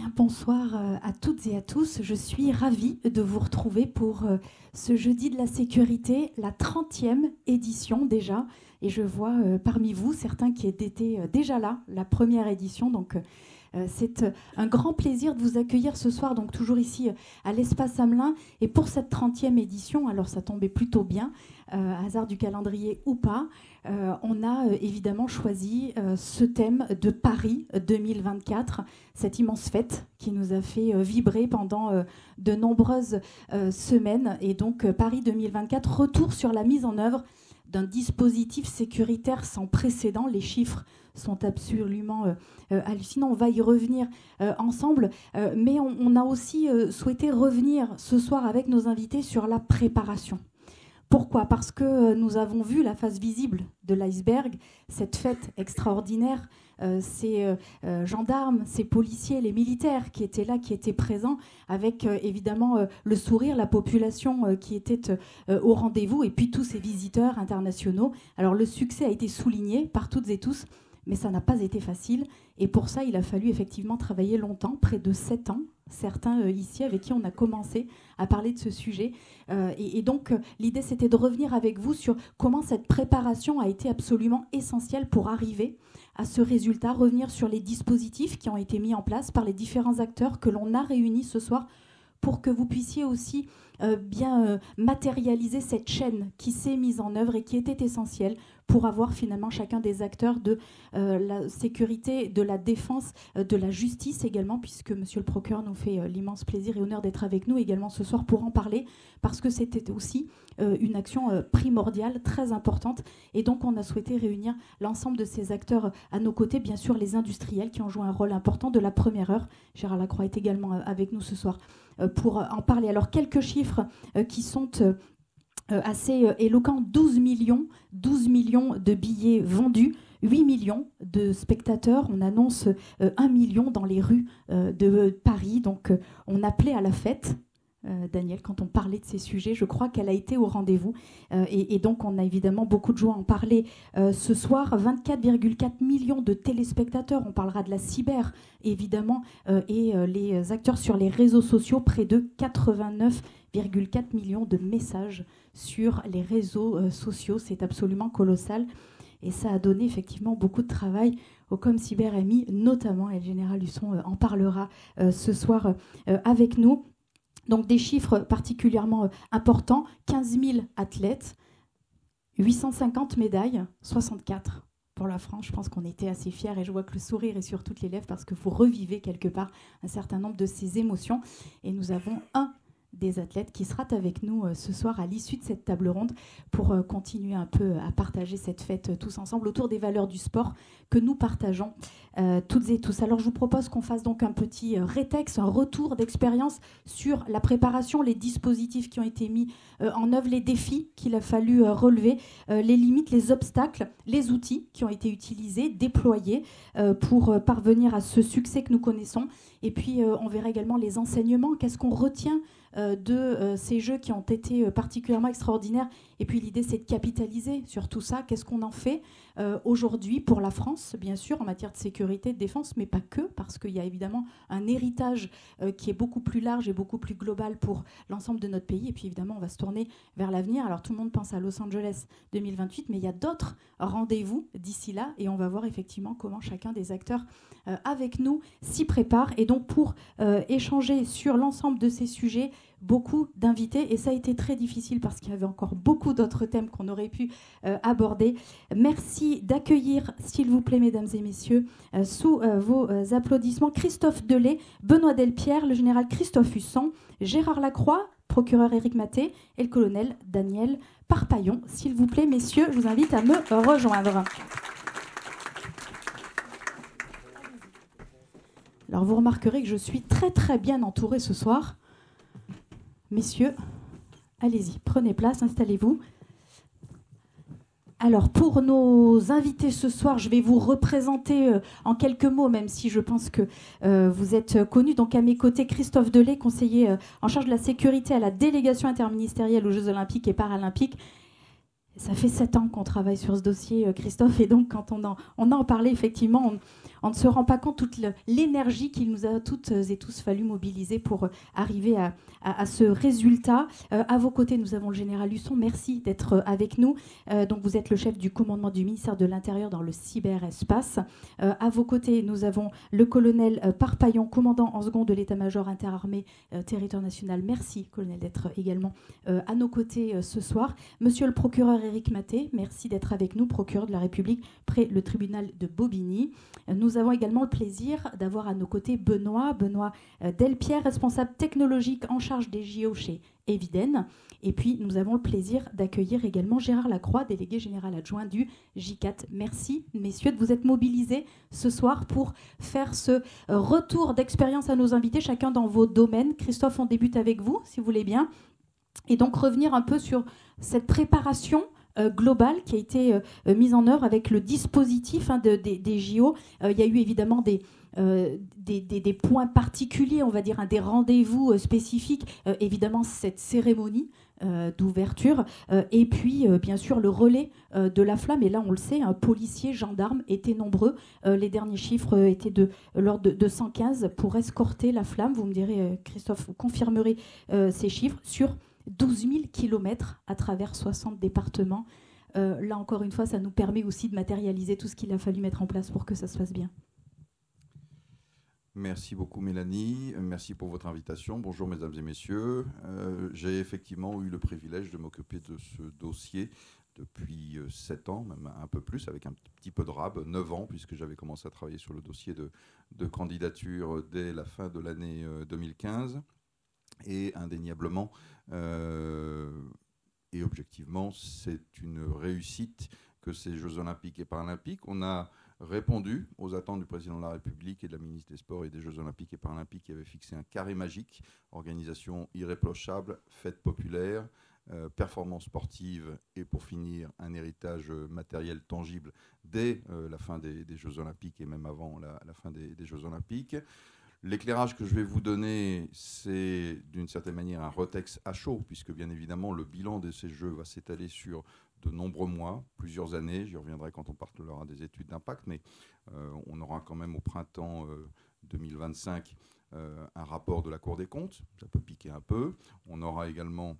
Bien, bonsoir à toutes et à tous. Je suis ravie de vous retrouver pour ce jeudi de la sécurité, la 30e édition déjà. Et je vois parmi vous certains qui étaient déjà là, la première édition. Donc c'est un grand plaisir de vous accueillir ce soir, donc toujours ici à l'Espace Hamelin. Et pour cette 30e édition, alors ça tombait plutôt bien, hasard du calendrier ou pas, on a évidemment choisi ce thème de Paris 2024, cette immense fête qui nous a fait vibrer pendant de nombreuses semaines. Et donc Paris 2024, retour sur la mise en œuvre d'un dispositif sécuritaire sans précédent. Les chiffres sont absolument hallucinants. On va y revenir ensemble. Mais on a aussi souhaité revenir ce soir avec nos invités sur la préparation. Pourquoi ? Parce que nous avons vu la face visible de l'iceberg, cette fête extraordinaire, ces gendarmes, ces policiers, les militaires qui étaient là, qui étaient présents, avec évidemment le sourire, la population qui était au rendez-vous, et puis tous ces visiteurs internationaux. Alors le succès a été souligné par toutes et tous, mais ça n'a pas été facile. Et pour ça, il a fallu effectivement travailler longtemps, près de 7 ans. Certains ici avec qui on a commencé à parler de ce sujet. Et donc, l'idée, c'était de revenir avec vous sur comment cette préparation a été absolument essentielle pour arriver à ce résultat, revenir sur les dispositifs qui ont été mis en place par les différents acteurs que l'on a réunis ce soir pour que vous puissiez aussi bien matérialiser cette chaîne qui s'est mise en œuvre et qui était essentielle pour avoir finalement chacun des acteurs de la sécurité, de la défense, de la justice également, puisque Monsieur le procureur nous fait l'immense plaisir et honneur d'être avec nous également ce soir pour en parler, parce que c'était aussi une action primordiale, très importante. Et donc on a souhaité réunir l'ensemble de ces acteurs à nos côtés, bien sûr les industriels qui ont joué un rôle important de la première heure. Gérard Lacroix est également avec nous ce soir pour en parler. Alors quelques chiffres qui sont assez éloquent, 12 millions de billets vendus, 8 millions de spectateurs. On annonce 1 million dans les rues de Paris. Donc on appelait à la fête. Daniel, quand on parlait de ces sujets, je crois qu'elle a été au rendez-vous. Et donc on a évidemment beaucoup de joie à en parler ce soir. 24,4 millions de téléspectateurs. On parlera de la cyber, évidemment, et les acteurs sur les réseaux sociaux. Près de 89,4 millions de messages sur les réseaux sociaux. C'est absolument colossal. Et ça a donné effectivement beaucoup de travail au ComCyber MI, notamment, et le général Husson en parlera ce soir avec nous. Donc des chiffres particulièrement importants, 15 000 athlètes, 850 médailles, 64 pour la France. Je pense qu'on était assez fiers et je vois que le sourire est sur toutes les lèvres parce que vous revivez quelque part un certain nombre de ces émotions. Et nous avons un des athlètes qui sera avec nous ce soir à l'issue de cette table ronde pour continuer un peu à partager cette fête tous ensemble autour des valeurs du sport que nous partageons toutes et tous. Alors je vous propose qu'on fasse donc un petit rétex, un retour d'expérience sur la préparation, les dispositifs qui ont été mis en œuvre, les défis qu'il a fallu relever, les limites, les obstacles, les outils qui ont été utilisés, déployés pour parvenir à ce succès que nous connaissons. Et puis on verra également les enseignements, qu'est-ce qu'on retient de ces jeux qui ont été particulièrement extraordinaires. Et puis l'idée, c'est de capitaliser sur tout ça. Qu'est-ce qu'on en fait aujourd'hui pour la France, bien sûr, en matière de sécurité, de défense, mais pas que, parce qu'il y a évidemment un héritage qui est beaucoup plus large et beaucoup plus global pour l'ensemble de notre pays. Et puis évidemment, on va se tourner vers l'avenir. Alors tout le monde pense à Los Angeles 2028, mais il y a d'autres rendez-vous d'ici là. Et on va voir effectivement comment chacun des acteurs avec nous s'y prépare. Et donc pour échanger sur l'ensemble de ces sujets, beaucoup d'invités, et ça a été très difficile parce qu'il y avait encore beaucoup d'autres thèmes qu'on aurait pu aborder. Merci d'accueillir, s'il vous plaît, mesdames et messieurs, sous vos applaudissements, Christophe Delay, Benoît Delpierre, le général Christophe Husson, Gérard Lacroix, procureur Éric Maté et le colonel Daniel Parpaillon. S'il vous plaît, messieurs, je vous invite à me rejoindre. Alors vous remarquerez que je suis très très bien entourée ce soir. Messieurs, allez-y, prenez place, installez-vous. Alors, pour nos invités ce soir, je vais vous représenter en quelques mots, même si je pense que vous êtes connus. Donc, à mes côtés, Christophe Delay, conseiller en charge de la sécurité à la délégation interministérielle aux Jeux Olympiques et Paralympiques. Ça fait 7 ans qu'on travaille sur ce dossier, Christophe, et donc quand on en parlait, effectivement, on ne se rend pas compte toute l'énergie qu'il nous a toutes et tous fallu mobiliser pour arriver à ce résultat. À vos côtés, nous avons le général Husson. Merci d'être avec nous. Donc vous êtes le chef du commandement du ministère de l'Intérieur dans le cyberespace. À vos côtés, nous avons le colonel Parpaillon, commandant en second de l'état-major interarmé territoire national. Merci, colonel, d'être également à nos côtés ce soir. Monsieur le procureur Éric Maté, merci d'être avec nous, procureur de la République près le tribunal de Bobigny. Nous avons également le plaisir d'avoir à nos côtés Benoît Delpierre, responsable technologique en charge des JO chez Eviden. Et puis, nous avons le plaisir d'accueillir également Gérard Lacroix, délégué général adjoint du J4. Merci, messieurs, de vous être mobilisés ce soir pour faire ce retour d'expérience à nos invités, chacun dans vos domaines. Christophe, on débute avec vous, si vous voulez bien. Et donc, revenir un peu sur cette préparation globale qui a été mise en œuvre avec le dispositif des JO. Il y a eu évidemment des points particuliers, on va dire, des rendez-vous spécifiques. Évidemment, cette cérémonie d'ouverture. Et puis, bien sûr, le relais de la flamme. Et là, on le sait, policiers, gendarmes étaient nombreux. Les derniers chiffres étaient de l'ordre de 115 pour escorter la flamme. Vous me direz, Christophe, vous confirmerez ces chiffres sur 12 000 kilomètres à travers 60 départements. Là, encore une fois, ça nous permet aussi de matérialiser tout ce qu'il a fallu mettre en place pour que ça se passe bien. Merci beaucoup, Mélanie. Merci pour votre invitation. Bonjour, mesdames et messieurs. J'ai effectivement eu le privilège de m'occuper de ce dossier depuis 7 ans, même un peu plus, avec un petit peu de rab, 9 ans, puisque j'avais commencé à travailler sur le dossier de candidature dès la fin de l'année 2015. Et indéniablement et objectivement, c'est une réussite que ces Jeux olympiques et paralympiques. On a répondu aux attentes du président de la République et de la ministre des Sports et des Jeux olympiques et paralympiques qui avait fixé un carré magique, organisation irréprochable, fête populaire, performance sportive et pour finir un héritage matériel tangible dès la fin des Jeux olympiques et même avant la fin des Jeux olympiques. L'éclairage que je vais vous donner, c'est d'une certaine manière un retex à chaud, puisque bien évidemment le bilan de ces Jeux va s'étaler sur de nombreux mois, plusieurs années. J'y reviendrai quand on parlera des études d'impact, mais on aura quand même au printemps 2025 un rapport de la Cour des comptes, ça peut piquer un peu. On aura également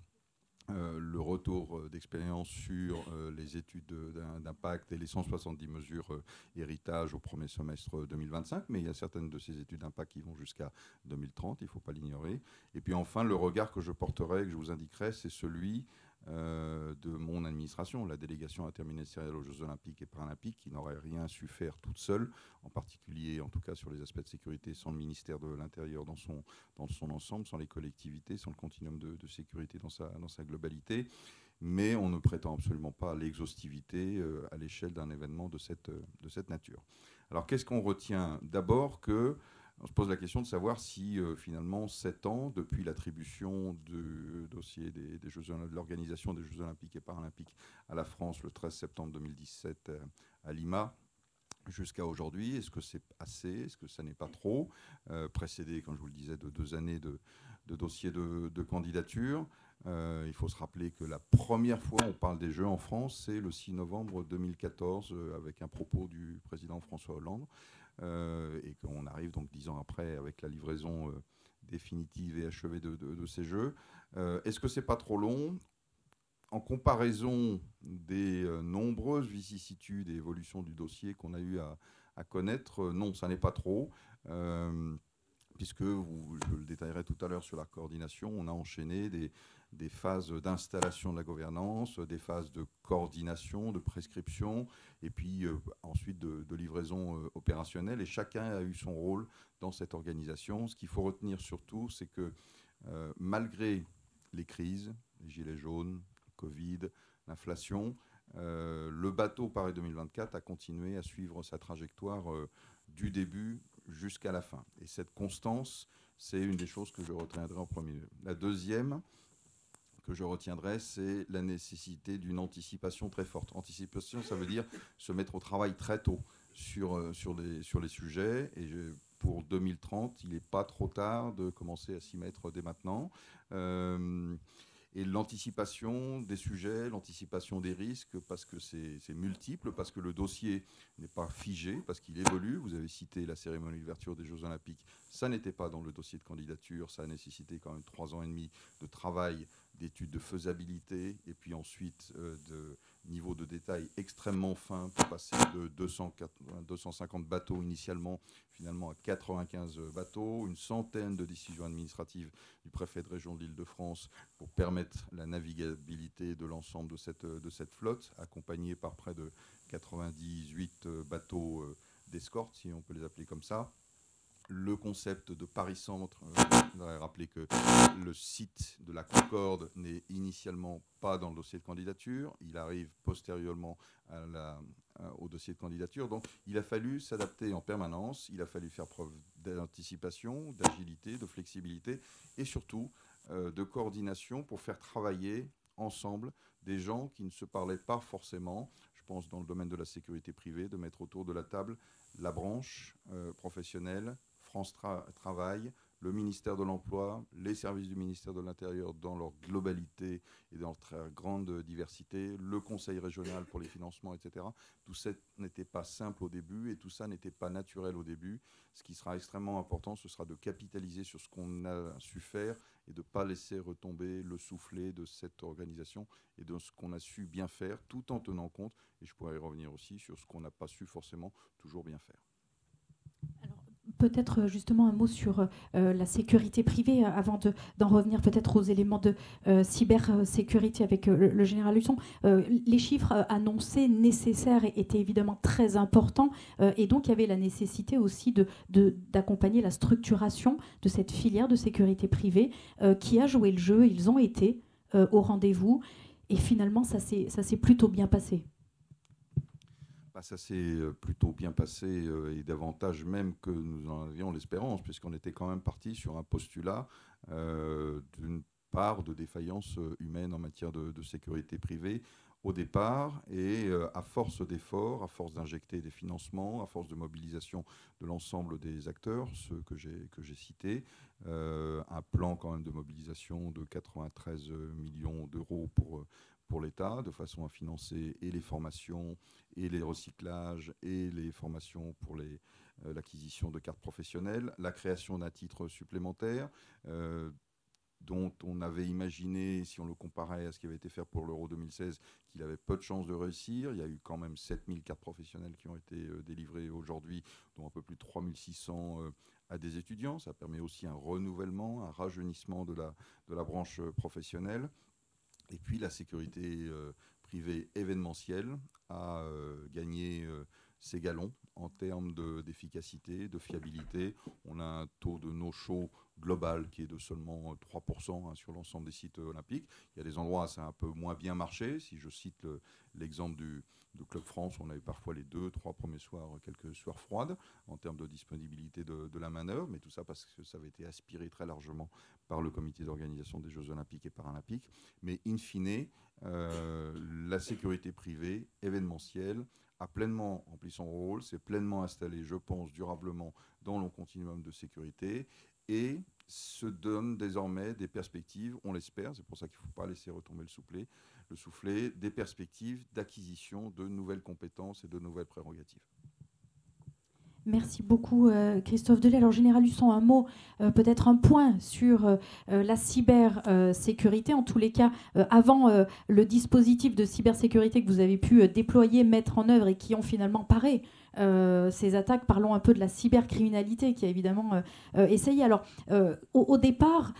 le retour d'expérience sur les études d'impact et les 170 mesures héritage au premier semestre 2025, mais il y a certaines de ces études d'impact qui vont jusqu'à 2030, il ne faut pas l'ignorer. Et puis enfin, le regard que je porterai, que je vous indiquerai, c'est celui de mon administration, la délégation interministérielle aux Jeux olympiques et paralympiques, qui n'aurait rien su faire toute seule, en particulier, en tout cas sur les aspects de sécurité, sans le ministère de l'Intérieur dans son ensemble, sans les collectivités, sans le continuum de sécurité dans sa globalité. Mais on ne prétend absolument pas à l'exhaustivité à l'échelle d'un événement de cette nature. Alors qu'est-ce qu'on retient ? D'abord on se pose la question de savoir si finalement 7 ans depuis l'attribution du dossier de l'organisation des Jeux olympiques et paralympiques à la France le 13 septembre 2017 à Lima jusqu'à aujourd'hui, est-ce que c'est assez ? Est-ce que ça n'est pas trop ? Précédé, comme je vous le disais, de 2 années de dossiers de candidature. Il faut se rappeler que la première fois on parle des Jeux en France, c'est le 6 novembre 2014 avec un propos du président François Hollande. Et qu'on arrive donc 10 ans après avec la livraison définitive et achevée de ces Jeux. Est-ce que c'est pas trop long ? En comparaison des nombreuses vicissitudes et évolutions du dossier qu'on a eu à connaître, non, ça n'est pas trop. Puisque, je le détaillerai tout à l'heure sur la coordination, on a enchaîné des phases d'installation de la gouvernance, des phases de coordination, de prescription, et puis ensuite de livraison opérationnelle. Et chacun a eu son rôle dans cette organisation. Ce qu'il faut retenir surtout, c'est que malgré les crises, les gilets jaunes, le Covid, l'inflation, le bateau Paris 2024 a continué à suivre sa trajectoire du début jusqu'à la fin. Et cette constance, c'est une des choses que je retiendrai en premier lieu. La deuxième que je retiendrai, c'est la nécessité d'une anticipation très forte. Anticipation, ça veut dire se mettre au travail très tôt sur les sujets. Et pour 2030, il n'est pas trop tard de commencer à s'y mettre dès maintenant. Et l'anticipation des sujets, l'anticipation des risques, parce que c'est multiple, parce que le dossier n'est pas figé, parce qu'il évolue. Vous avez cité la cérémonie d'ouverture des Jeux Olympiques. Ça n'était pas dans le dossier de candidature. Ça a nécessité quand même 3 ans et demi de travail, d'études de faisabilité, et puis ensuite de niveau de détail extrêmement fin pour passer de 250 bateaux initialement, finalement à 95 bateaux, une centaine de décisions administratives du préfet de région de l'Île-de-France pour permettre la navigabilité de l'ensemble de cette flotte, accompagnée par près de 98 bateaux d'escorte, si on peut les appeler comme ça. Le concept de Paris-Centre, je voudrais rappeler que le site de la Concorde n'est initialement pas dans le dossier de candidature, il arrive postérieurement au dossier de candidature, donc il a fallu s'adapter en permanence, il a fallu faire preuve d'anticipation, d'agilité, de flexibilité et surtout de coordination pour faire travailler ensemble des gens qui ne se parlaient pas forcément. Je pense dans le domaine de la sécurité privée, de mettre autour de la table la branche professionnelle, France Travail, le ministère de l'Emploi, les services du ministère de l'Intérieur dans leur globalité et dans leur très grande diversité, le conseil régional pour les financements, etc. Tout ça n'était pas simple au début et tout ça n'était pas naturel au début. Ce qui sera extrêmement important, ce sera de capitaliser sur ce qu'on a su faire et de ne pas laisser retomber le soufflet de cette organisation et de ce qu'on a su bien faire, tout en tenant compte, et je pourrais y revenir aussi, sur ce qu'on n'a pas su forcément toujours bien faire. Peut-être justement un mot sur la sécurité privée avant d'en revenir peut-être aux éléments de cybersécurité avec le général Husson. Les chiffres annoncés nécessaires étaient évidemment très importants et donc il y avait la nécessité aussi d'accompagner la structuration de cette filière de sécurité privée qui a joué le jeu. Ils ont été au rendez-vous et finalement ça s'est plutôt bien passé. Ça s'est plutôt bien passé et davantage même que nous en avions l'espérance, puisqu'on était quand même parti sur un postulat d'une part de défaillance humaine en matière de sécurité privée au départ, et à force d'efforts, à force d'injecter des financements, à force de mobilisation de l'ensemble des acteurs, ceux que j'ai cités, un plan quand même de mobilisation de 93 millions d'euros pour l'État, de façon à financer et les formations, et les recyclages, et les formations pour l'acquisition de cartes professionnelles, la création d'un titre supplémentaire, dont on avait imaginé, si on le comparait à ce qui avait été fait pour l'Euro 2016, qu'il avait peu de chances de réussir. Il y a eu quand même 7000 cartes professionnelles qui ont été délivrées aujourd'hui, dont un peu plus de 3600 à des étudiants. Ça permet aussi un renouvellement, un rajeunissement de la branche professionnelle. Et puis la sécurité privée événementielle a gagné ses galons en termes d'efficacité, de fiabilité. On a un taux de no-show global qui est de seulement 3% sur l'ensemble des sites olympiques. Il y a des endroits où ça a un peu moins bien marché. Si je cite l'exemple de Club France, on a eu parfois les 2-3 premiers soirs, quelques soirs froides en termes de disponibilité de la manœuvre, mais tout ça parce que ça avait été aspiré très largement par le comité d'organisation des Jeux Olympiques et Paralympiques. Mais in fine, la sécurité privée événementielle a pleinement rempli son rôle, s'est pleinement installé, je pense, durablement dans le continuum de sécurité et se donne désormais des perspectives, on l'espère, c'est pour ça qu'il ne faut pas laisser retomber le soufflet, des perspectives d'acquisition de nouvelles compétences et de nouvelles prérogatives. Merci beaucoup Christophe Delay. Alors Général Husson, un mot, peut-être un point sur la cybersécurité. En tous les cas, avant le dispositif de cybersécurité que vous avez pu déployer, mettre en œuvre et qui ont finalement paré ces attaques, parlons un peu de la cybercriminalité qui a évidemment essayé. Alors au départ,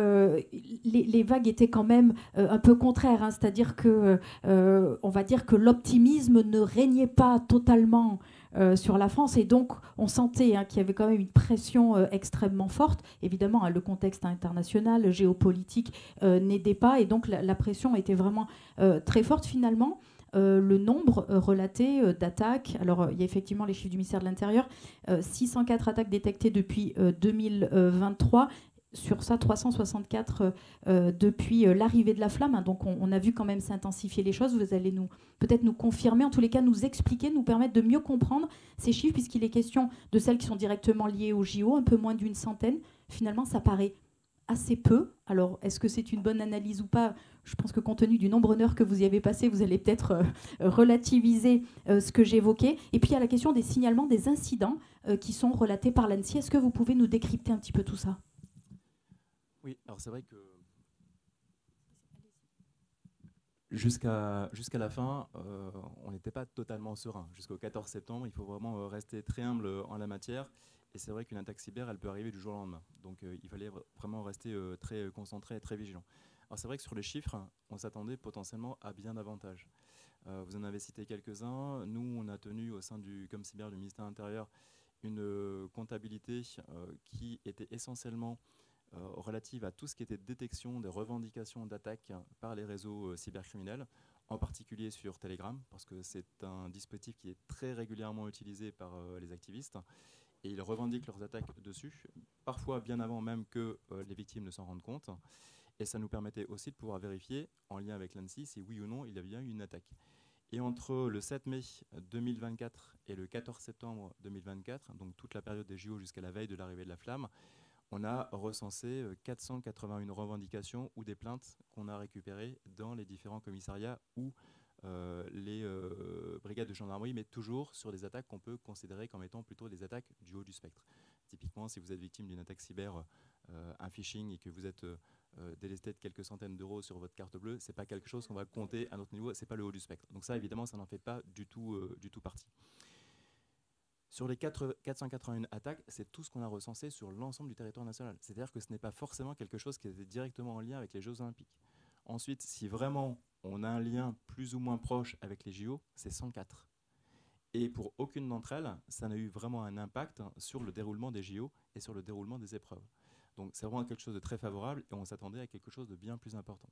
les vagues étaient quand même un peu contraires, hein, c'est-à-dire que on va dire que l'optimisme ne régnait pas totalement sur la France et donc on sentait qu'il y avait quand même une pression extrêmement forte. Évidemment, le contexte international, géopolitique n'aidait pas et donc la pression était vraiment très forte finalement. Le nombre relaté d'attaques, alors il y a effectivement les chiffres du ministère de l'Intérieur, 604 attaques détectées depuis 2023. Sur ça, 364 depuis l'arrivée de la flamme. Hein, donc on a vu quand même s'intensifier les choses. Vous allez peut-être nous confirmer, en tous les cas nous expliquer, nous permettre de mieux comprendre ces chiffres, puisqu'il est question de celles qui sont directement liées au JO, un peu moins d'une centaine. Finalement, ça paraît assez peu. Alors, est-ce que c'est une bonne analyse ou pas? Je pense que compte tenu du nombre d'heures que vous y avez passé, vous allez peut-être relativiser ce que j'évoquais. Et puis, il y a la question des signalements, des incidents qui sont relatés par l'ANSSI. Est-ce que vous pouvez nous décrypter un petit peu tout ça? Oui, alors c'est vrai que jusqu'à la fin, on n'était pas totalement serein. Jusqu'au 14 septembre, il faut vraiment rester très humble en la matière. Et c'est vrai qu'une attaque cyber, elle peut arriver du jour au lendemain. Donc il fallait vraiment rester très concentré et très vigilant. Alors c'est vrai que sur les chiffres, on s'attendait potentiellement à bien davantage. Vous en avez cité quelques-uns. Nous, on a tenu au sein du ComCyber du ministère de l'Intérieur une comptabilité qui était essentiellement relative à tout ce qui était détection des revendications d'attaques par les réseaux cybercriminels, en particulier sur Telegram, parce que c'est un dispositif qui est très régulièrement utilisé par les activistes, et ils revendiquent leurs attaques dessus, parfois bien avant même que les victimes ne s'en rendent compte, et ça nous permettait aussi de pouvoir vérifier, en lien avec l'ANSSI, si oui ou non il y a bien eu une attaque. Et entre le 7 mai 2024 et le 14 septembre 2024, donc toute la période des JO jusqu'à la veille de l'arrivée de la flamme, on a recensé 481 revendications ou des plaintes qu'on a récupérées dans les différents commissariats ou les brigades de gendarmerie, mais toujours sur des attaques qu'on peut considérer comme étant plutôt des attaques du haut du spectre. Typiquement, si vous êtes victime d'une attaque cyber, un phishing, et que vous êtes délesté de quelques centaines d'euros sur votre carte bleue, c'est pas quelque chose qu'on va compter à notre niveau, c'est pas le haut du spectre. Donc ça, évidemment, ça n'en fait pas du tout partie. Sur les 481 attaques, c'est tout ce qu'on a recensé sur l'ensemble du territoire national. C'est-à-dire que ce n'est pas forcément quelque chose qui était directement en lien avec les Jeux Olympiques. Ensuite, si vraiment on a un lien plus ou moins proche avec les JO, c'est 104. Et pour aucune d'entre elles, ça n'a eu vraiment un impact sur le déroulement des JO et sur le déroulement des épreuves. Donc c'est vraiment quelque chose de très favorable et on s'attendait à quelque chose de bien plus important.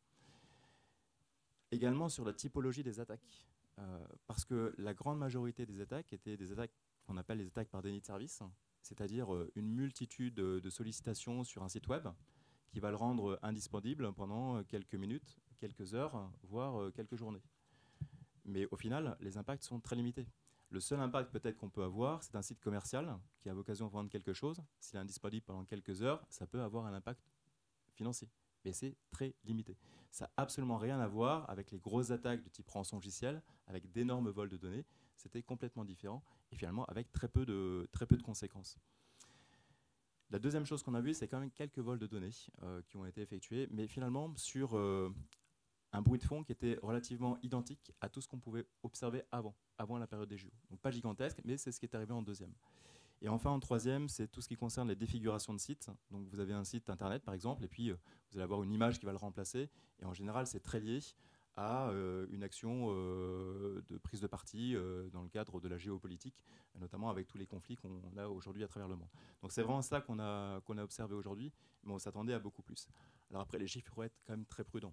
Également sur la typologie des attaques, parce que la grande majorité des attaques étaient des attaques qu'on appelle les attaques par déni de service, c'est-à-dire une multitude de sollicitations sur un site web qui va le rendre indisponible pendant quelques minutes, quelques heures, voire quelques journées. Mais au final, les impacts sont très limités. Le seul impact peut-être qu'on peut avoir, c'est un site commercial qui a vocation à vendre quelque chose. S'il est indisponible pendant quelques heures, ça peut avoir un impact financier. Mais c'est très limité. Ça n'a absolument rien à voir avec les grosses attaques de type rançongiciel, avec d'énormes vols de données. C'était complètement différent et finalement avec très peu de conséquences. La deuxième chose qu'on a vue, c'est quand même quelques vols de données qui ont été effectués, mais finalement sur un bruit de fond qui était relativement identique à tout ce qu'on pouvait observer avant la période des JO. Donc pas gigantesque, mais c'est ce qui est arrivé en deuxième. Et enfin, en troisième, c'est tout ce qui concerne les défigurations de sites. Donc vous avez un site internet, par exemple, et puis vous allez avoir une image qui va le remplacer. Et en général, c'est très lié à une action de prise de parti dans le cadre de la géopolitique, notamment avec tous les conflits qu'on a aujourd'hui à travers le monde. Donc c'est vraiment ça qu'on a observé aujourd'hui, mais on s'attendait à beaucoup plus. Alors après, les chiffres vont être quand même très prudents.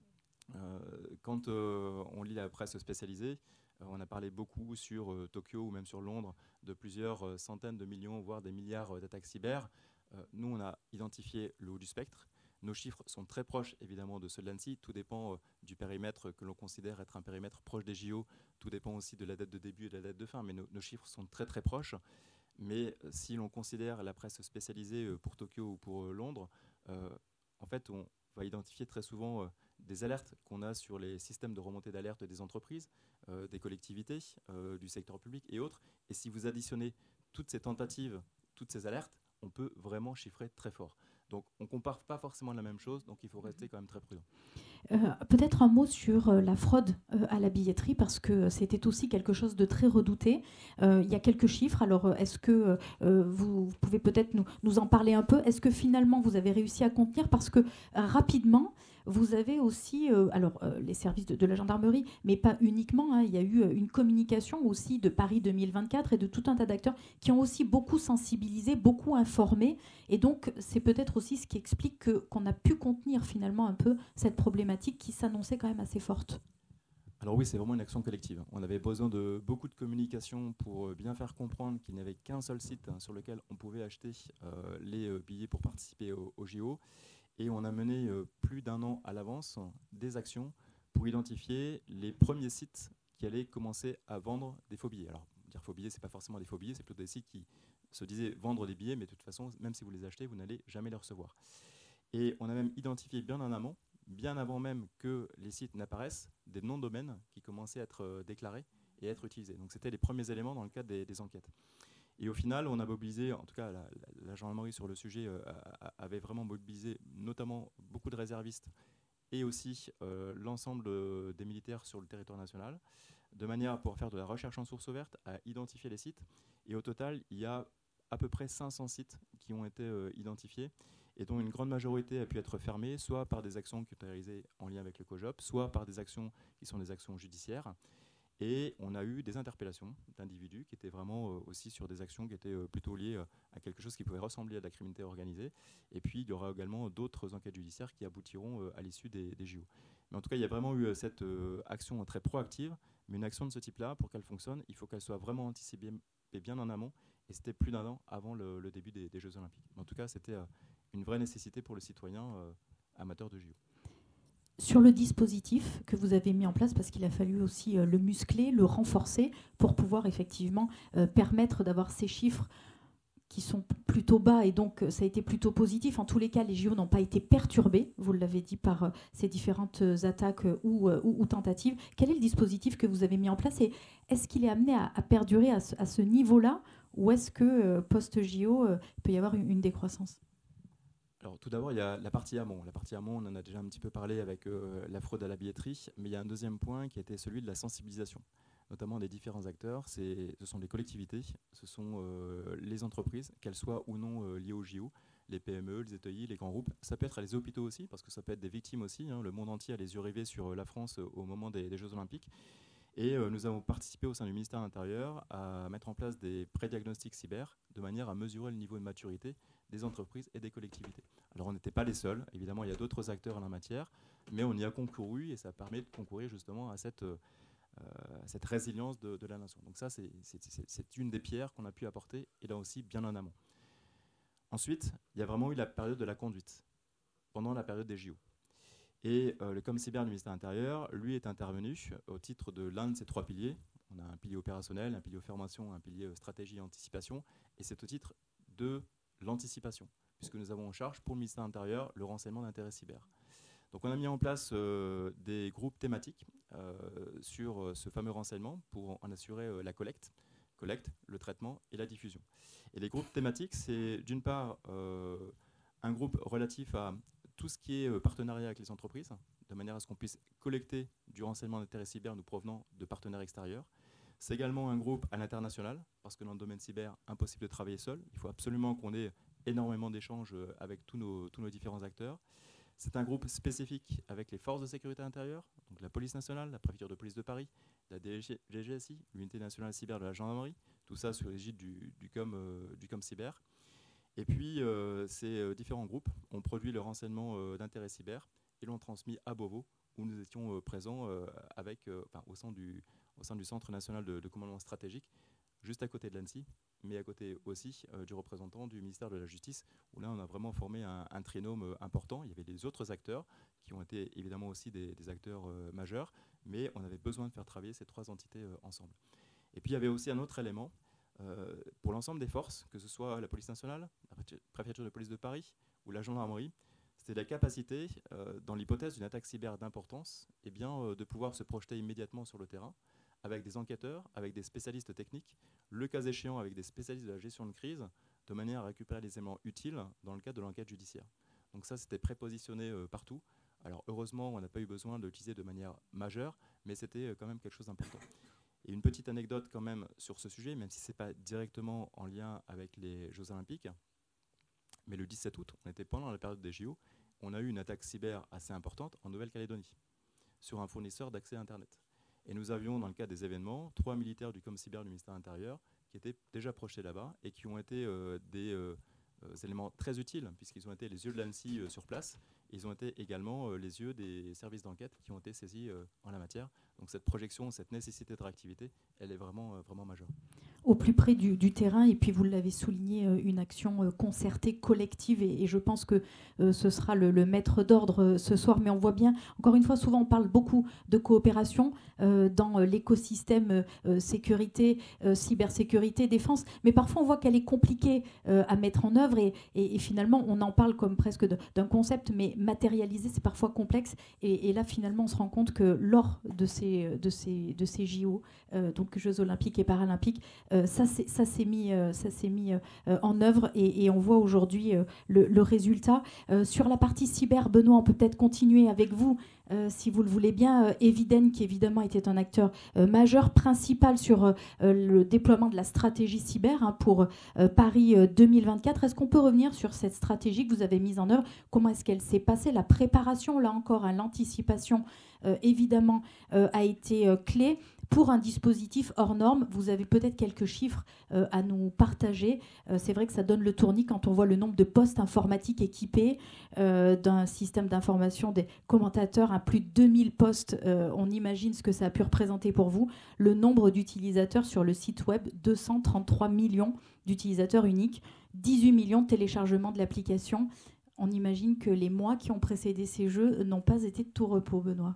Quand on lit la presse spécialisée, on a parlé beaucoup sur Tokyo ou même sur Londres de plusieurs centaines de millions, voire des milliards d'attaques cyber. Nous, on a identifié le haut du spectre. Nos chiffres sont très proches, évidemment, de ceux de l'ANSSI. Tout dépend du périmètre que l'on considère être un périmètre proche des JO. Tout dépend aussi de la date de début et de la date de fin. Mais nos chiffres sont très, très proches. Mais si l'on considère la presse spécialisée pour Tokyo ou pour Londres, en fait, on va identifier très souvent des alertes qu'on a sur les systèmes de remontée d'alerte des entreprises, des collectivités, du secteur public et autres. Et si vous additionnez toutes ces tentatives, toutes ces alertes, on peut vraiment chiffrer très fort. Donc on ne compare pas forcément la même chose, donc il faut rester quand même très prudent. Peut-être un mot sur la fraude à la billetterie, parce que c'était aussi quelque chose de très redouté. Il y a quelques chiffres, alors est-ce que vous pouvez peut-être nous en parler un peu? Est-ce que finalement vous avez réussi à contenir? Parce que rapidement, vous avez aussi les services de la gendarmerie, mais pas uniquement, il y a eu une communication aussi de Paris 2024 et de tout un tas d'acteurs qui ont aussi beaucoup sensibilisé, beaucoup informé. Et donc, c'est peut-être aussi ce qui explique qu'on a pu contenir finalement un peu cette problématique qui s'annonçait quand même assez forte. Alors oui, c'est vraiment une action collective. On avait besoin de beaucoup de communication pour bien faire comprendre qu'il n'y avait qu'un seul site sur lequel on pouvait acheter les billets pour participer au JO. Et on a mené plus d'un an à l'avance des actions pour identifier les premiers sites qui allaient commencer à vendre des faux billets. Alors, dire faux billets, ce n'est pas forcément des faux billets, c'est plutôt des sites qui se disaient vendre des billets, mais de toute façon, même si vous les achetez, vous n'allez jamais les recevoir. Et on a même identifié bien en amont, bien avant même que les sites n'apparaissent, des noms de domaines qui commençaient à être déclarés et à être utilisés. Donc c'était les premiers éléments dans le cadre des enquêtes. Et au final, on a mobilisé, en tout cas la gendarmerie sur le sujet avait vraiment mobilisé notamment beaucoup de réservistes et aussi l'ensemble des militaires sur le territoire national, de manière à pouvoir faire de la recherche en source ouverte, à identifier les sites. Et au total, il y a à peu près 500 sites qui ont été identifiés et dont une grande majorité a pu être fermée, soit par des actions qui ont été réalisées en lien avec le COJOP, soit par des actions qui sont des actions judiciaires. Et on a eu des interpellations d'individus qui étaient vraiment aussi sur des actions qui étaient plutôt liées à quelque chose qui pouvait ressembler à de la criminalité organisée. Et puis, il y aura également d'autres enquêtes judiciaires qui aboutiront à l'issue des JO. Mais en tout cas, il y a vraiment eu cette action très proactive. Mais une action de ce type-là, pour qu'elle fonctionne, il faut qu'elle soit vraiment anticipée bien en amont. Et c'était plus d'un an avant le début des Jeux Olympiques. Mais en tout cas, c'était une vraie nécessité pour le citoyen amateur de JO. Sur le dispositif que vous avez mis en place, parce qu'il a fallu aussi le muscler, le renforcer, pour pouvoir effectivement permettre d'avoir ces chiffres qui sont plutôt bas, et donc ça a été plutôt positif. En tous les cas, les JO n'ont pas été perturbés, vous l'avez dit, par ces différentes attaques ou tentatives. Quel est le dispositif que vous avez mis en place, et est-ce qu'il est amené à perdurer à ce niveau-là, ou est-ce que post-JO, il peut y avoir une décroissance ? Alors, tout d'abord, il y a la partie amont. La partie amont, on en a déjà un petit peu parlé avec la fraude à la billetterie, mais il y a un deuxième point qui était celui de la sensibilisation, notamment des différents acteurs. Ce sont les collectivités, ce sont les entreprises, qu'elles soient ou non liées au JO, les PME, les ETI, les grands groupes. Ça peut être les hôpitaux aussi, parce que ça peut être des victimes aussi. Le monde entier a les yeux rivés sur la France au moment des Jeux Olympiques. Et nous avons participé au sein du ministère de l'Intérieur à mettre en place des pré-diagnostics cyber de manière à mesurer le niveau de maturité des entreprises et des collectivités. Alors on n'était pas les seuls, évidemment il y a d'autres acteurs en la matière, mais on y a concouru et ça permet de concourir justement à cette résilience de la nation. Donc ça c'est une des pierres qu'on a pu apporter, et là aussi bien en amont. Ensuite, il y a vraiment eu la période de la conduite, pendant la période des JO. Et le ComCyber du ministère de l'Intérieur, lui, est intervenu au titre de l'un de ces trois piliers. On a un pilier opérationnel, un pilier formation, un pilier stratégie et anticipation. Et c'est au titre de l'anticipation, puisque nous avons en charge pour le ministère de l'Intérieur le renseignement d'intérêt cyber. Donc on a mis en place des groupes thématiques sur ce fameux renseignement pour en assurer la collecte, le traitement et la diffusion. Et les groupes thématiques, c'est d'une part un groupe relatif à tout ce qui est partenariat avec les entreprises, de manière à ce qu'on puisse collecter du renseignement d'intérêt cyber nous provenant de partenaires extérieurs. C'est également un groupe à l'international, parce que dans le domaine cyber, impossible de travailler seul. Il faut absolument qu'on ait énormément d'échanges avec tous nos différents acteurs. C'est un groupe spécifique avec les forces de sécurité intérieure, donc la police nationale, la préfecture de police de Paris, la DGSI, l'unité nationale cyber de la gendarmerie, tout ça sous l'égide du ComCyber. Et puis, ces différents groupes ont produit le renseignement d'intérêt cyber et l'ont transmis à Beauvau, où nous étions présents au sein du Centre national de commandement stratégique, juste à côté de l'ANSSI, mais à côté aussi du représentant du ministère de la Justice, où là, on a vraiment formé un trinôme important. Il y avait des autres acteurs qui ont été évidemment aussi des acteurs majeurs, mais on avait besoin de faire travailler ces trois entités ensemble. Et puis, il y avait aussi un autre élément. Pour l'ensemble des forces, que ce soit la police nationale, la préfecture de police de Paris ou la gendarmerie, c'était la capacité, dans l'hypothèse d'une attaque cyber d'importance, de pouvoir se projeter immédiatement sur le terrain avec des enquêteurs, avec des spécialistes techniques, le cas échéant avec des spécialistes de la gestion de crise, de manière à récupérer les éléments utiles dans le cadre de l'enquête judiciaire. Donc ça, c'était prépositionné partout. Alors heureusement, on n'a pas eu besoin de l'utiliser de manière majeure, mais c'était quand même quelque chose d'important. Et une petite anecdote quand même sur ce sujet, même si ce n'est pas directement en lien avec les Jeux Olympiques, mais le 17 août, on était pendant la période des JO, on a eu une attaque cyber assez importante en Nouvelle-Calédonie, sur un fournisseur d'accès à Internet. Et nous avions, dans le cadre des événements, 3 militaires du ComCyber du ministère de l'Intérieur qui étaient déjà projetés là-bas et qui ont été des éléments très utiles, puisqu'ils ont été les yeux de l'ANSSI sur place, Ils ont été également les yeux des services d'enquête qui ont été saisis en la matière. Donc cette projection, cette nécessité de réactivité, elle est vraiment majeure. Au plus près du terrain, et puis vous l'avez souligné, une action concertée, collective, et je pense que ce sera le maître d'ordre ce soir. Mais on voit bien, encore une fois, souvent on parle beaucoup de coopération dans l'écosystème sécurité, cybersécurité, défense, mais parfois on voit qu'elle est compliquée à mettre en œuvre, et finalement on en parle comme presque d'un concept, mais matérialisé, c'est parfois complexe, et là finalement on se rend compte que lors de ces JO, donc Jeux Olympiques et Paralympiques, ça s'est mis en œuvre, et on voit aujourd'hui le résultat. Sur la partie cyber, Benoît, on peut peut-être continuer avec vous, si vous le voulez bien. Eviden, qui évidemment était un acteur majeur, principal sur le déploiement de la stratégie cyber pour Paris 2024. Est-ce qu'on peut revenir sur cette stratégie que vous avez mise en œuvre? Comment est-ce qu'elle s'est passée? La préparation, là encore, l'anticipation, évidemment, a été clé. Pour un dispositif hors norme, vous avez peut-être quelques chiffres à nous partager. C'est vrai que ça donne le tournis quand on voit le nombre de postes informatiques équipés d'un système d'information des commentateurs, à plus de 2000 postes. On imagine ce que ça a pu représenter pour vous. Le nombre d'utilisateurs sur le site web, 233 millions d'utilisateurs uniques, 18 millions de téléchargements de l'application. On imagine que les mois qui ont précédé ces jeux n'ont pas été de tout repos, Benoît.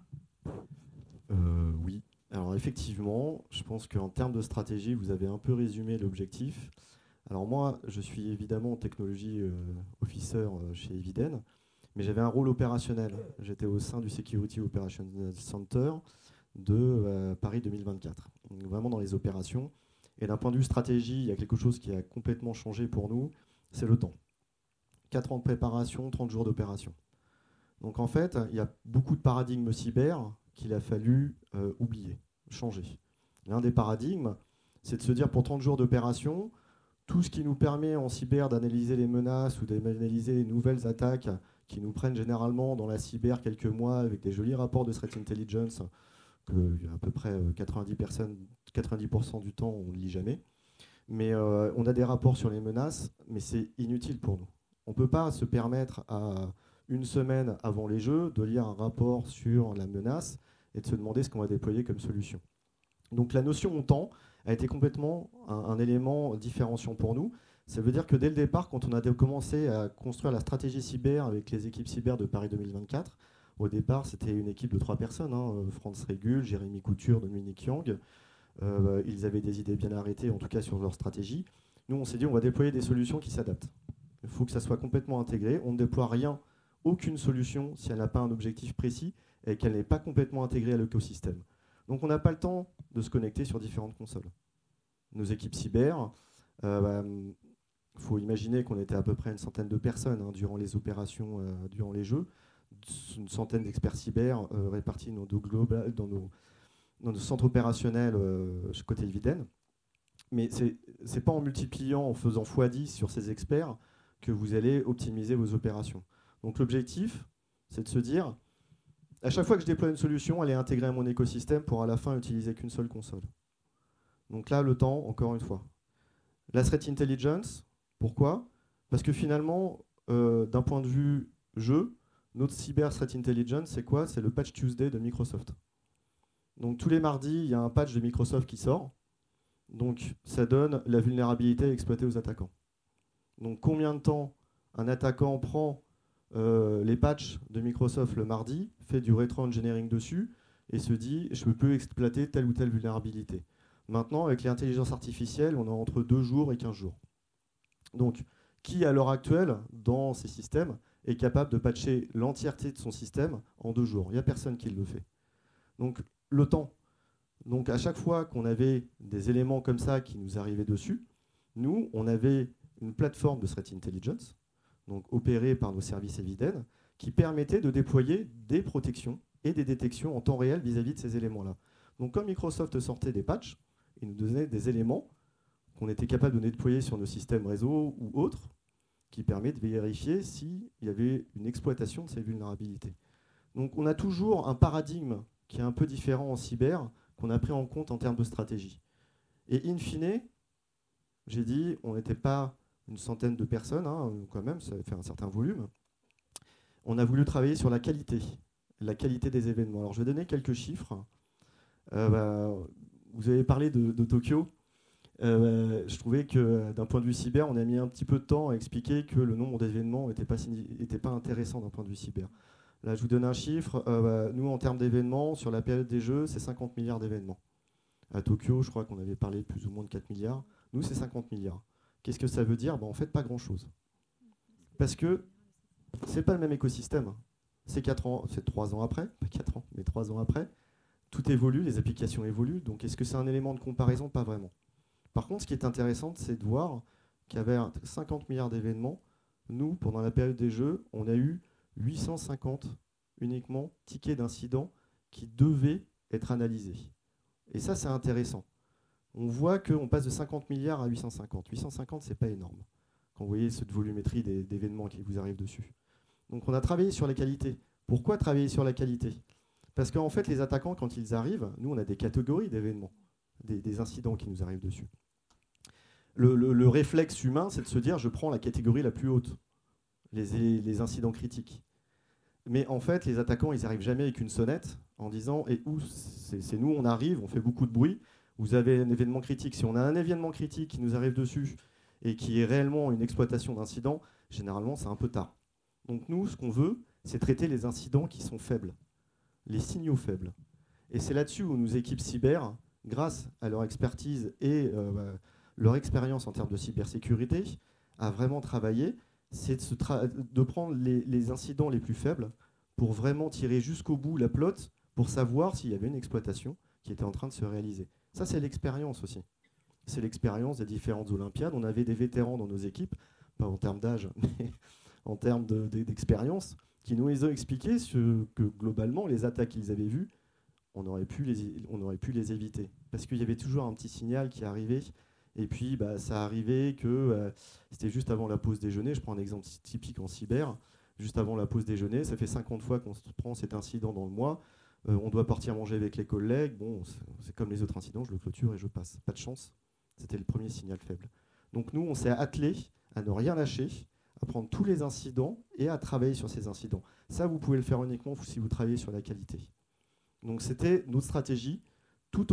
Oui. Alors effectivement, je pense qu'en termes de stratégie, vous avez un peu résumé l'objectif. Alors moi, je suis évidemment technology officer chez Eviden, mais j'avais un rôle opérationnel. J'étais au sein du Security Operations Center de Paris 2024, donc vraiment dans les opérations. Et d'un point de vue stratégie, il y a quelque chose qui a complètement changé pour nous, c'est le temps. 4 ans de préparation, 30 jours d'opération. Donc en fait, il y a beaucoup de paradigmes cyber qu'il a fallu oublier, changer. L'un des paradigmes, c'est de se dire pour 30 jours d'opération, tout ce qui nous permet en cyber d'analyser les menaces ou d'analyser les nouvelles attaques qui nous prennent généralement dans la cyber quelques mois avec des jolis rapports de threat intelligence que à peu près 90% du temps on ne lit jamais. Mais on a des rapports sur les menaces, mais c'est inutile pour nous. On ne peut pas se permettre à une semaine avant les Jeux de lire un rapport sur la menace et de se demander ce qu'on va déployer comme solution. Donc la notion temps a été complètement un élément différenciant pour nous. Ça veut dire que dès le départ, quand on a commencé à construire la stratégie cyber avec les équipes cyber de Paris 2024, au départ c'était une équipe de 3 personnes, Franz Régul, Jérémy Couture, Dominique Yang. Ils avaient des idées bien arrêtées, en tout cas sur leur stratégie. Nous on s'est dit on va déployer des solutions qui s'adaptent. Il faut que ça soit complètement intégré. On ne déploie rien, aucune solution, si elle n'a pas un objectif précis et qu'elle n'est pas complètement intégrée à l'écosystème. Donc on n'a pas le temps de se connecter sur différentes consoles. Nos équipes cyber, faut imaginer qu'on était à peu près une centaine de personnes durant les opérations, durant les Jeux, une centaine d'experts cyber répartis dans nos centres opérationnels côté Eviden. Mais c'est pas en multipliant, en faisant x10 sur ces experts que vous allez optimiser vos opérations. Donc l'objectif, c'est de se dire, à chaque fois que je déploie une solution, elle est intégrée à mon écosystème pour à la fin utiliser qu'une seule console. Donc là, le temps, encore une fois. La threat intelligence, pourquoi? Parce que finalement, d'un point de vue jeu, notre cyber threat intelligence, c'est quoi? C'est le patch Tuesday de Microsoft. Donc tous les mardis, il y a un patch de Microsoft qui sort. Donc ça donne la vulnérabilité exploitée aux attaquants. Donc combien de temps un attaquant prend les patchs de Microsoft le mardi, fait du rétro-engineering dessus et se dit je peux exploiter telle ou telle vulnérabilité. Maintenant, avec l'intelligence artificielle, on a entre 2 jours et 15 jours. Donc, qui à l'heure actuelle, dans ces systèmes, est capable de patcher l'entièreté de son système en 2 jours? Il n'y a personne qui le fait. Donc, le temps. Donc, à chaque fois qu'on avait des éléments comme ça qui nous arrivaient dessus, nous, on avait une plateforme de threat intelligence, donc opérée par nos services Eviden, qui permettait de déployer des protections et des détections en temps réel vis-à-vis de ces éléments-là. Donc, comme Microsoft sortait des patchs, il nous donnait des éléments qu'on était capable de déployer sur nos systèmes réseau ou autres, qui permet de vérifier s'il y avait une exploitation de ces vulnérabilités. Donc on a toujours un paradigme qui est un peu différent en cyber, qu'on a pris en compte en termes de stratégie. Et in fine, j'ai dit, on n'était pas une centaine de personnes, quand même, ça fait un certain volume. on a voulu travailler sur la qualité des événements. Alors je vais donner quelques chiffres. Vous avez parlé de Tokyo. Je trouvais que d'un point de vue cyber, on a mis un petit peu de temps à expliquer que le nombre d'événements n'était pas intéressant d'un point de vue cyber. Là, je vous donne un chiffre. Nous, en termes d'événements, sur la période des Jeux, c'est 50 milliards d'événements. À Tokyo, je crois qu'on avait parlé de plus ou moins de 4 milliards. Nous, c'est 50 milliards. Qu'est-ce que ça veut dire ? En fait, pas grand-chose. Parce que c'est pas le même écosystème. C'est 3 ans après, pas 4 ans, mais 3 ans après. Tout évolue, les applications évoluent. Donc, est-ce que c'est un élément de comparaison ? Pas vraiment. Par contre, ce qui est intéressant, c'est de voir qu'avec 50 milliards d'événements, nous, pendant la période des Jeux, on a eu 850 uniquement tickets d'incidents qui devaient être analysés. Et ça, c'est intéressant. On voit qu'on passe de 50 milliards à 850. 850, c'est pas énorme, quand vous voyez cette volumétrie d'événements qui vous arrivent dessus. Donc on a travaillé sur la qualité. Pourquoi travailler sur la qualité ? Parce qu'en fait, les attaquants, quand ils arrivent, nous, on a des catégories d'événements, des incidents qui nous arrivent dessus. Le réflexe humain, c'est de se dire, je prends la catégorie la plus haute, les incidents critiques. Mais en fait, les attaquants, ils n'arrivent jamais avec une sonnette en disant « Et où c'est nous, on arrive, on fait beaucoup de bruit, vous avez un événement critique. » Si on a un événement critique qui nous arrive dessus et qui est réellement une exploitation d'incidents, généralement, c'est un peu tard. Donc nous, ce qu'on veut, c'est traiter les incidents qui sont faibles, les signaux faibles. Et c'est là-dessus où nos équipes cyber, grâce à leur expertise et leur expérience en termes de cybersécurité, a vraiment travaillé, c'est de prendre les incidents les plus faibles pour vraiment tirer jusqu'au bout la plotte pour savoir s'il y avait une exploitation qui était en train de se réaliser. Ça, c'est l'expérience aussi. C'est l'expérience des différentes Olympiades. On avait des vétérans dans nos équipes, pas en termes d'âge, mais en termes d'expérience, qui nous ont expliqué que globalement, les attaques qu'ils avaient vues, on aurait pu les éviter. Parce qu'il y avait toujours un petit signal qui arrivait. Et puis, ça arrivait que c'était juste avant la pause déjeuner. Je prends un exemple typique en cyber. Juste avant la pause déjeuner, ça fait 50 fois qu'on se prend cet incident dans le mois. On doit partir manger avec les collègues. Bon, c'est comme les autres incidents, je le clôture et je passe. Pas de chance. C'était le premier signal faible. Donc nous, on s'est attelé à ne rien lâcher, à prendre tous les incidents et à travailler sur ces incidents. Ça, vous pouvez le faire uniquement si vous travaillez sur la qualité. Donc c'était notre stratégie, tout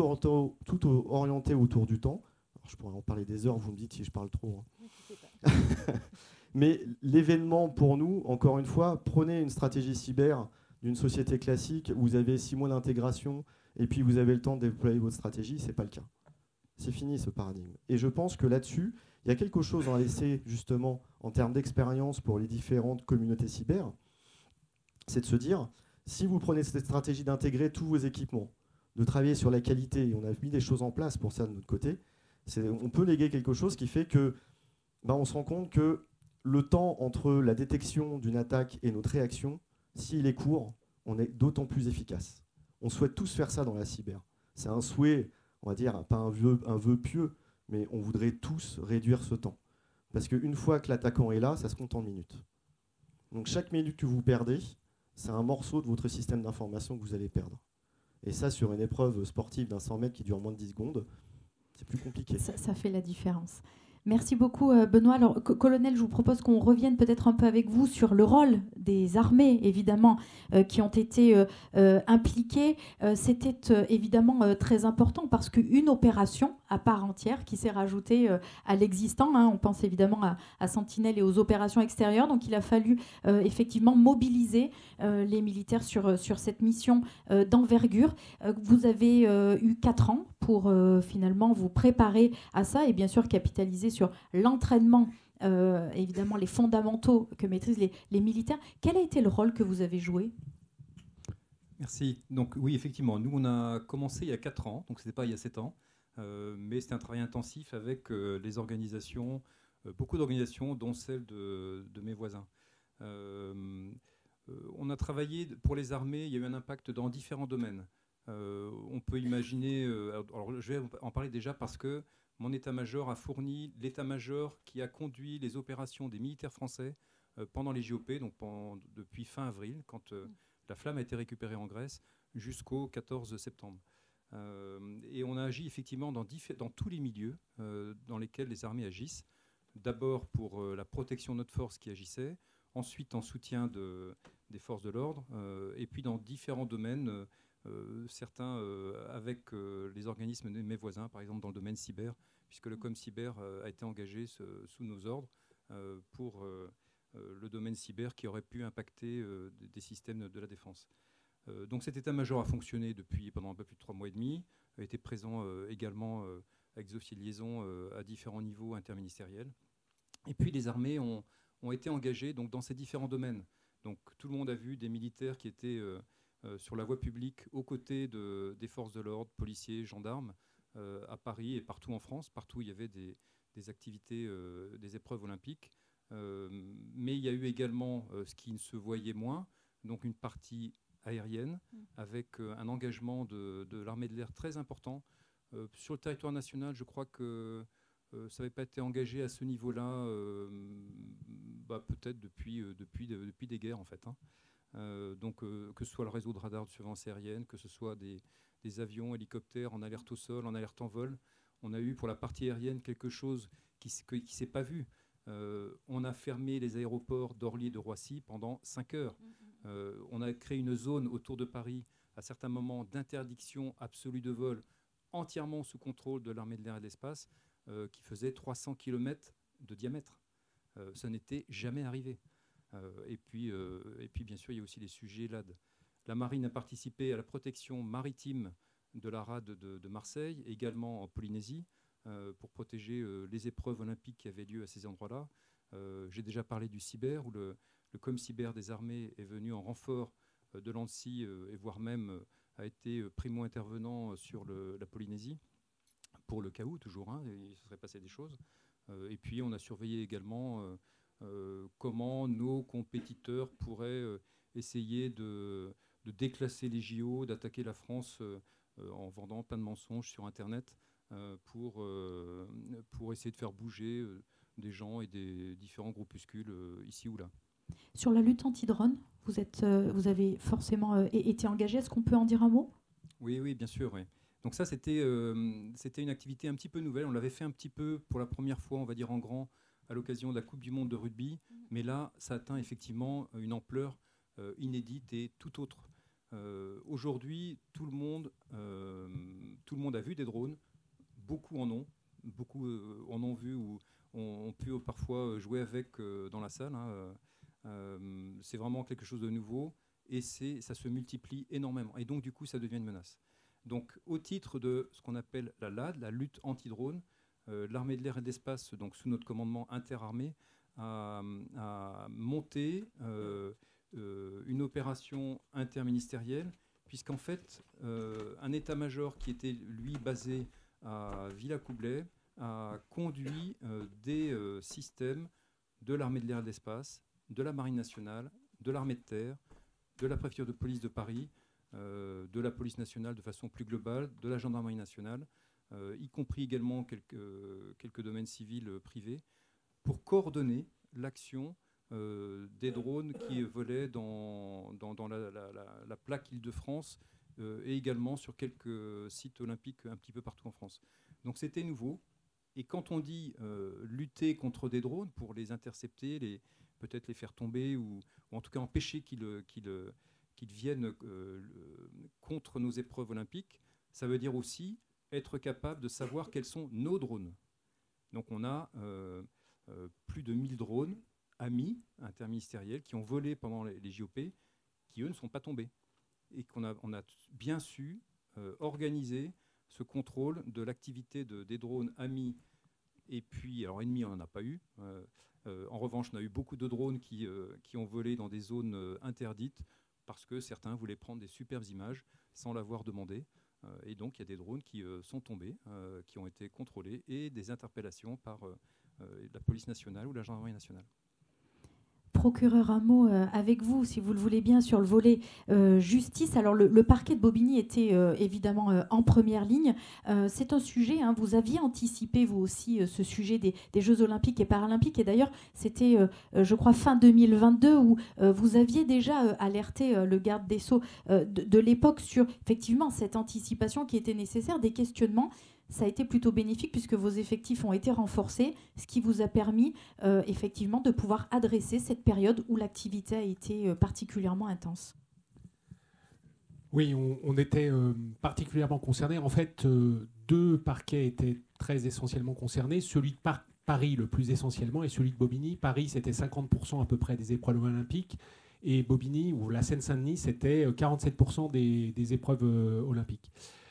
orienté autour du temps. Alors, je pourrais en parler des heures, vous me dites si je parle trop. Hein. Mais l'événement, pour nous, encore une fois, prenez une stratégie cyber d'une société classique, où vous avez 6 mois d'intégration et puis vous avez le temps de déployer votre stratégie, ce n'est pas le cas. C'est fini ce paradigme. Et je pense que là-dessus, il y a quelque chose à laisser justement en termes d'expérience pour les différentes communautés cyber, c'est de se dire, si vous prenez cette stratégie d'intégrer tous vos équipements, de travailler sur la qualité, et on a mis des choses en place pour ça de notre côté, on peut léguer quelque chose qui fait que on se rend compte que le temps entre la détection d'une attaque et notre réaction, s'il est court, on est d'autant plus efficace. On souhaite tous faire ça dans la cyber. C'est un souhait, on va dire, pas un vœu pieux, mais on voudrait tous réduire ce temps. Parce qu'une fois que l'attaquant est là, ça se compte en minutes. Donc chaque minute que vous perdez, c'est un morceau de votre système d'information que vous allez perdre. Et ça, sur une épreuve sportive d'un 100 mètres qui dure moins de 10 secondes, c'est plus compliqué. Ça fait la différence. Merci beaucoup, Benoît. Alors, colonel, je vous propose qu'on revienne peut-être un peu avec vous sur le rôle des armées, évidemment, qui ont été impliquées. C'était évidemment très important parce qu'une opération à part entière qui s'est rajoutée à l'existant, hein, on pense évidemment à Sentinelle et aux opérations extérieures, donc il a fallu effectivement mobiliser les militaires sur cette mission d'envergure. Vous avez eu 4 ans pour finalement vous préparer à ça et bien sûr capitaliser sur l'entraînement, évidemment les fondamentaux que maîtrisent les militaires. Quel a été le rôle que vous avez joué ? Merci. Donc oui, effectivement, nous on a commencé il y a 4 ans, donc ce n'était pas il y a 7 ans, mais c'était un travail intensif avec les organisations, beaucoup d'organisations, dont celle de mes voisins. On a travaillé pour les armées, il y a eu un impact dans différents domaines. On peut imaginer, alors je vais en parler déjà parce que mon état-major a fourni l'état-major qui a conduit les opérations des militaires français pendant les JOP, donc depuis fin avril, quand la flamme a été récupérée en Grèce, jusqu'au 14 septembre. Et on a agi effectivement dans tous les milieux dans lesquels les armées agissent. D'abord pour la protection de notre force qui agissait, ensuite en soutien des forces de l'ordre, et puis dans différents domaines, certains avec les organismes de mes voisins, par exemple dans le domaine cyber, puisque le ComCyber a été engagé sous nos ordres pour le domaine cyber qui aurait pu impacter des systèmes de la défense. Donc cet état-major a fonctionné pendant un peu plus de 3 mois et demi, a été présent également avec des officiers de liaison à différents niveaux interministériels. Et puis les armées ont été engagées donc, dans ces différents domaines. Donc tout le monde a vu des militaires qui étaient sur la voie publique aux côtés des forces de l'ordre, policiers, gendarmes, à Paris et partout en France, partout où il y avait des activités, des épreuves olympiques. Mais il y a eu également ce qui se voyait moins, donc une partie aérienne, avec un engagement de l'armée de l'air très important. Sur le territoire national, je crois que ça n'avait pas été engagé à ce niveau-là, peut-être depuis des guerres, en fait. Donc, que ce soit le réseau de radars de surveillance aérienne, que ce soit des avions, hélicoptères en alerte au sol, en alerte en vol, on a eu pour la partie aérienne quelque chose qui ne s'est pas vu. On a fermé les aéroports d'Orly et de Roissy pendant 5 heures. On a créé une zone autour de Paris, à certains moments, d'interdiction absolue de vol, entièrement sous contrôle de l'armée de l'air et de l'espace, qui faisait 300 km de diamètre. Ça n'était jamais arrivé. Et puis, bien sûr, il y a aussi les sujets LAD. La marine a participé à la protection maritime de la rade de Marseille, également en Polynésie, pour protéger les épreuves olympiques qui avaient lieu à ces endroits-là. J'ai déjà parlé du cyber, où le ComCyber des armées est venu en renfort de l'ANSSI, et voire même a été primo-intervenant sur la Polynésie, pour le cas où, toujours, il se serait passé des choses. Et puis, on a surveillé également comment nos compétiteurs pourraient essayer de déclasser les JO, d'attaquer la France en vendant plein de mensonges sur Internet pour essayer de faire bouger des gens et des différents groupuscules ici ou là. Sur la lutte anti-drone, vous avez forcément été engagé. Est-ce qu'on peut en dire un mot ? Oui, bien sûr. Oui. Donc ça, c'était une activité un petit peu nouvelle. On l'avait fait un petit peu pour la première fois, on va dire en grand, à l'occasion de la Coupe du Monde de rugby. Mais là, ça atteint effectivement une ampleur inédite et tout autre. Aujourd'hui, tout le monde a vu des drones. Beaucoup en ont vu ou ont pu parfois jouer avec dans la salle. C'est vraiment quelque chose de nouveau et ça se multiplie énormément. Et donc, du coup, ça devient une menace. Donc, au titre de ce qu'on appelle la LAD, la lutte anti-drone, l'armée de l'air et de l'espace, donc sous notre commandement interarmée, a monté une opération interministérielle, puisqu'en fait, un état-major qui était, lui, basé à Villacoublay, a conduit des systèmes de l'armée de l'air et de l'espace, de la marine nationale, de l'armée de terre, de la préfecture de police de Paris, de la police nationale de façon plus globale, de la gendarmerie nationale, y compris également quelques domaines civils privés, pour coordonner l'action des drones qui volaient dans la plaque Île-de-France et également sur quelques sites olympiques un petit peu partout en France. Donc c'était nouveau. Et quand on dit lutter contre des drones pour les intercepter, peut-être les faire tomber ou en tout cas empêcher qu'ils viennent contre nos épreuves olympiques, ça veut dire aussi être capable de savoir quels sont nos drones. Donc on a plus de 1000 drones amis interministériels qui ont volé pendant les JOP, qui eux ne sont pas tombés. Et on a bien su organiser ce contrôle de l'activité des drones amis. Et puis, alors ennemis, on n'en a pas eu. En revanche, on a eu beaucoup de drones qui ont volé dans des zones interdites parce que certains voulaient prendre des superbes images sans l'avoir demandé. Et donc, il y a des drones qui sont tombés, qui ont été contrôlés et des interpellations par la police nationale ou la gendarmerie nationale. Procureur, un mot avec vous, si vous le voulez bien, sur le volet justice. Alors, le parquet de Bobigny était évidemment en première ligne. C'est un sujet, vous aviez anticipé, vous aussi, ce sujet des Jeux Olympiques et Paralympiques. Et d'ailleurs, c'était, je crois, fin 2022, où vous aviez déjà alerté le garde des Sceaux de l'époque sur, effectivement, cette anticipation qui était nécessaire, des questionnements. ça a été plutôt bénéfique puisque vos effectifs ont été renforcés, ce qui vous a permis effectivement de pouvoir adresser cette période où l'activité a été particulièrement intense. Oui, on était particulièrement concernés. En fait, deux parquets étaient très essentiellement concernés. Celui de Paris, le plus essentiellement, et celui de Bobigny. Paris, c'était 50% à peu près des épreuves olympiques. Et Bobigny, ou la Seine-Saint-Denis, c'était 47% des épreuves olympiques.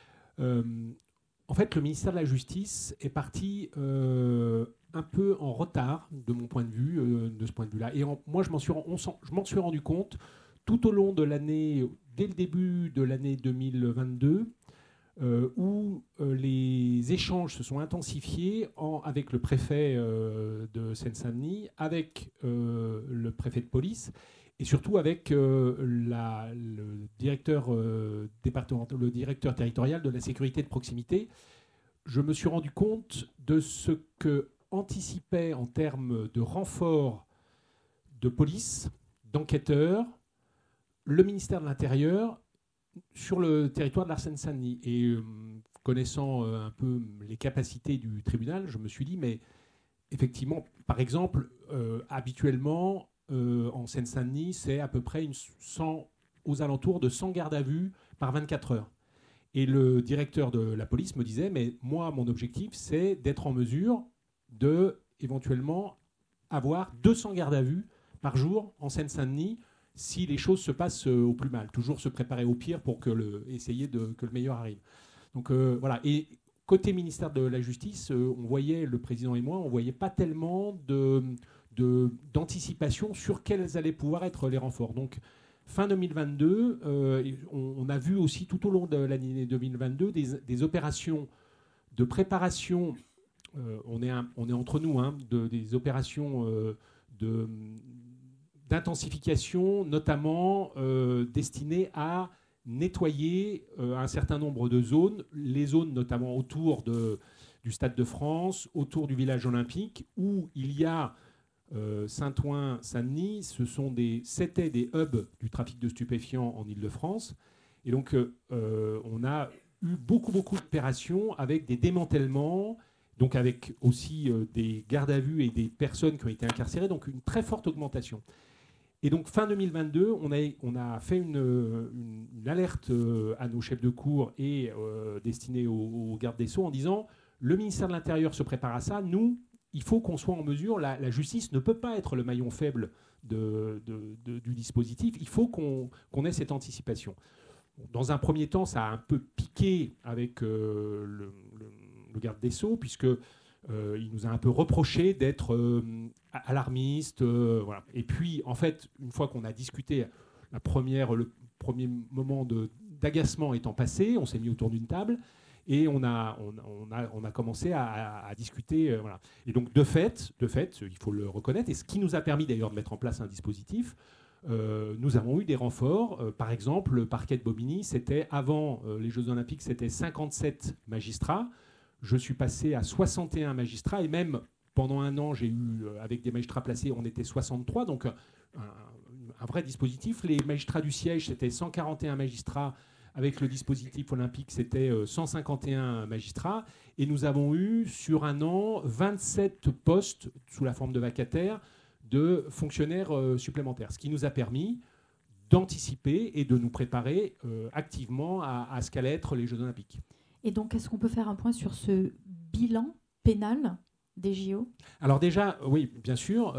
En fait, le ministère de la Justice est parti un peu en retard, de mon point de vue, de ce point de vue-là. Et moi, je m'en suis rendu compte tout au long de l'année, dès le début de l'année 2022, où les échanges se sont intensifiés avec le préfet de Seine-Saint-Denis, avec le préfet de police, et surtout avec le directeur départemental, le directeur territorial de la sécurité de proximité. Je me suis rendu compte de ce que anticipait en termes de renfort de police, d'enquêteurs, le ministère de l'Intérieur sur le territoire de la Seine-Saint-Denis. Et connaissant un peu les capacités du tribunal, je me suis dit, mais effectivement, par exemple, habituellement, en Seine-Saint-Denis, c'est à peu près aux alentours de 100 gardes à vue par 24 heures. Et le directeur de la police me disait, mais moi, mon objectif, c'est d'être en mesure de, éventuellement, avoir 200 gardes à vue par jour en Seine-Saint-Denis, si les choses se passent au plus mal. Toujours se préparer au pire pour essayer que le meilleur arrive. Donc voilà. Et côté ministère de la Justice, on voyait, le président et moi, on ne voyait pas tellement d'anticipation sur quels allaient pouvoir être les renforts. Donc fin 2022, on a vu aussi tout au long de l'année 2022 des opérations de préparation, on est entre nous, des opérations d'intensification, notamment destinées à nettoyer un certain nombre de zones, les zones notamment autour du Stade de France, autour du village olympique, où il y a Saint-Ouen, Saint-Denis, c'était des hubs du trafic de stupéfiants en Île-de-France. Et donc, on a eu beaucoup d'opérations avec des démantèlements, donc avec aussi des gardes à vue et des personnes qui ont été incarcérées, donc une très forte augmentation. Et donc, fin 2022, on a fait une alerte à nos chefs de cour et destinée aux gardes des Sceaux en disant « Le ministère de l'Intérieur se prépare à ça, nous, il faut qu'on soit en mesure, la justice ne peut pas être le maillon faible du dispositif, il faut qu'on ait cette anticipation. » Dans un premier temps, ça a un peu piqué avec le garde des Sceaux, puisque il nous a un peu reproché d'être alarmiste. Voilà. Et puis, en fait, une fois qu'on a discuté, le premier moment d'agacement étant passé, on s'est mis autour d'une table et on a commencé à discuter. Voilà. Et donc, de fait, il faut le reconnaître, et ce qui nous a permis d'ailleurs de mettre en place un dispositif, nous avons eu des renforts. Par exemple, le parquet de Bobigny, c'était avant les Jeux Olympiques, c'était 57 magistrats. Je suis passé à 61 magistrats, et même pendant un an, j'ai eu, avec des magistrats placés, on était 63, donc un vrai dispositif. Les magistrats du siège, c'était 141 magistrats. Avec le dispositif olympique, c'était 151 magistrats. Et nous avons eu, sur un an, 27 postes, sous la forme de vacataires, de fonctionnaires supplémentaires. Ce qui nous a permis d'anticiper et de nous préparer activement à ce qu'allaient être les Jeux Olympiques. Et donc, est-ce qu'on peut faire un point sur ce bilan pénal des JO ? Alors déjà, oui, bien sûr.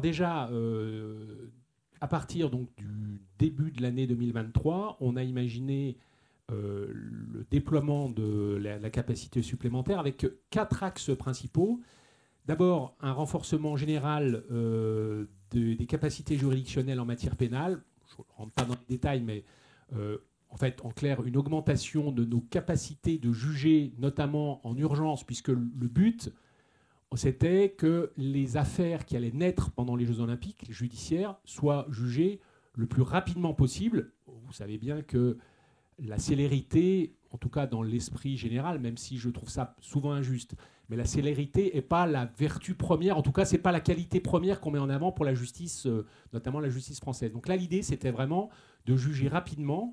À partir donc, du début de l'année 2023, on a imaginé le déploiement de la capacité supplémentaire avec 4 axes principaux. D'abord, un renforcement général des capacités juridictionnelles en matière pénale. Je ne rentre pas dans les détails, mais en fait, en clair, une augmentation de nos capacités de juger, notamment en urgence, puisque le but, c'était que les affaires qui allaient naître pendant les Jeux Olympiques, les judiciaires, soient jugées le plus rapidement possible. Vous savez bien que la célérité, en tout cas dans l'esprit général, même si je trouve ça souvent injuste, mais la célérité n'est pas la vertu première, en tout cas, ce n'est pas la qualité première qu'on met en avant pour la justice, notamment la justice française. Donc là, l'idée, c'était vraiment de juger rapidement.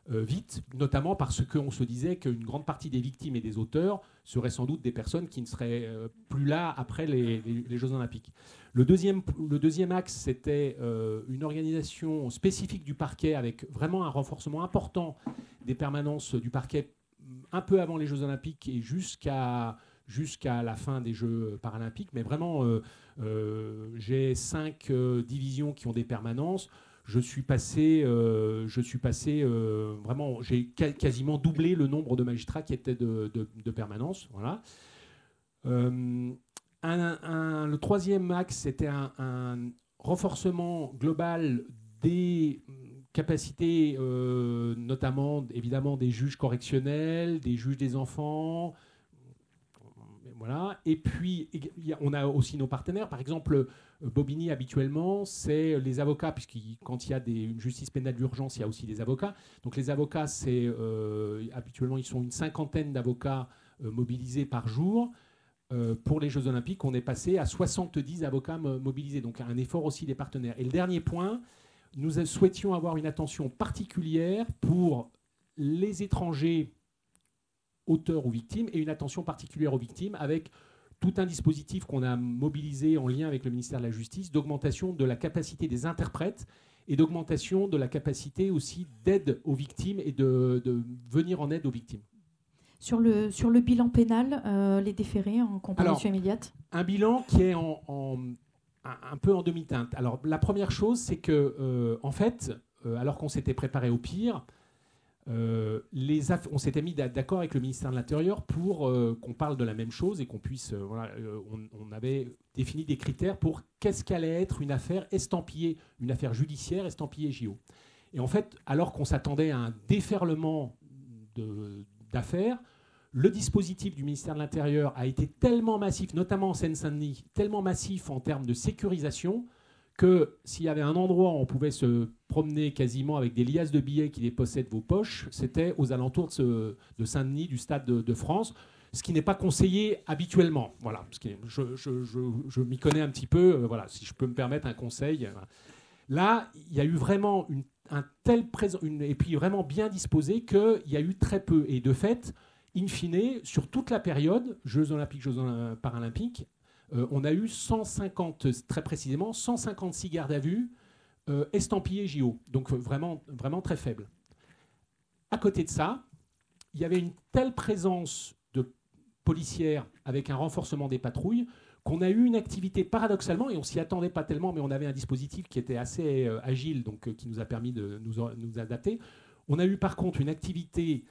vite, notamment parce qu'on se disait qu'une grande partie des victimes et des auteurs seraient sans doute des personnes qui ne seraient plus là après les Jeux Olympiques. Le deuxième axe, c'était une organisation spécifique du parquet avec vraiment un renforcement important des permanences du parquet un peu avant les Jeux Olympiques et jusqu'à la fin des Jeux paralympiques. Mais vraiment, j'ai 5 divisions qui ont des permanences. Je suis passé vraiment, j'ai quasiment doublé le nombre de magistrats qui étaient de permanence. Voilà. Le troisième axe, c'était un renforcement global des capacités, notamment évidemment des juges correctionnels, des juges des enfants. Voilà. Et puis, on a aussi nos partenaires. Par exemple, Bobigny, habituellement, c'est les avocats, puisque quand il y a une justice pénale d'urgence, il y a aussi des avocats. Donc les avocats, habituellement, ils sont une 50aine d'avocats mobilisés par jour. Pour les Jeux Olympiques, on est passé à 70 avocats mobilisés. Donc un effort aussi des partenaires. Et le dernier point, nous souhaitions avoir une attention particulière pour les étrangers auteurs ou victimes, et une attention particulière aux victimes, avec tout un dispositif qu'on a mobilisé en lien avec le ministère de la Justice, d'augmentation de la capacité des interprètes et d'augmentation de la capacité aussi d'aide aux victimes et de venir en aide aux victimes. Sur le bilan pénal, les déférés en comparution immédiate ? Un bilan qui est un peu en demi-teinte. Alors la première chose, c'est que en fait, alors qu'on s'était préparé au pire, on s'était mis d'accord avec le ministère de l'Intérieur pour qu'on parle de la même chose et qu'on puisse... on avait défini des critères pour qu'est-ce qu'allait être une affaire estampillée, une affaire judiciaire estampillée JO. Et en fait, alors qu'on s'attendait à un déferlement d'affaires, le dispositif du ministère de l'Intérieur a été tellement massif, notamment en Seine-Saint-Denis, tellement massif en termes de sécurisation, que s'il y avait un endroit où on pouvait se promener quasiment avec des liasses de billets qui dépossèdent vos poches, c'était aux alentours de Saint-Denis, du Stade de France, ce qui n'est pas conseillé habituellement. Voilà, parce que je m'y connais un petit peu, voilà, si je peux me permettre un conseil. Là, il y a eu vraiment un tel et puis vraiment bien disposé qu'il y a eu très peu. Et de fait, in fine, sur toute la période, Jeux Olympiques, Jeux Paralympiques, on a eu très précisément 156 gardes à vue estampillés JO, donc vraiment, vraiment très faible. À côté de ça, il y avait une telle présence de policières avec un renforcement des patrouilles qu'on a eu une activité paradoxalement, et on ne s'y attendait pas tellement, mais on avait un dispositif qui était assez agile, donc qui nous a permis de nous adapter. On a eu par contre une activité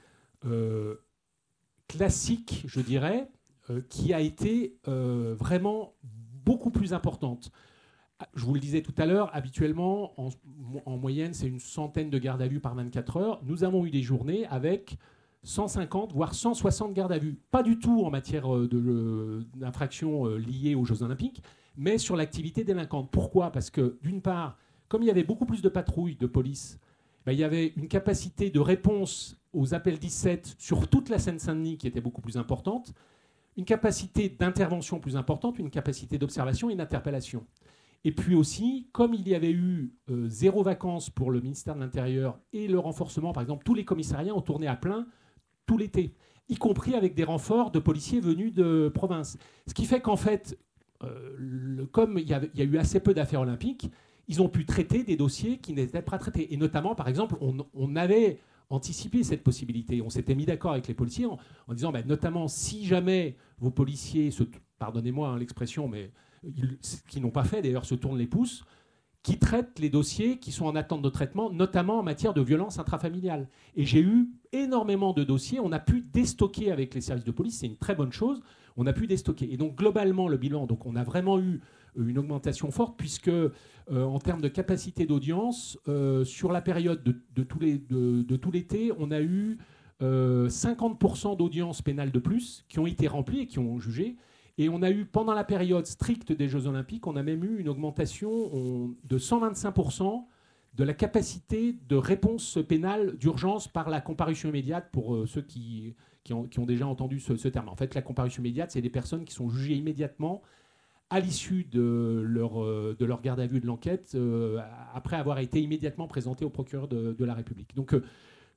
classique, je dirais, qui a été vraiment beaucoup plus importante. Je vous le disais tout à l'heure, habituellement, en moyenne, c'est une centaine de gardes à vue par 24 heures. Nous avons eu des journées avec 150, voire 160 gardes à vue. Pas du tout en matière d'infractions liées aux Jeux Olympiques, mais sur l'activité délinquante. Pourquoi ? Parce que, d'une part, comme il y avait beaucoup plus de patrouilles de police, il y avait une capacité de réponse aux appels 17 sur toute la Seine-Saint-Denis qui était beaucoup plus importante, une capacité d'intervention plus importante, une capacité d'observation et d'interpellation. Et puis aussi, comme il y avait eu 0 vacances pour le ministère de l'Intérieur et le renforcement, par exemple, tous les commissariats ont tourné à plein tout l'été, y compris avec des renforts de policiers venus de province. Ce qui fait qu'en fait, comme il y a eu assez peu d'affaires olympiques, ils ont pu traiter des dossiers qui n'étaient pas traités. Et notamment, par exemple, on avait anticipé cette possibilité. On s'était mis d'accord avec les policiers en disant, notamment, si jamais vos policiers, pardonnez-moi l'expression, mais qui n'ont pas fait d'ailleurs, se tournent les pouces, qui traitent les dossiers qui sont en attente de traitement, notamment en matière de violence intrafamiliale. Et j'ai eu énormément de dossiers. On a pu déstocker avec les services de police. C'est une très bonne chose. On a pu déstocker. Et donc, globalement, le bilan, donc, on a vraiment eu une augmentation forte, puisque en termes de capacité d'audience, sur la période de tout l'été, on a eu 50% d'audiences pénales de plus qui ont été remplies et qui ont jugé. Et on a eu, pendant la période stricte des Jeux Olympiques, on a même eu une augmentation de 125% de la capacité de réponse pénale d'urgence par la comparution immédiate, pour ceux qui ont déjà entendu ce terme. En fait, la comparution immédiate, c'est des personnes qui sont jugées immédiatement à l'issue de leur garde à vue de l'enquête, après avoir été immédiatement présentées au procureur de la République. Donc,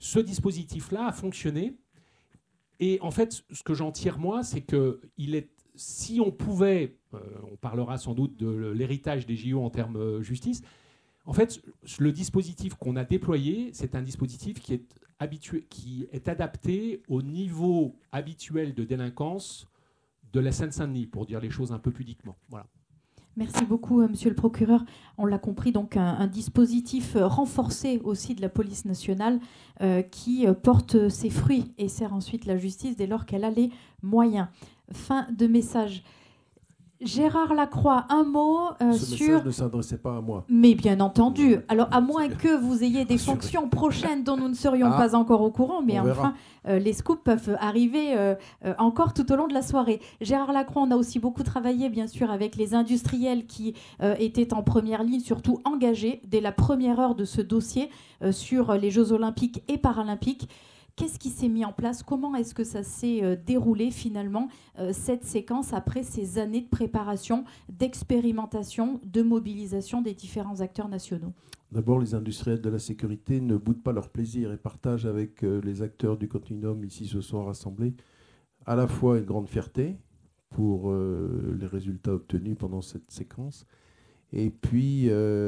Ce dispositif-là a fonctionné. Et en fait, ce que j'en tire, moi, c'est que si on pouvait, on parlera sans doute de l'héritage des JO en termes justice, en fait, le dispositif qu'on a déployé, c'est un dispositif qui est adapté au niveau habituel de délinquance de la Seine-Saint-Denis, pour dire les choses un peu pudiquement. Voilà. Merci beaucoup, monsieur le procureur. On l'a compris, donc un dispositif renforcé aussi de la police nationale qui porte ses fruits et sert ensuite la justice dès lors qu'elle a les moyens. Fin de message. Gérard Lacroix, un mot Ce sur... message ne s'adressait pas à moi. Mais bien entendu. Alors, à moins que vous ayez des fonctions prochaines dont nous ne serions pas encore au courant, mais enfin, les scoops peuvent arriver encore tout au long de la soirée. Gérard Lacroix, on a aussi beaucoup travaillé, bien sûr, avec les industriels qui étaient en première ligne, surtout engagés dès la première heure de ce dossier sur les Jeux Olympiques et Paralympiques. Qu'est-ce qui s'est mis en place? Comment est-ce que ça s'est déroulé finalement, cette séquence, après ces années de préparation, d'expérimentation, de mobilisation des différents acteurs nationaux? D'abord, les industriels de la sécurité ne boudent pas leur plaisir et partagent avec les acteurs du continuum ici ce soir rassemblés à la fois une grande fierté pour les résultats obtenus pendant cette séquence et puis...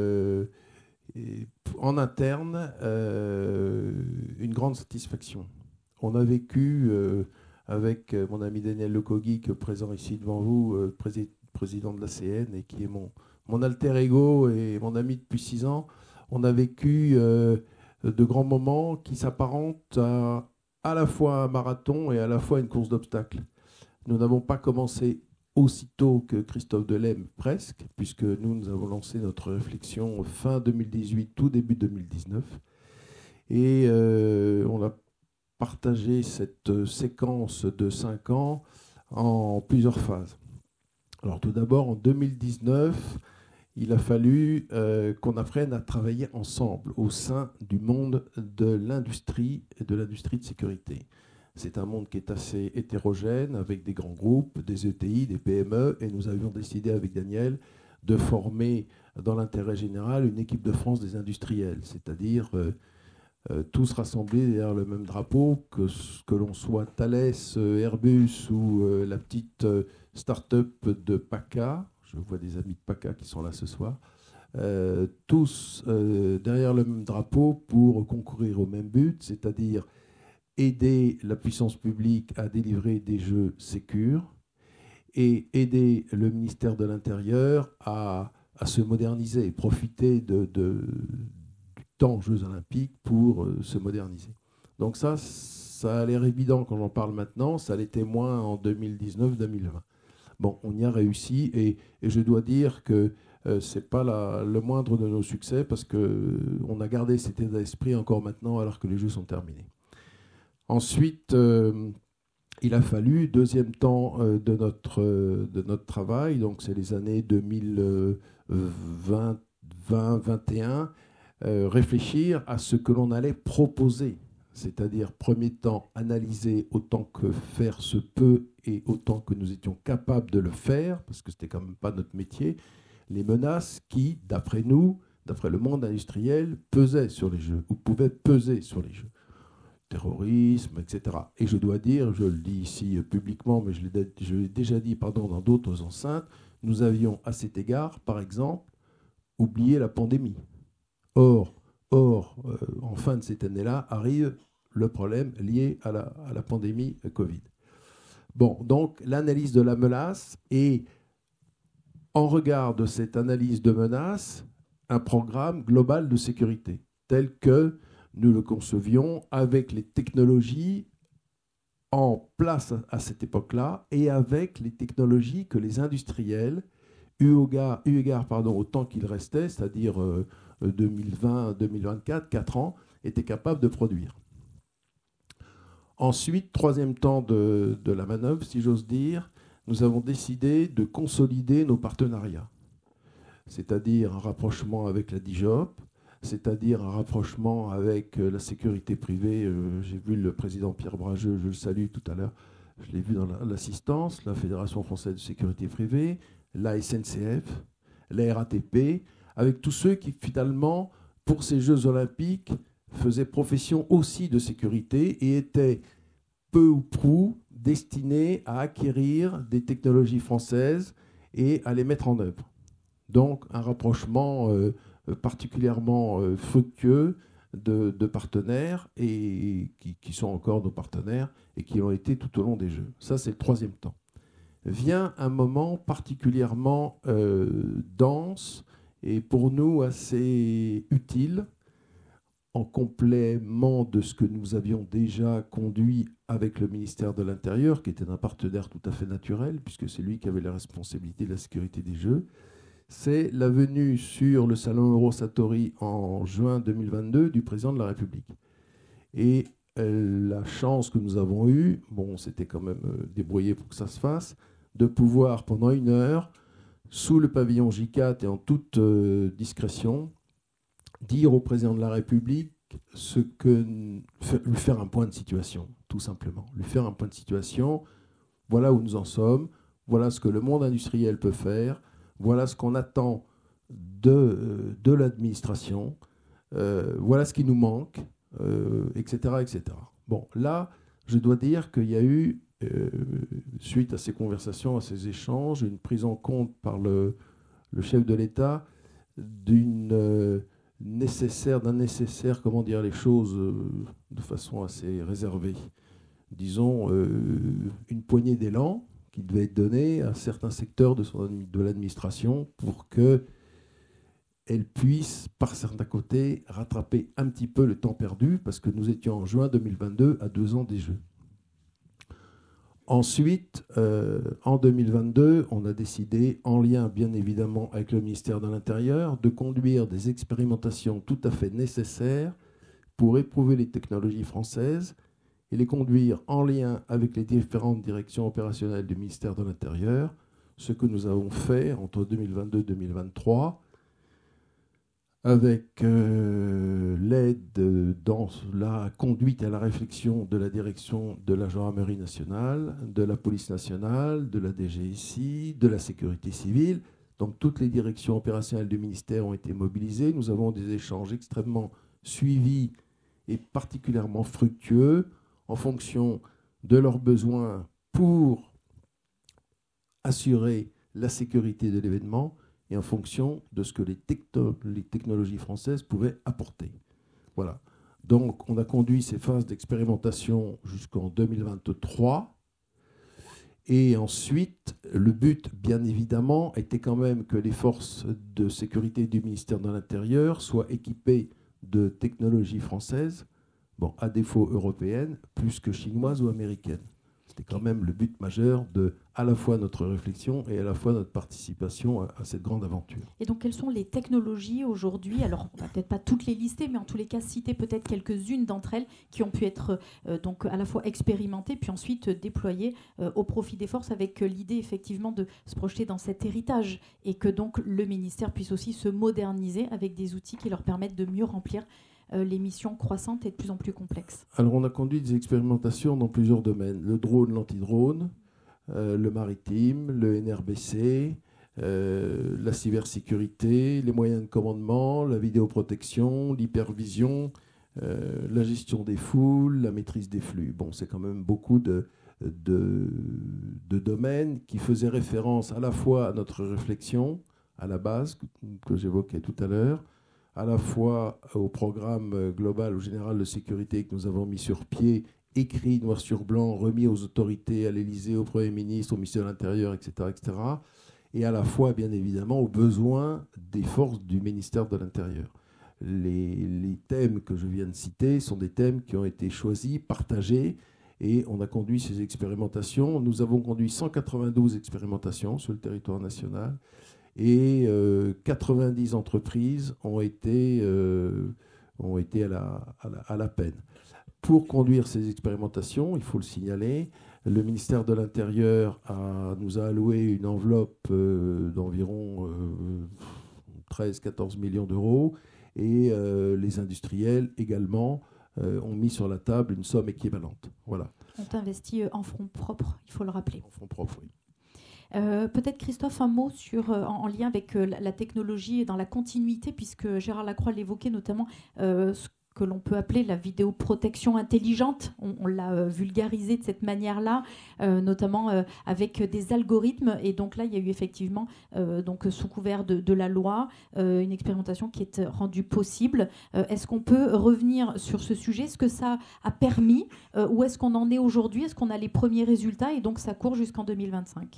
Et en interne, une grande satisfaction. On a vécu avec mon ami Daniel Lecoguic, présent ici devant vous, président de l'ACN et qui est mon alter ego et mon ami depuis 6 ans, on a vécu de grands moments qui s'apparentent à la fois un marathon et à la fois une course d'obstacles. Nous n'avons pas commencé aussitôt que Christophe Delem, presque, puisque nous avons lancé notre réflexion fin 2018, tout début 2019. Et on a partagé cette séquence de 5 ans en plusieurs phases. Alors tout d'abord, en 2019, il a fallu qu'on apprenne à travailler ensemble au sein du monde de l'industrie et de l'industrie de sécurité. C'est un monde qui est assez hétérogène, avec des grands groupes, des ETI, des PME, et nous avions décidé avec Daniel de former dans l'intérêt général une équipe de France des industriels, c'est-à-dire tous rassemblés derrière le même drapeau, que l'on soit Thales, Airbus ou la petite start-up de PACA, je vois des amis de PACA qui sont là ce soir, tous derrière le même drapeau pour concourir au même but, c'est-à-dire aider la puissance publique à délivrer des jeux sécures et aider le ministère de l'Intérieur à se moderniser, profiter du temps Jeux Olympiques pour se moderniser. Donc ça a l'air évident quand j'en parle maintenant, ça l'était moins en 2019-2020. Bon, on y a réussi et je dois dire que ce n'est pas le moindre de nos succès parce qu'on a gardé cet état d'esprit encore maintenant alors que les Jeux sont terminés. Ensuite, il a fallu, deuxième temps de notre travail, donc c'est les années 2020-2021, réfléchir à ce que l'on allait proposer. C'est-à-dire, premier temps, analyser autant que faire se peut et autant que nous étions capables de le faire, parce que ce n'était quand même pas notre métier, les menaces qui, d'après nous, d'après le monde industriel, pesaient sur les Jeux, ou pouvaient peser sur les Jeux. Terrorisme, etc. Et je dois dire, je le dis ici publiquement, mais je l'ai déjà dit dans d'autres enceintes, nous avions à cet égard, par exemple, oublié la pandémie. Or, en fin de cette année-là, arrive le problème lié à la pandémie Covid. Bon, donc l'analyse de la menace et, en regard de cette analyse de menace, un programme global de sécurité, tel que nous le concevions avec les technologies en place à cette époque-là et avec les technologies que les industriels, eu égard au temps qu'il restait, c'est-à-dire 2020-2024, 4 ans, étaient capables de produire. Ensuite, troisième temps de la manœuvre, si j'ose dire, nous avons décidé de consolider nos partenariats, c'est-à-dire un rapprochement avec la DIJOP, c'est-à-dire un rapprochement avec la sécurité privée. J'ai vu le président Pierre Brageux, je le salue tout à l'heure, je l'ai vu dans l'assistance, la Fédération française de sécurité privée, la SNCF, la RATP, avec tous ceux qui, finalement, pour ces Jeux Olympiques, faisaient profession aussi de sécurité et étaient peu ou prou destinés à acquérir des technologies françaises et à les mettre en œuvre. Donc un rapprochement particulièrement fructueux de partenaires et qui sont encore nos partenaires et qui l'ont été tout au long des Jeux. Ça, c'est le troisième temps. Vient un moment particulièrement dense et pour nous assez utile, en complément de ce que nous avions déjà conduit avec le ministère de l'Intérieur, qui était un partenaire tout à fait naturel, puisque c'est lui qui avait la responsabilité de la sécurité des Jeux. C'est la venue sur le salon Eurosatori en juin 2022 du président de la République. Et la chance que nous avons eue, bon, c'était quand même débrouillé pour que ça se fasse, de pouvoir pendant 1 heure, sous le pavillon J4 et en toute discrétion, dire au président de la République lui faire un point de situation, tout simplement. Lui faire un point de situation, voilà où nous en sommes, voilà ce que le monde industriel peut faire, voilà ce qu'on attend de l'administration, voilà ce qui nous manque, etc., etc. Bon, là, je dois dire qu'il y a eu, suite à ces conversations, à ces échanges, une prise en compte par le chef de l'État d'un nécessaire, comment dire les choses de façon assez réservée. Disons, une poignée d'élan qui devait être donnée à certains secteurs de l'administration pour qu'elle puisse, par certains côtés, rattraper un petit peu le temps perdu, parce que nous étions en juin 2022, à 2 ans des Jeux. Ensuite, en 2022, on a décidé, en lien bien évidemment avec le ministère de l'Intérieur, de conduire des expérimentations tout à fait nécessaires pour éprouver les technologies françaises et les conduire en lien avec les différentes directions opérationnelles du ministère de l'Intérieur, ce que nous avons fait entre 2022 et 2023, avec l'aide dans la conduite et à la réflexion de la direction de la gendarmerie nationale, de la police nationale, de la DGSI, de la sécurité civile. Donc toutes les directions opérationnelles du ministère ont été mobilisées. Nous avons des échanges extrêmement suivis et particulièrement fructueux en fonction de leurs besoins pour assurer la sécurité de l'événement et en fonction de ce que les technologies françaises pouvaient apporter. Voilà. Donc, on a conduit ces phases d'expérimentation jusqu'en 2023. Et ensuite, le but, bien évidemment, était quand même que les forces de sécurité du ministère de l'Intérieur soient équipées de technologies françaises, bon, à défaut européennes, plus que chinoises ou américaines. C'était quand même le but majeur de à la fois notre réflexion et à la fois notre participation à cette grande aventure. Et donc, quelles sont les technologies aujourd'hui? Alors, on va peut-être pas toutes les lister, mais en tous les cas, citer peut-être quelques-unes d'entre elles qui ont pu être donc à la fois expérimentées, puis ensuite déployées au profit des forces, avec l'idée effectivement de se projeter dans cet héritage et que donc le ministère puisse aussi se moderniser avec des outils qui leur permettent de mieux remplir les missions croissantes et de plus en plus complexes. Alors, on a conduit des expérimentations dans plusieurs domaines. Le drone, l'antidrone, le maritime, le NRBC, la cybersécurité, les moyens de commandement, la vidéoprotection, l'hypervision, la gestion des foules, la maîtrise des flux. Bon, c'est quand même beaucoup de domaines qui faisaient référence à la fois à notre réflexion, à la base, que j'évoquais tout à l'heure, à la fois au programme global ou général de sécurité que nous avons mis sur pied, écrit noir sur blanc, remis aux autorités, à l'Élysée, au Premier ministre, au ministère de l'Intérieur, etc., etc., et à la fois, bien évidemment, aux besoins des forces du ministère de l'Intérieur. Les thèmes que je viens de citer sont des thèmes qui ont été choisis, partagés, et on a conduit ces expérimentations. Nous avons conduit 192 expérimentations sur le territoire national, et 90 entreprises ont été à la peine. Pour conduire ces expérimentations, il faut le signaler, le ministère de l'Intérieur nous a alloué une enveloppe d'environ 13-14 millions d'euros et les industriels également ont mis sur la table une somme équivalente. Voilà. On investit en fonds propres, il faut le rappeler. En fonds propres, oui. Peut-être, Christophe, un mot en lien avec la technologie et dans la continuité, puisque Gérard Lacroix l'évoquait notamment, que l'on peut appeler la vidéoprotection intelligente. On l'a vulgarisé de cette manière-là, notamment avec des algorithmes. Et donc là, il y a eu effectivement, donc, sous couvert de la loi, une expérimentation qui est rendue possible. Est-ce qu'on peut revenir sur ce sujet? Ce que ça a permis? Où est-ce qu'on en est aujourd'hui? Est-ce qu'on a les premiers résultats? Et donc, ça court jusqu'en 2025.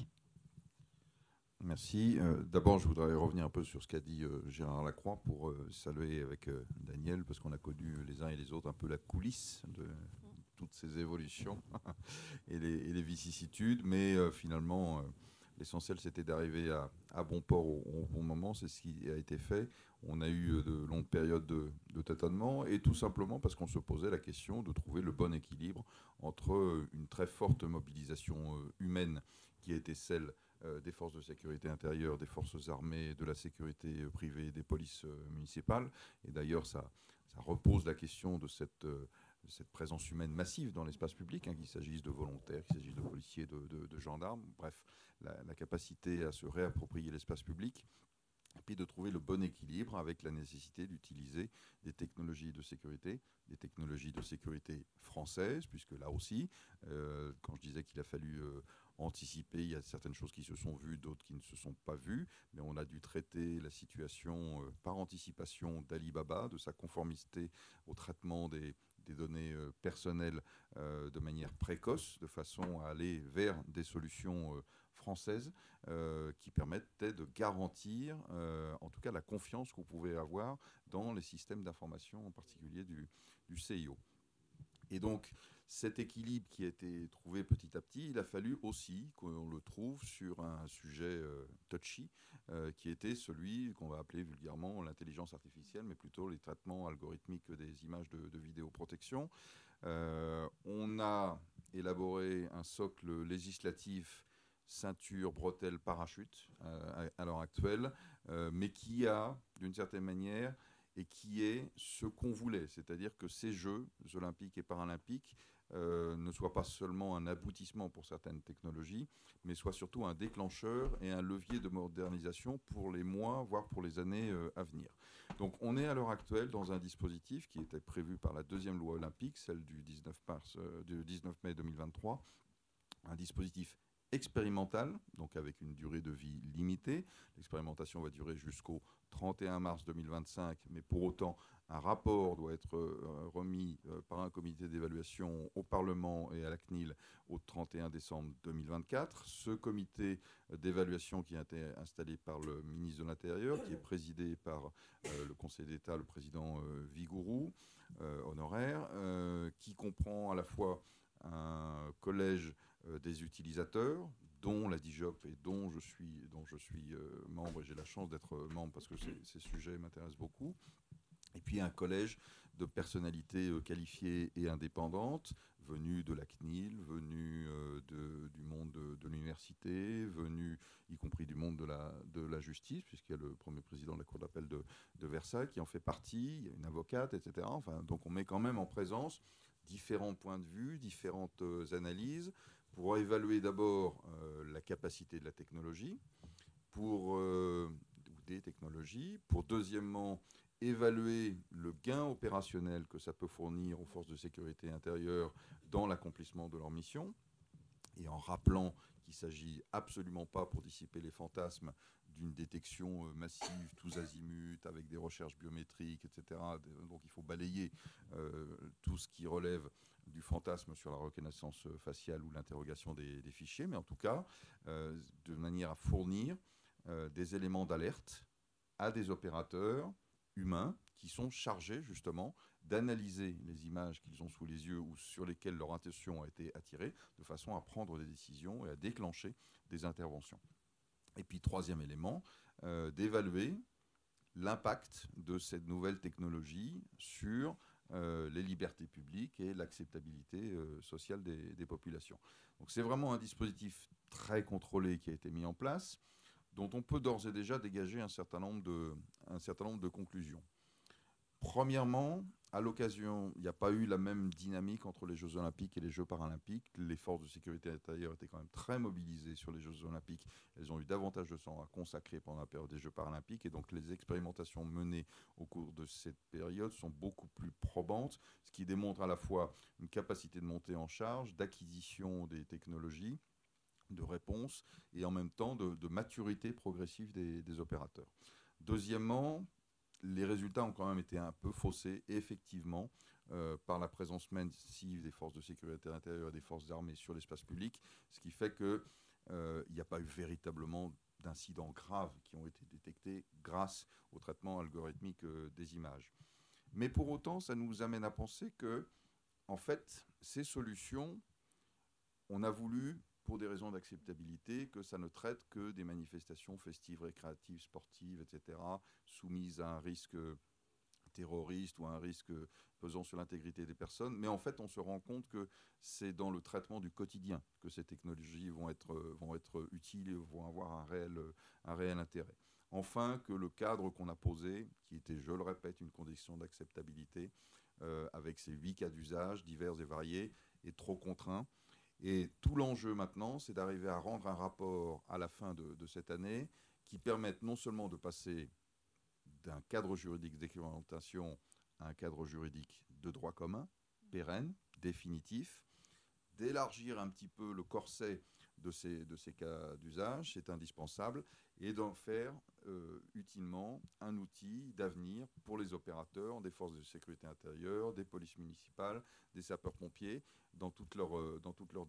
Merci. D'abord, je voudrais revenir un peu sur ce qu'a dit Gérard Lacroix pour saluer avec Daniel, parce qu'on a connu les uns et les autres un peu la coulisse de toutes ces évolutions et les vicissitudes. Mais finalement, l'essentiel, c'était d'arriver à bon port au bon moment. C'est ce qui a été fait. On a eu de longues périodes de tâtonnement, et tout simplement parce qu'on se posait la question de trouver le bon équilibre entre une très forte mobilisation humaine qui était celle des forces de sécurité intérieure, des forces armées, de la sécurité privée, des polices municipales. Et d'ailleurs, ça repose la question de cette présence humaine massive dans l'espace public, qu'il s'agisse de volontaires, qu'il s'agisse de policiers, de gendarmes, bref, la capacité à se réapproprier l'espace public, et puis de trouver le bon équilibre avec la nécessité d'utiliser des technologies de sécurité françaises, puisque là aussi, quand je disais qu'il a fallu anticiper, il y a certaines choses qui se sont vues, d'autres qui ne se sont pas vues, mais on a dû traiter la situation par anticipation d'Alibaba, de sa conformité au traitement des données personnelles de manière précoce, de façon à aller vers des solutions françaises qui permettaient de garantir en tout cas la confiance qu'on pouvait avoir dans les systèmes d'information, en particulier du CIO. Et donc, cet équilibre qui a été trouvé petit à petit, il a fallu aussi qu'on le trouve sur un sujet touchy, qui était celui qu'on va appeler vulgairement l'intelligence artificielle, mais plutôt les traitements algorithmiques des images de vidéoprotection. On a élaboré un socle législatif ceinture, bretelle, parachute à l'heure actuelle, mais qui a, d'une certaine manière, et qui est ce qu'on voulait, c'est-à-dire que ces Jeux olympiques et paralympiques ne soient pas seulement un aboutissement pour certaines technologies, mais soient surtout un déclencheur et un levier de modernisation pour les mois, voire pour les années à venir. Donc on est à l'heure actuelle dans un dispositif qui était prévu par la deuxième loi olympique, celle du 19 mai 2023, un dispositif expérimental, donc avec une durée de vie limitée. L'expérimentation va durer jusqu'au 31 mars 2025, mais pour autant, un rapport doit être remis par un comité d'évaluation au Parlement et à la CNIL au 31 décembre 2024. Ce comité d'évaluation qui a été installé par le ministre de l'Intérieur, qui est présidé par le Conseil d'État, le président Vigourou, honoraire, qui comprend à la fois un collège des utilisateurs, dont la DIJOP et dont je suis membre, et j'ai la chance d'être membre parce que ces sujets m'intéressent beaucoup, et puis un collège de personnalités qualifiées et indépendantes, venues de la CNIL, venues du monde de l'université, venues y compris du monde de la justice, puisqu'il y a le premier président de la Cour d'appel de Versailles qui en fait partie, il y a une avocate, etc. Enfin, donc on met quand même en présence différents points de vue, différentes analyses, pour évaluer d'abord la capacité de la technologie, des technologies, pour deuxièmement évaluer le gain opérationnel que ça peut fournir aux forces de sécurité intérieure dans l'accomplissement de leur mission, et en rappelant qu'il ne s'agit absolument pas, pour dissiper les fantasmes, d'une détection massive, tous azimuts, avec des recherches biométriques, etc. Donc il faut balayer tout ce qui relève du fantasme sur la reconnaissance faciale ou l'interrogation des fichiers, mais en tout cas, de manière à fournir des éléments d'alerte à des opérateurs humains qui sont chargés justement d'analyser les images qu'ils ont sous les yeux ou sur lesquelles leur attention a été attirée, de façon à prendre des décisions et à déclencher des interventions. Et puis, troisième élément, d'évaluer l'impact de cette nouvelle technologie sur les libertés publiques et l'acceptabilité sociale des populations. Donc c'est vraiment un dispositif très contrôlé qui a été mis en place, dont on peut d'ores et déjà dégager un certain nombre de conclusions. Premièrement, à l'occasion, il n'y a pas eu la même dynamique entre les Jeux Olympiques et les Jeux Paralympiques. Les forces de sécurité intérieure étaient quand même très mobilisées sur les Jeux Olympiques. Elles ont eu davantage de temps à consacrer pendant la période des Jeux Paralympiques. Et donc, les expérimentations menées au cours de cette période sont beaucoup plus probantes innovantes, ce qui démontre à la fois une capacité de montée en charge, d'acquisition des technologies, de réponse et en même temps de maturité progressive des opérateurs. Deuxièmement, les résultats ont quand même été un peu faussés, effectivement, par la présence massive des forces de sécurité intérieure et des forces armées sur l'espace public, ce qui fait qu'il n'y a pas eu véritablement d'incidents graves qui ont été détectés grâce au traitement algorithmique des images. Mais pour autant, ça nous amène à penser que, en fait, ces solutions, on a voulu, pour des raisons d'acceptabilité, que ça ne traite que des manifestations festives, récréatives, sportives, etc., soumises à un risque terroriste ou à un risque pesant sur l'intégrité des personnes. Mais en fait, on se rend compte que c'est dans le traitement du quotidien que ces technologies vont être utiles et vont avoir un réel intérêt. Enfin, que le cadre qu'on a posé, qui était, je le répète, une condition d'acceptabilité, avec ces 8 cas d'usage divers et variés, est trop contraint. Et tout l'enjeu maintenant, c'est d'arriver à rendre un rapport à la fin de cette année qui permette non seulement de passer d'un cadre juridique d'expérimentation à un cadre juridique de droit commun, pérenne, définitif, d'élargir un petit peu le corset de ces cas d'usage, c'est indispensable, et d'en faire utilement un outil d'avenir pour les opérateurs des forces de sécurité intérieure, des polices municipales, des sapeurs-pompiers, dans toute leur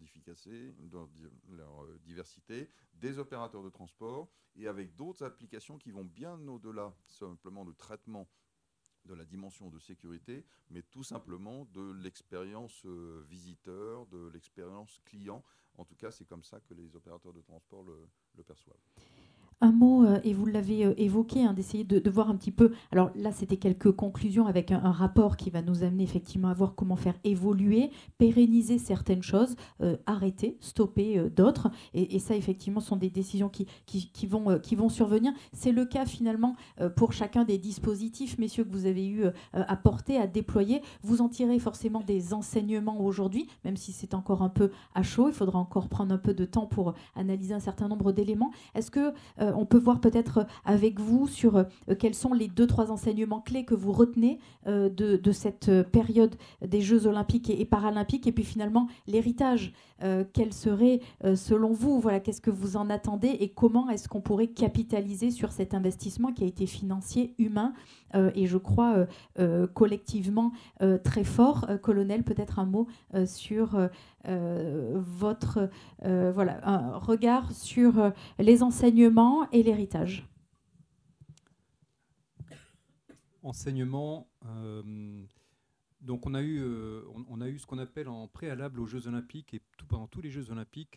diversité, des opérateurs de transport, et avec d'autres applications qui vont bien au-delà simplement du traitement de la dimension de sécurité, mais tout simplement de l'expérience visiteur, de l'expérience client. En tout cas, c'est comme ça que les opérateurs de transport le perçoivent. Un mot, et vous l'avez évoqué, d'essayer de voir un petit peu. Alors là, c'était quelques conclusions avec un rapport qui va nous amener effectivement à voir comment faire évoluer, pérenniser certaines choses, arrêter, stopper d'autres. Et ça, effectivement, sont des décisions qui vont survenir. C'est le cas finalement pour chacun des dispositifs, messieurs, que vous avez eu à porter, à déployer. Vous en tirez forcément des enseignements aujourd'hui, même si c'est encore un peu à chaud. Il faudra encore prendre un peu de temps pour analyser un certain nombre d'éléments. Est-ce que on peut voir peut-être avec vous sur quels sont les 2-3 enseignements clés que vous retenez de cette période des Jeux Olympiques et Paralympiques, et puis finalement l'héritage. Quel serait, selon vous, voilà, qu'est-ce que vous en attendez et comment est-ce qu'on pourrait capitaliser sur cet investissement qui a été financier, humain et je crois collectivement très fort. Colonel, peut-être un mot sur votre un regard sur les enseignements et l'héritage. Enseignement, donc on a eu ce qu'on appelle en préalable aux Jeux Olympiques et pendant tous les Jeux Olympiques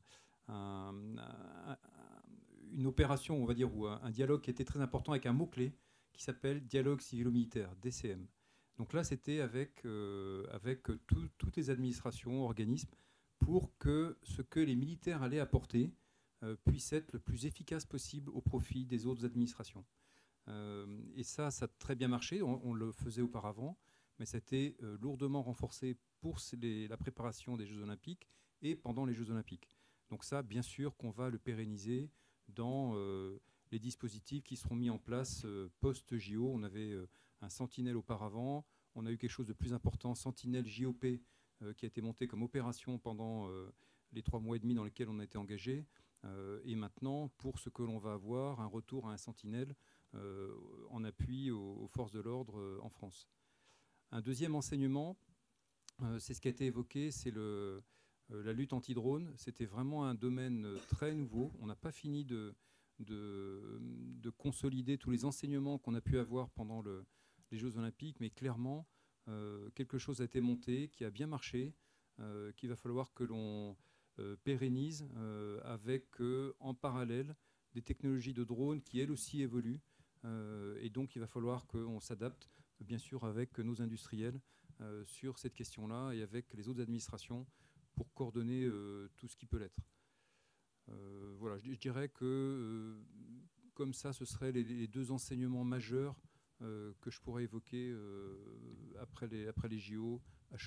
une opération, on va dire, ou un dialogue qui était très important avec un mot-clé qui s'appelle dialogue civilo-militaire, DCM. Donc là, c'était avec toutes les administrations, organismes, pour que ce que les militaires allaient apporter puisse être le plus efficace possible au profit des autres administrations. Et ça a très bien marché, on le faisait auparavant, mais ça a été lourdement renforcé pour la préparation des Jeux Olympiques et pendant les Jeux Olympiques. Donc ça, bien sûr qu'on va le pérenniser dans les dispositifs qui seront mis en place post-JO. On avait un Sentinelle auparavant, on a eu quelque chose de plus important, Sentinelle JOP, qui a été monté comme opération pendant les 3 mois et demi dans lesquels on a été engagé. Et maintenant, pour ce que l'on va avoir, un retour à un Sentinelle en appui aux forces de l'ordre en France. Un deuxième enseignement, c'est ce qui a été évoqué, c'est la lutte anti-drone. C'était vraiment un domaine très nouveau. On n'a pas fini de consolider tous les enseignements qu'on a pu avoir pendant les Jeux Olympiques, mais clairement, quelque chose a été monté, qui a bien marché, qu'il va falloir que l'on pérennise avec en parallèle des technologies de drones qui elles aussi évoluent. Et donc il va falloir qu'on s'adapte, bien sûr, avec nos industriels sur cette question-là et avec les autres administrations pour coordonner tout ce qui peut l'être. Voilà, je dirais que comme ça, ce seraient les 2 enseignements majeurs que je pourrais évoquer après les JO à chaud.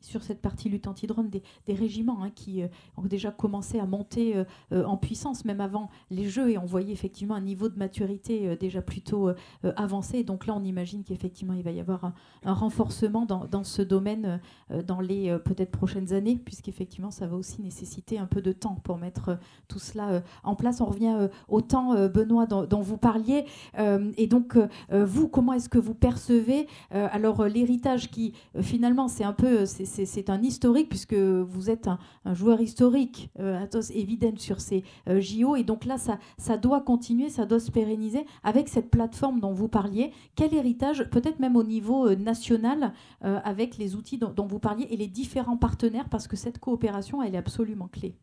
sur cette partie lutte anti-drone des régiments qui ont déjà commencé à monter en puissance, même avant les Jeux, et on voyait effectivement un niveau de maturité déjà plutôt avancé. Et donc là, on imagine qu'effectivement, il va y avoir un renforcement dans ce domaine dans les peut-être prochaines années, puisqu'effectivement, ça va aussi nécessiter un peu de temps pour mettre tout cela en place. On revient au temps, Benoît, dont vous parliez. Et donc, vous, comment est-ce que vous percevez alors l'héritage qui, finalement, c'est un peu... C'est un historique, puisque vous êtes un joueur historique, Atos Eviden, sur ces JO. Et donc là, ça doit continuer, ça doit se pérenniser avec cette plateforme dont vous parliez. Quel héritage, peut-être même au niveau national, avec les outils dont vous parliez et les différents partenaires, parce que cette coopération, elle est absolument clé.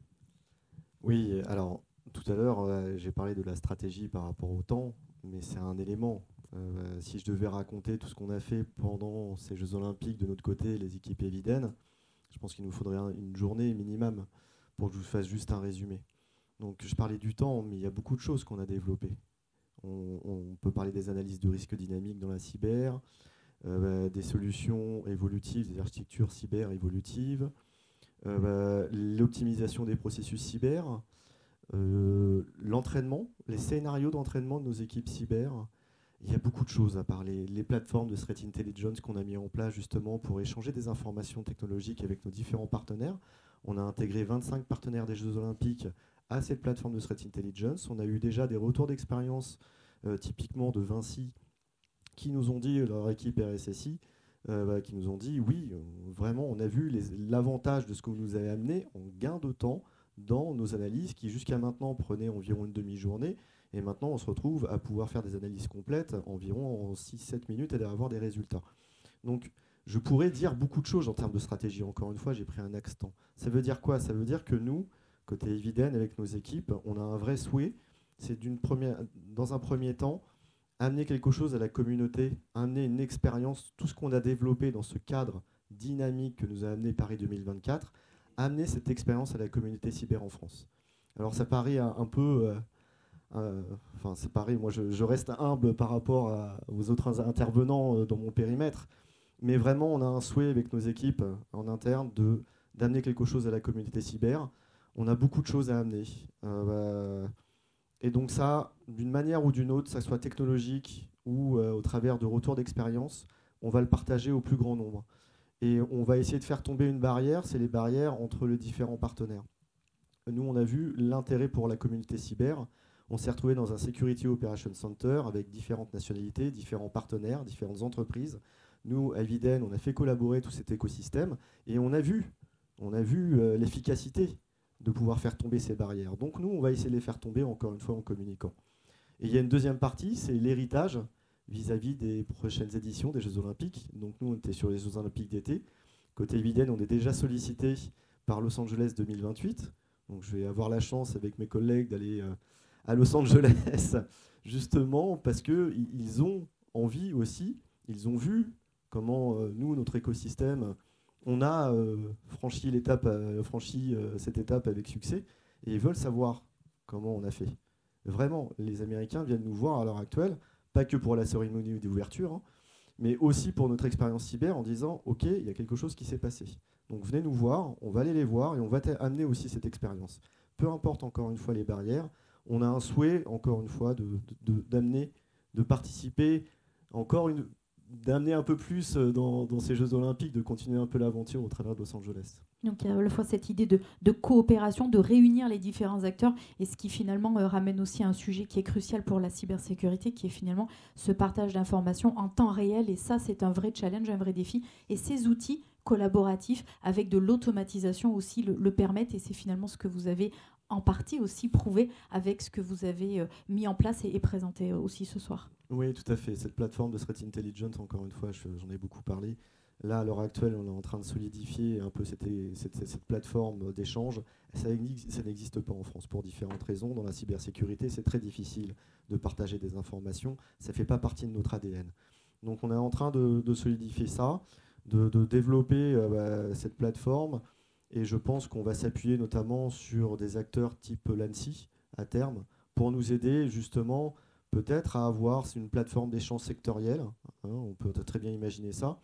Oui, alors tout à l'heure, j'ai parlé de la stratégie par rapport au temps, mais c'est un élément. Si je devais raconter tout ce qu'on a fait pendant ces Jeux Olympiques de notre côté, les équipes Eviden, je pense qu'il nous faudrait une journée minimum pour que je vous fasse juste un résumé. Donc je parlais du temps, mais il y a beaucoup de choses qu'on a développées. On peut parler des analyses de risque dynamique dans la cyber, des solutions évolutives, des architectures cyber évolutives, l'optimisation des processus cyber, l'entraînement, les scénarios d'entraînement de nos équipes cyber. Il y a beaucoup de choses à parler. Les plateformes de Threat Intelligence qu'on a mis en place justement pour échanger des informations technologiques avec nos différents partenaires. On a intégré 25 partenaires des Jeux Olympiques à cette plateforme de Threat Intelligence. On a eu déjà des retours d'expérience, typiquement de Vinci, qui nous ont dit, leur équipe RSSI, qui nous ont dit, oui, vraiment, on a vu l'avantage de ce que vous nous avez amené en gain de temps dans nos analyses qui, jusqu'à maintenant, prenaient environ une demi-journée. Et maintenant, on se retrouve à pouvoir faire des analyses complètes environ en 6-7 minutes et d'avoir des résultats. Donc, je pourrais dire beaucoup de choses en termes de stratégie. Encore une fois, j'ai pris un axe temps. Ça veut dire quoi? Ça veut dire que nous, côté Eviden, avec nos équipes, on a un vrai souhait. C'est dans un premier temps, amener quelque chose à la communauté, amener une expérience, tout ce qu'on a développé dans ce cadre dynamique que nous a amené Paris 2024, amener cette expérience à la communauté cyber en France. Alors, ça paraît un peu... c'est pareil, moi je reste humble par rapport aux autres intervenants dans mon périmètre, mais vraiment on a un souhait avec nos équipes en interne d'amener quelque chose à la communauté cyber. On a beaucoup de choses à amener. Et donc ça, d'une manière ou d'une autre, que ce soit technologique ou au travers de retours d'expérience, on va le partager au plus grand nombre. Et on va essayer de faire tomber une barrière, c'est les barrières entre les différents partenaires. Nous, on a vu l'intérêt pour la communauté cyber. On s'est retrouvé dans un Security Operations Center avec différentes nationalités, différents partenaires, différentes entreprises. Nous, à Eviden, on a fait collaborer tout cet écosystème et on a vu l'efficacité de pouvoir faire tomber ces barrières. Donc nous, on va essayer de les faire tomber encore une fois en communiquant. Et il y a une deuxième partie, c'est l'héritage vis-à-vis des prochaines éditions des Jeux Olympiques. Donc nous, on était sur les Jeux Olympiques d'été. Côté Eviden, on est déjà sollicité par Los Angeles 2028. Donc je vais avoir la chance avec mes collègues d'aller... à Los Angeles, justement parce qu'ils ont envie aussi, ils ont vu comment nous, notre écosystème, on a franchi cette étape avec succès et ils veulent savoir comment on a fait. Vraiment, les Américains viennent nous voir à l'heure actuelle, pas que pour la cérémonie d'ouverture, hein, mais aussi pour notre expérience cyber en disant « Ok, il y a quelque chose qui s'est passé. Donc venez nous voir, on va aller les voir et on va amener aussi cette expérience. » Peu importe encore une fois les barrières, on a un souhait, encore une fois, d'amener, de participer, d'amener un peu plus dans ces Jeux Olympiques, de continuer un peu l'aventure au travers de Los Angeles. Donc il y a à la fois cette idée de coopération, de réunir les différents acteurs, et ce qui finalement ramène aussi à un sujet qui est crucial pour la cybersécurité, qui est finalement ce partage d'informations en temps réel, et ça c'est un vrai challenge, un vrai défi, et ces outils collaboratifs avec de l'automatisation aussi le permettent, et c'est finalement ce que vous avez en partie aussi prouvé avec ce que vous avez mis en place et présenté aussi ce soir. Oui, tout à fait. Cette plateforme de Threat Intelligence, encore une fois, j'en ai beaucoup parlé. Là, à l'heure actuelle, on est en train de solidifier un peu cette plateforme d'échange. Ça n'existe pas en France pour différentes raisons. Dans la cybersécurité, c'est très difficile de partager des informations. Ça ne fait pas partie de notre ADN. Donc, on est en train de solidifier ça, de développer cette plateforme. Et je pense qu'on va s'appuyer notamment sur des acteurs type l'ANSSI à terme pour nous aider justement peut-être à avoir une plateforme d'échange sectoriel. On peut très bien imaginer ça,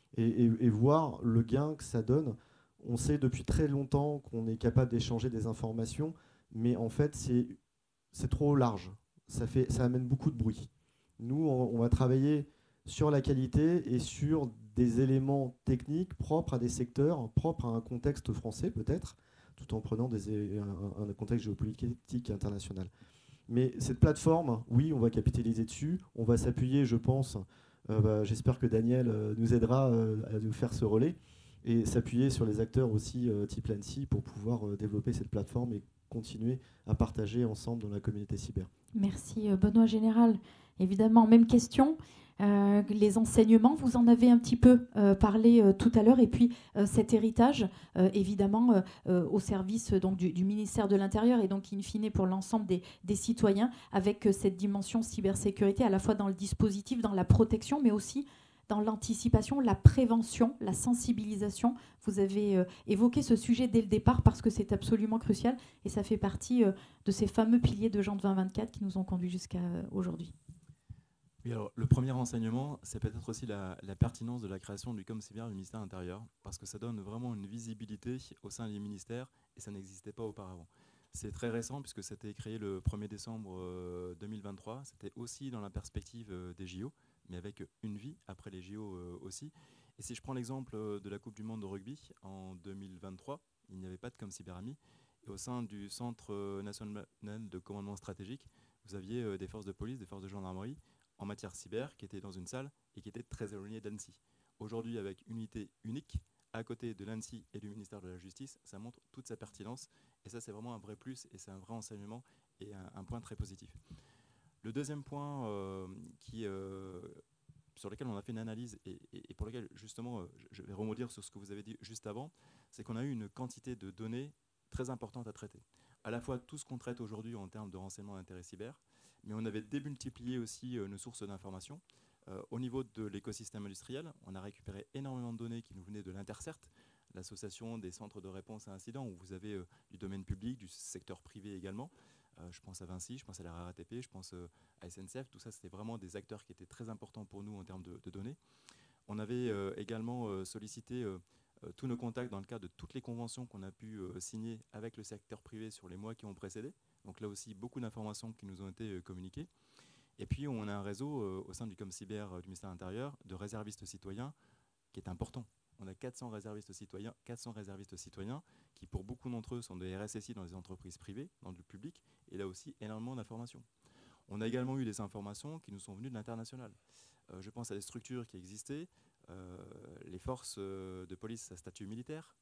et voir le gain que ça donne. On sait depuis très longtemps qu'on est capable d'échanger des informations, mais en fait, c'est trop large. Ça amène beaucoup de bruit. Nous, on va travailler sur la qualité et sur des éléments techniques propres à des secteurs, propres à un contexte français peut-être, tout en prenant un contexte géopolitique international. Mais cette plateforme, oui, on va capitaliser dessus. On va s'appuyer, je pense, j'espère que Daniel nous aidera à nous faire ce relais, et s'appuyer sur les acteurs aussi type l'ANSSI pour pouvoir développer cette plateforme et continuer à partager ensemble dans la communauté cyber. Merci Benoît Général. Évidemment, même question. Les enseignements, vous en avez un petit peu parlé tout à l'heure, et puis cet héritage, évidemment, au service donc, du ministère de l'Intérieur et donc in fine pour l'ensemble des citoyens, avec cette dimension cybersécurité à la fois dans le dispositif, dans la protection, mais aussi dans l'anticipation, la prévention, la sensibilisation. Vous avez évoqué ce sujet dès le départ parce que c'est absolument crucial et ça fait partie de ces fameux piliers de Jean 2024 qui nous ont conduits jusqu'à aujourd'hui. Oui, alors, le premier enseignement, c'est peut-être aussi la pertinence de la création du ComCyber du ministère intérieur, parce que ça donne vraiment une visibilité au sein des ministères et ça n'existait pas auparavant. C'est très récent puisque ça a été créé le 1er décembre 2023. C'était aussi dans la perspective des JO, mais avec une vie après les JO aussi. Et si je prends l'exemple de la Coupe du Monde de rugby en 2023, il n'y avait pas de ComCyberAmi. Et au sein du Centre national de commandement stratégique, vous aviez des forces de police, des forces de gendarmerie en matière cyber qui étaient dans une salle et qui étaient très éloignées d'Annecy. Aujourd'hui, avec une unité unique, à côté de l'ANSSI et du ministère de la Justice, ça montre toute sa pertinence. Et ça, c'est vraiment un vrai plus et c'est un vrai enseignement et un point très positif. Le deuxième point sur lequel on a fait une analyse et pour lequel, justement, je vais rebondir sur ce que vous avez dit juste avant, c'est qu'on a eu une quantité de données très importante à traiter. À la fois tout ce qu'on traite aujourd'hui en termes de renseignement d'intérêt cyber, mais on avait démultiplié aussi nos sources d'informations. Au niveau de l'écosystème industriel, on a récupéré énormément de données qui nous venaient de l'Intercert, l'association des centres de réponse à incidents, où vous avez du domaine public, du secteur privé également. Je pense à Vinci, je pense à la RATP, je pense à SNCF. Tout ça, c'était vraiment des acteurs qui étaient très importants pour nous en termes de données. On avait également sollicité tous nos contacts dans le cadre de toutes les conventions qu'on a pu signer avec le secteur privé sur les mois qui ont précédé. Donc là aussi, beaucoup d'informations qui nous ont été communiquées. Et puis, on a un réseau au sein du ComCyber du ministère de l'Intérieur de réservistes citoyens qui est important. On a 400 réservistes citoyens qui, pour beaucoup d'entre eux, sont des RSSI dans les entreprises privées, dans le public, et là aussi, énormément d'informations. On a également eu des informations qui nous sont venues de l'international. Je pense à des structures qui existaient, les forces de police à statut militaire,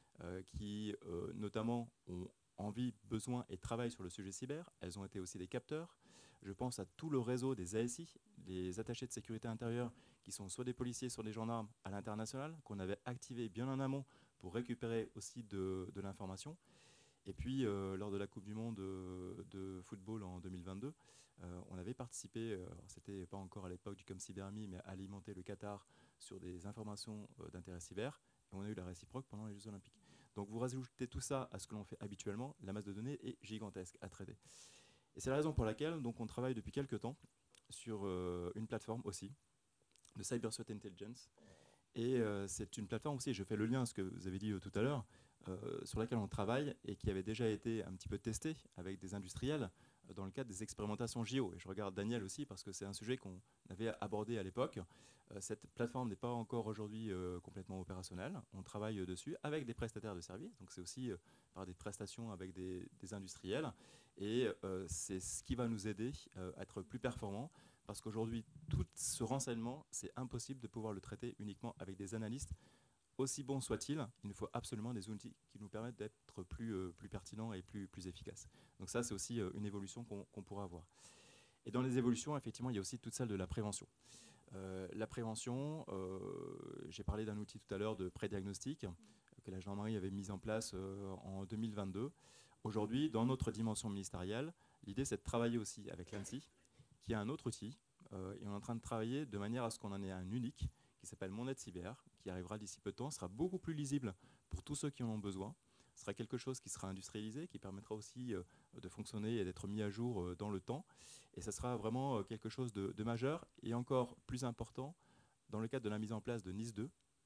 qui notamment ont envie, besoin et travaillent sur le sujet cyber. Elles ont été aussi des capteurs. Je pense à tout le réseau des ASI, les attachés de sécurité intérieure, qui sont soit des policiers, soit des gendarmes à l'international, qu'on avait activé bien en amont pour récupérer aussi de l'information. Et puis, lors de la Coupe du Monde de football en 2022, on avait participé, c'était pas encore à l'époque du ComCyberAmi, mais à alimenter le Qatar sur des informations d'intérêt cyber. Et on a eu la réciproque pendant les Jeux Olympiques. Donc vous rajoutez tout ça à ce que l'on fait habituellement, la masse de données est gigantesque à traiter. Et c'est la raison pour laquelle donc, on travaille depuis quelques temps sur une plateforme aussi de Cyber Threat Intelligence. Et c'est une plateforme aussi, je fais le lien à ce que vous avez dit tout à l'heure, sur laquelle on travaille et qui avait déjà été un petit peu testée avec des industriels dans le cadre des expérimentations JO. Et je regarde Daniel aussi parce que c'est un sujet qu'on avait abordé à l'époque. Cette plateforme n'est pas encore aujourd'hui complètement opérationnelle. On travaille dessus avec des prestataires de services. Donc c'est aussi par des prestations avec des industriels. Et c'est ce qui va nous aider à être plus performants. Parce qu'aujourd'hui, tout ce renseignement, c'est impossible de pouvoir le traiter uniquement avec des analystes. Aussi bon soit-il, il nous faut absolument des outils qui nous permettent d'être plus pertinents et plus efficaces. Donc ça, c'est aussi une évolution qu'on pourra avoir. Et dans les évolutions, effectivement, il y a aussi toute celle de la prévention. La prévention, j'ai parlé d'un outil tout à l'heure de prédiagnostic que la gendarmerie avait mis en place en 2022. Aujourd'hui, dans notre dimension ministérielle, l'idée, c'est de travailler aussi avec l'ANSSI, qui a un autre outil, et on est en train de travailler de manière à ce qu'on en ait un unique, qui s'appelle Mon Aide Cyber, qui arrivera d'ici peu de temps, sera beaucoup plus lisible pour tous ceux qui en ont besoin. Ce sera quelque chose qui sera industrialisé, qui permettra aussi de fonctionner et d'être mis à jour dans le temps. Et ça sera vraiment quelque chose de majeur et encore plus important dans le cadre de la mise en place de NIS 2,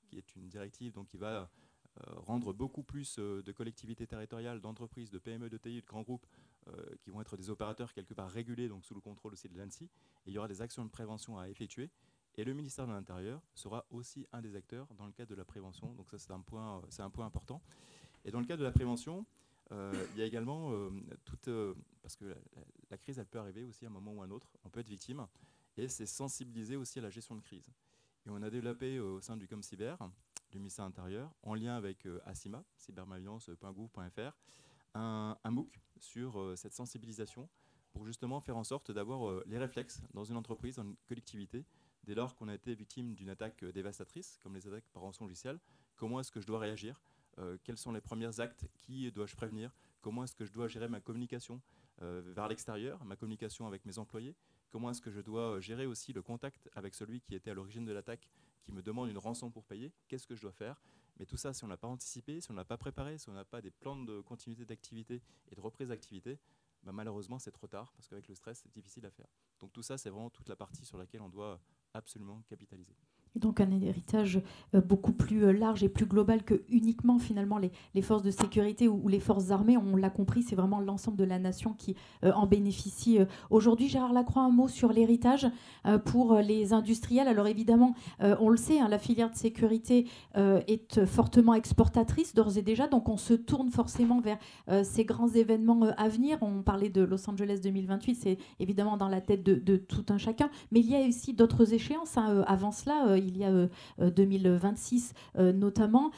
qui est une directive donc, qui va rendre beaucoup plus de collectivités territoriales, d'entreprises, de PME, de TI, de grands groupes qui vont être des opérateurs quelque part régulés, donc sous le contrôle aussi de l'ANSSI. Et il y aura des actions de prévention à effectuer. Et le ministère de l'Intérieur sera aussi un des acteurs dans le cadre de la prévention. Donc ça, c'est un point important. Et dans le cadre de la prévention, il y a également parce que la crise, elle peut arriver aussi à un moment ou à un autre. On peut être victime. Et c'est sensibiliser aussi à la gestion de crise. Et on a développé au sein du ComCyber, du ministère de l'Intérieur, en lien avec ACIMA, cybermalliance.gouv.fr, un MOOC sur cette sensibilisation pour justement faire en sorte d'avoir les réflexes dans une entreprise, dans une collectivité, dès lors qu'on a été victime d'une attaque dévastatrice, comme les attaques par rançon logicielle. Comment est-ce que je dois réagir ? Quels sont les premiers actes? Qui dois-je prévenir? Comment est-ce que je dois gérer ma communication vers l'extérieur, ma communication avec mes employés? Comment est-ce que je dois gérer aussi le contact avec celui qui était à l'origine de l'attaque, qui me demande une rançon pour payer? Qu'est-ce que je dois faire? Mais tout ça, si on n'a pas anticipé, si on n'a pas préparé, si on n'a pas des plans de continuité d'activité et de reprise d'activité, bah malheureusement, c'est trop tard, parce qu'avec le stress, c'est difficile à faire. Donc tout ça, c'est vraiment toute la partie sur laquelle on doit absolument capitaliser. Et donc un héritage beaucoup plus large et plus global que uniquement finalement les forces de sécurité ou les forces armées. On l'a compris, c'est vraiment l'ensemble de la nation qui en bénéficie aujourd'hui. Gérard Lacroix, un mot sur l'héritage pour les industriels. Alors évidemment, on le sait, la filière de sécurité est fortement exportatrice d'ores et déjà, donc on se tourne forcément vers ces grands événements à venir. On parlait de Los Angeles 2028, c'est évidemment dans la tête de tout un chacun, mais il y a aussi d'autres échéances avant cela. Il y a 2026 notamment.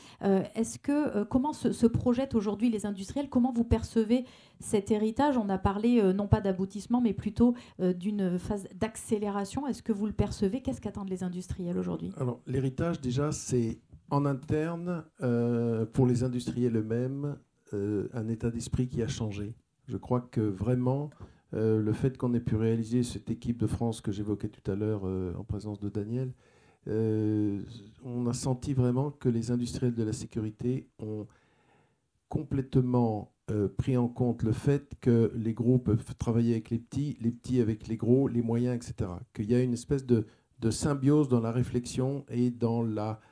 Comment se projettent aujourd'hui les industriels? Comment vous percevez cet héritage? On a parlé non pas d'aboutissement, mais plutôt d'une phase d'accélération. Est-ce que vous le percevez? Qu'est-ce qu'attendent les industriels aujourd'hui? Alors, l'héritage, déjà, c'est en interne, pour les industriels eux-mêmes, un état d'esprit qui a changé. Je crois que vraiment, le fait qu'on ait pu réaliser cette équipe de France que j'évoquais tout à l'heure en présence de Daniel, on a senti vraiment que les industriels de la sécurité ont complètement pris en compte le fait que les gros peuvent travailler avec les petits avec les gros, les moyens, etc. Qu'il y a une espèce de symbiose dans la réflexion et dans la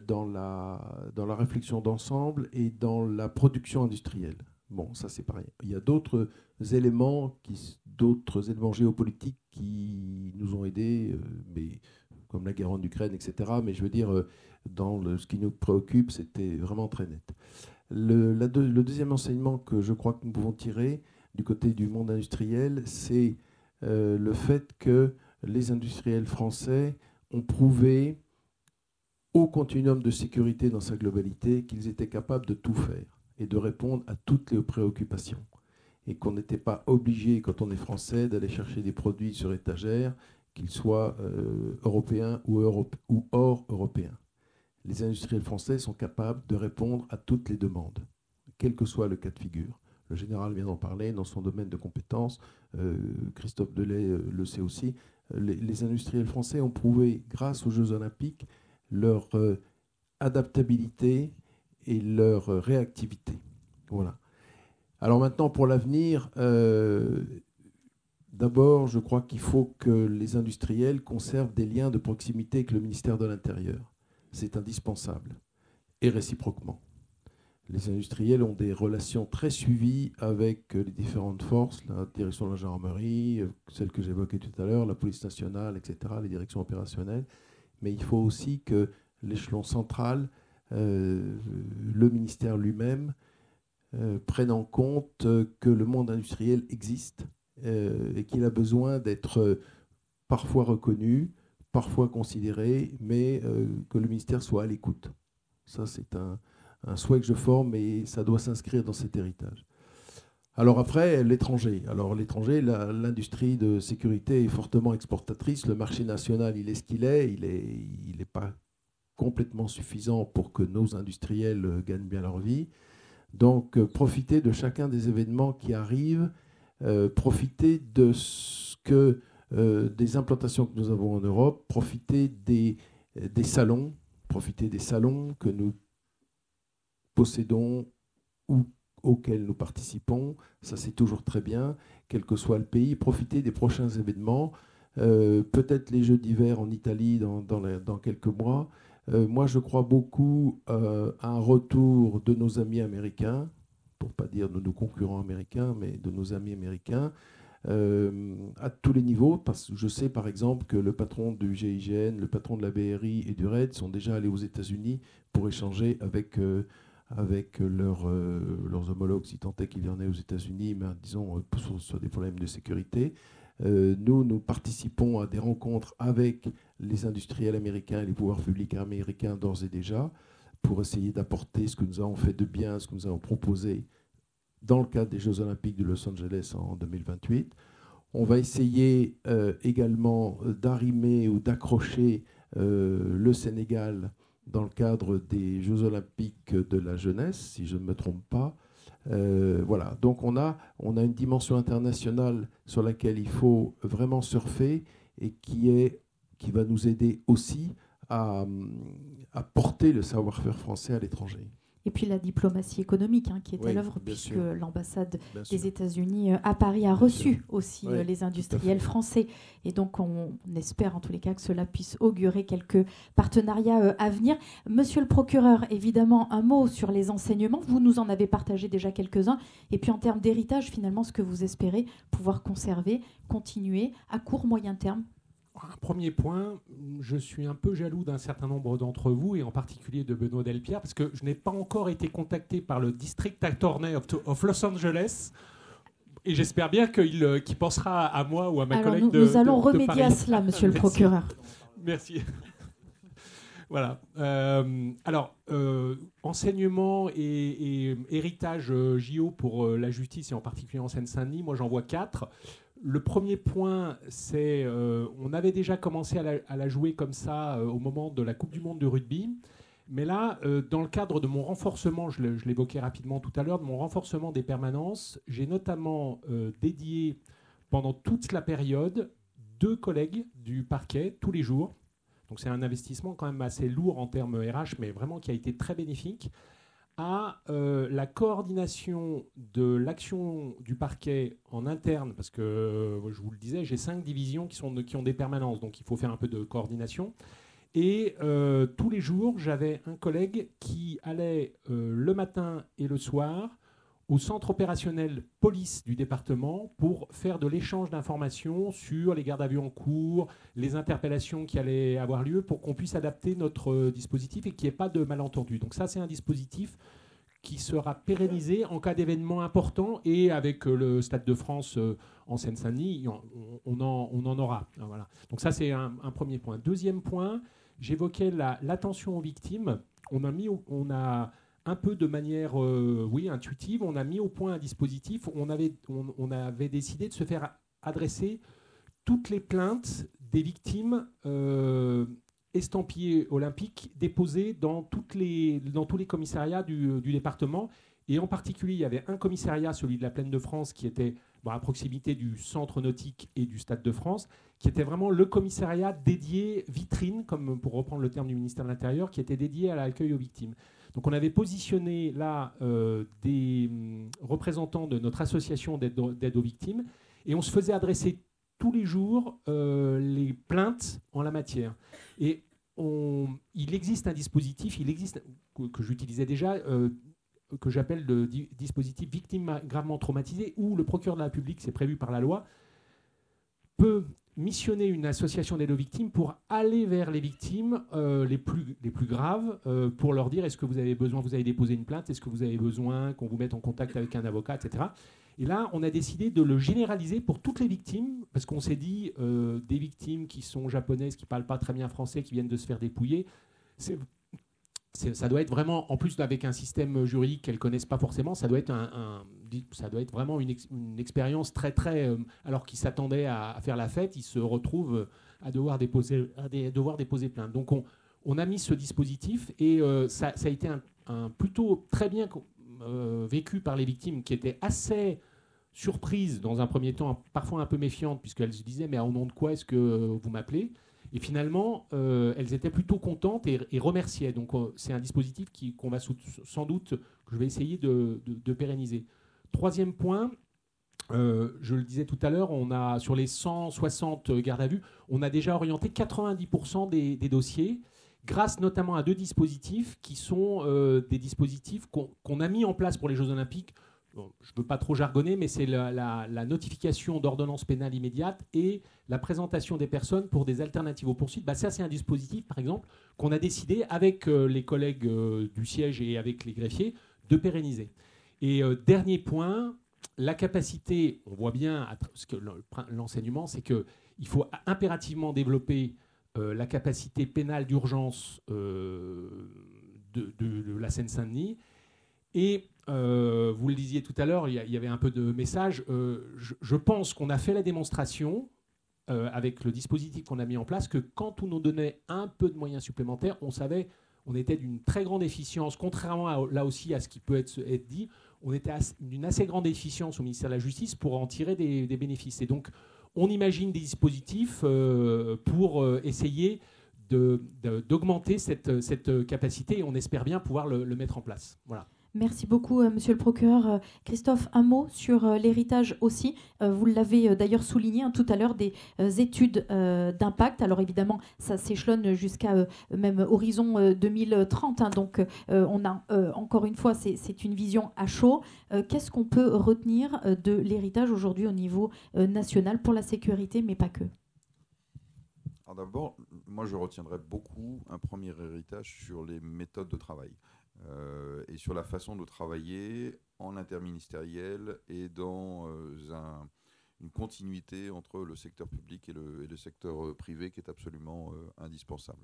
réflexion d'ensemble et dans la production industrielle. Bon, ça c'est pareil. Il y a d'autres éléments géopolitiques qui nous ont aidés, mais comme la guerre en Ukraine, etc. Mais je veux dire, ce qui nous préoccupe, c'était vraiment très net. Le deuxième enseignement que je crois que nous pouvons tirer du côté du monde industriel, c'est le fait que les industriels français ont prouvé au continuum de sécurité dans sa globalité qu'ils étaient capables de tout faire et de répondre à toutes les préoccupations. Et qu'on n'était pas obligé, quand on est français, d'aller chercher des produits sur étagère, qu'ils soient européens ou hors européens. Les industriels français sont capables de répondre à toutes les demandes, quel que soit le cas de figure. Le général vient d'en parler dans son domaine de compétences. Christophe Delay le sait aussi. Les industriels français ont prouvé, grâce aux Jeux Olympiques, leur adaptabilité et leur réactivité. Voilà. Alors maintenant, pour l'avenir, d'abord, je crois qu'il faut que les industriels conservent des liens de proximité avec le ministère de l'Intérieur. C'est indispensable. Et réciproquement. Les industriels ont des relations très suivies avec les différentes forces, la direction de la gendarmerie, celle que j'évoquais tout à l'heure, la police nationale, etc., les directions opérationnelles. Mais il faut aussi que l'échelon central, le ministère lui-même, prenne en compte que le monde industriel existe et qu'il a besoin d'être parfois reconnu, parfois considéré, mais que le ministère soit à l'écoute. Ça, c'est un souhait que je forme et ça doit s'inscrire dans cet héritage. Alors après, l'étranger. Alors l'étranger, l'industrie de sécurité est fortement exportatrice. Le marché national, il est ce qu'il est. Il n'est pas complètement suffisant pour que nos industriels gagnent bien leur vie. Donc, profiter de chacun des événements qui arrivent, profiter de des implantations que nous avons en Europe, profiter des salons que nous possédons ou auxquels nous participons, ça c'est toujours très bien, quel que soit le pays, profiter des prochains événements, peut-être les Jeux d'hiver en Italie dans quelques mois, Moi, je crois beaucoup à un retour de nos amis américains, pour ne pas dire de nos concurrents américains, mais de nos amis américains, à tous les niveaux, parce que je sais par exemple que le patron du GIGN, le patron de la BRI et du RAID sont déjà allés aux États-Unis pour échanger avec leurs homologues, si tant est qu'il y en ait aux États-Unis, mais disons sur des problèmes de sécurité. Nous participons à des rencontres avec les industriels américains et les pouvoirs publics américains d'ores et déjà pour essayer d'apporter ce que nous avons fait de bien, ce que nous avons proposé dans le cadre des Jeux Olympiques de Los Angeles en 2028. On va essayer également d'arrimer ou d'accrocher le Sénégal dans le cadre des Jeux Olympiques de la jeunesse, si je ne me trompe pas. Voilà, donc on a une dimension internationale sur laquelle il faut vraiment surfer et qui va nous aider aussi à porter le savoir-faire français à l'étranger. Et puis la diplomatie économique qui est à l'œuvre, puisque l'ambassade des États-Unis à Paris a reçu aussi les industriels français. Et donc on espère en tous les cas que cela puisse augurer quelques partenariats à venir. Monsieur le procureur, évidemment, un mot sur les enseignements. Vous nous en avez partagé déjà quelques-uns. Et puis en termes d'héritage, finalement, ce que vous espérez pouvoir conserver, continuer à court, moyen terme. Un premier point, je suis un peu jaloux d'un certain nombre d'entre vous, et en particulier de Benoît Delpierre, parce que je n'ai pas encore été contacté par le District Attorney of Los Angeles, et j'espère bien qu'il pensera à moi ou à ma collègue nous allons remédier à cela, monsieur le procureur. Merci. Voilà. Enseignement et héritage JO pour la justice, et en particulier en Seine-Saint-Denis, moi j'en vois 4. Le premier point, c'est on avait déjà commencé à la jouer comme ça au moment de la Coupe du Monde de rugby. Mais là, dans le cadre de mon renforcement, je l'évoquais rapidement tout à l'heure, de mon renforcement des permanences, j'ai notamment dédié pendant toute la période 2 collègues du parquet tous les jours. Donc c'est un investissement quand même assez lourd en termes RH, mais vraiment qui a été très bénéfique, à la coordination de l'action du parquet en interne, parce que, je vous le disais, j'ai 5 divisions qui ont des permanences, donc il faut faire un peu de coordination. Et tous les jours, j'avais un collègue qui allait le matin et le soir au centre opérationnel police du département pour faire de l'échange d'informations sur les gardes à vue en cours, les interpellations qui allaient avoir lieu, pour qu'on puisse adapter notre dispositif et qu'il n'y ait pas de malentendus. Donc ça, c'est un dispositif qui sera pérennisé en cas d'événement important, et avec le Stade de France en Seine-Saint-Denis, on en aura. Voilà. Donc ça, c'est un premier point. Deuxième point, j'évoquais l'attention aux victimes. On a un peu de manière intuitive, on a mis au point un dispositif. On avait décidé de se faire adresser toutes les plaintes des victimes estampillées olympiques déposées dans tous les commissariats du département. Et en particulier, il y avait un commissariat, celui de la Plaine de France, qui était à proximité du centre nautique et du Stade de France, qui était vraiment le commissariat dédié vitrine, comme pour reprendre le terme du ministère de l'Intérieur, qui était dédié à l'accueil aux victimes. Donc on avait positionné là des représentants de notre association d'aide aux victimes, et on se faisait adresser tous les jours les plaintes en la matière. Et il existe un dispositif, que j'utilisais déjà, que j'appelle le dispositif victime gravement traumatisée, où le procureur de la République, c'est prévu par la loi, peut missionner une association d'aide aux victimes pour aller vers les victimes les plus graves, pour leur dire: est-ce que vous avez déposé une plainte, est-ce que vous avez besoin qu'on vous mette en contact avec un avocat, etc. Et là, on a décidé de le généraliser pour toutes les victimes, parce qu'on s'est dit, des victimes qui sont japonaises, qui ne parlent pas très bien français, qui viennent de se faire dépouiller, ça doit être vraiment, en plus avec un système juridique qu'elles ne connaissent pas forcément, ça doit être vraiment une expérience très, très... alors qu'ils s'attendaient à faire la fête, ils se retrouvent à devoir déposer plainte. Donc on a mis ce dispositif, et ça a été plutôt très bien vécu par les victimes, qui étaient assez surprises dans un premier temps, parfois un peu méfiantes, puisqu'elles se disaient: mais au nom de quoi est-ce que vous m'appelez ? Et finalement, elles étaient plutôt contentes et remerciaient. Donc c'est un dispositif qu'on va sans doute, que je vais essayer de pérenniser. Troisième point, je le disais tout à l'heure, sur les 160 gardes à vue, on a déjà orienté 90% des dossiers. grâce notamment à 2 dispositifs qui sont des dispositifs qu'on a mis en place pour les Jeux Olympiques. Bon, je ne veux pas trop jargonner, mais c'est la notification d'ordonnance pénale immédiate et la présentation des personnes pour des alternatives aux poursuites. Ça, c'est un dispositif, par exemple, qu'on a décidé avec les collègues du siège et avec les greffiers de pérenniser. Et dernier point, la capacité, on voit bien, parce que l'enseignement, c'est qu'il faut impérativement développer la capacité pénale d'urgence de la Seine-Saint-Denis. Et vous le disiez tout à l'heure, il y avait un peu de message. Je pense qu'on a fait la démonstration avec le dispositif qu'on a mis en place que quand on nous donnait un peu de moyens supplémentaires, on était d'une très grande efficience, contrairement là aussi à ce qui peut être dit, on était d'une assez grande efficience au ministère de la Justice pour en tirer des bénéfices. Et donc, on imagine des dispositifs pour essayer d'augmenter cette capacité et on espère bien pouvoir le mettre en place. Voilà. Merci beaucoup, monsieur le procureur. Christophe, un mot sur l'héritage aussi. Vous l'avez d'ailleurs souligné tout à l'heure, des études d'impact. Alors évidemment, ça s'échelonne jusqu'à même horizon 2030. Donc on a, encore une fois, c'est une vision à chaud. Qu'est-ce qu'on peut retenir de l'héritage aujourd'hui au niveau national pour la sécurité, mais pas que? Alors d'abord, moi je retiendrai beaucoup un premier héritage sur les méthodes de travail. Et sur la façon de travailler en interministériel et dans une continuité entre le secteur public et le secteur privé qui est absolument indispensable.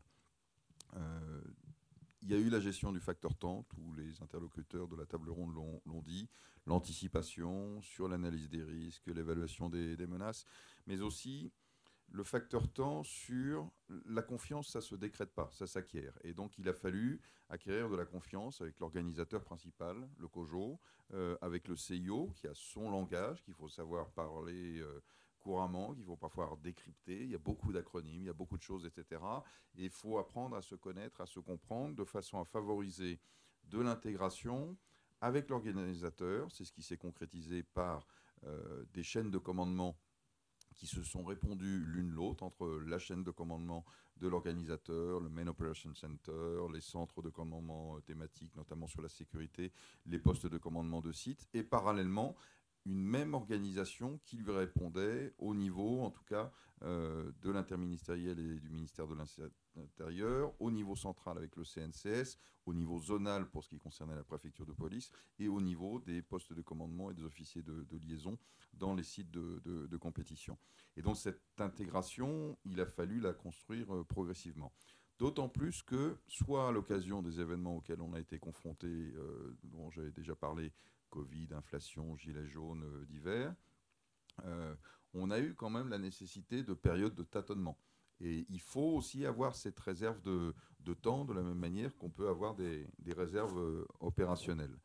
Il y a eu la gestion du facteur temps, tous les interlocuteurs de la table ronde l'ont dit, l'anticipation sur l'analyse des risques, l'évaluation des menaces, mais aussi le facteur temps sur la confiance, ça ne se décrète pas, ça s'acquiert. Et donc, il a fallu acquérir de la confiance avec l'organisateur principal, le COJO, avec le CIO, qui a son langage, qu'il faut savoir parler couramment, qu'il faut parfois décrypter. Il y a beaucoup d'acronymes, il y a beaucoup de choses, etc. Et il faut apprendre à se connaître, à se comprendre, de façon à favoriser de l'intégration avec l'organisateur. C'est ce qui s'est concrétisé par des chaînes de commandement qui se sont répondues l'une l'autre entre la chaîne de commandement de l'organisateur, le Main Operation Center, les centres de commandement thématiques, notamment sur la sécurité, les postes de commandement de site, et parallèlement une même organisation qui lui répondait au niveau, en tout cas, de l'interministériel et du ministère de l'Intérieur, au niveau central avec le CNCS, au niveau zonal pour ce qui concernait la préfecture de police, et au niveau des postes de commandement et des officiers de liaison dans les sites de compétition. Et donc cette intégration, il a fallu la construire progressivement. D'autant plus que, soit à l'occasion des événements auxquels on a été confrontés, dont j'avais déjà parlé, Covid, inflation, gilets jaunes d'hiver, on a eu quand même la nécessité de périodes de tâtonnement. Et il faut aussi avoir cette réserve de temps, de la même manière qu'on peut avoir des réserves opérationnelles.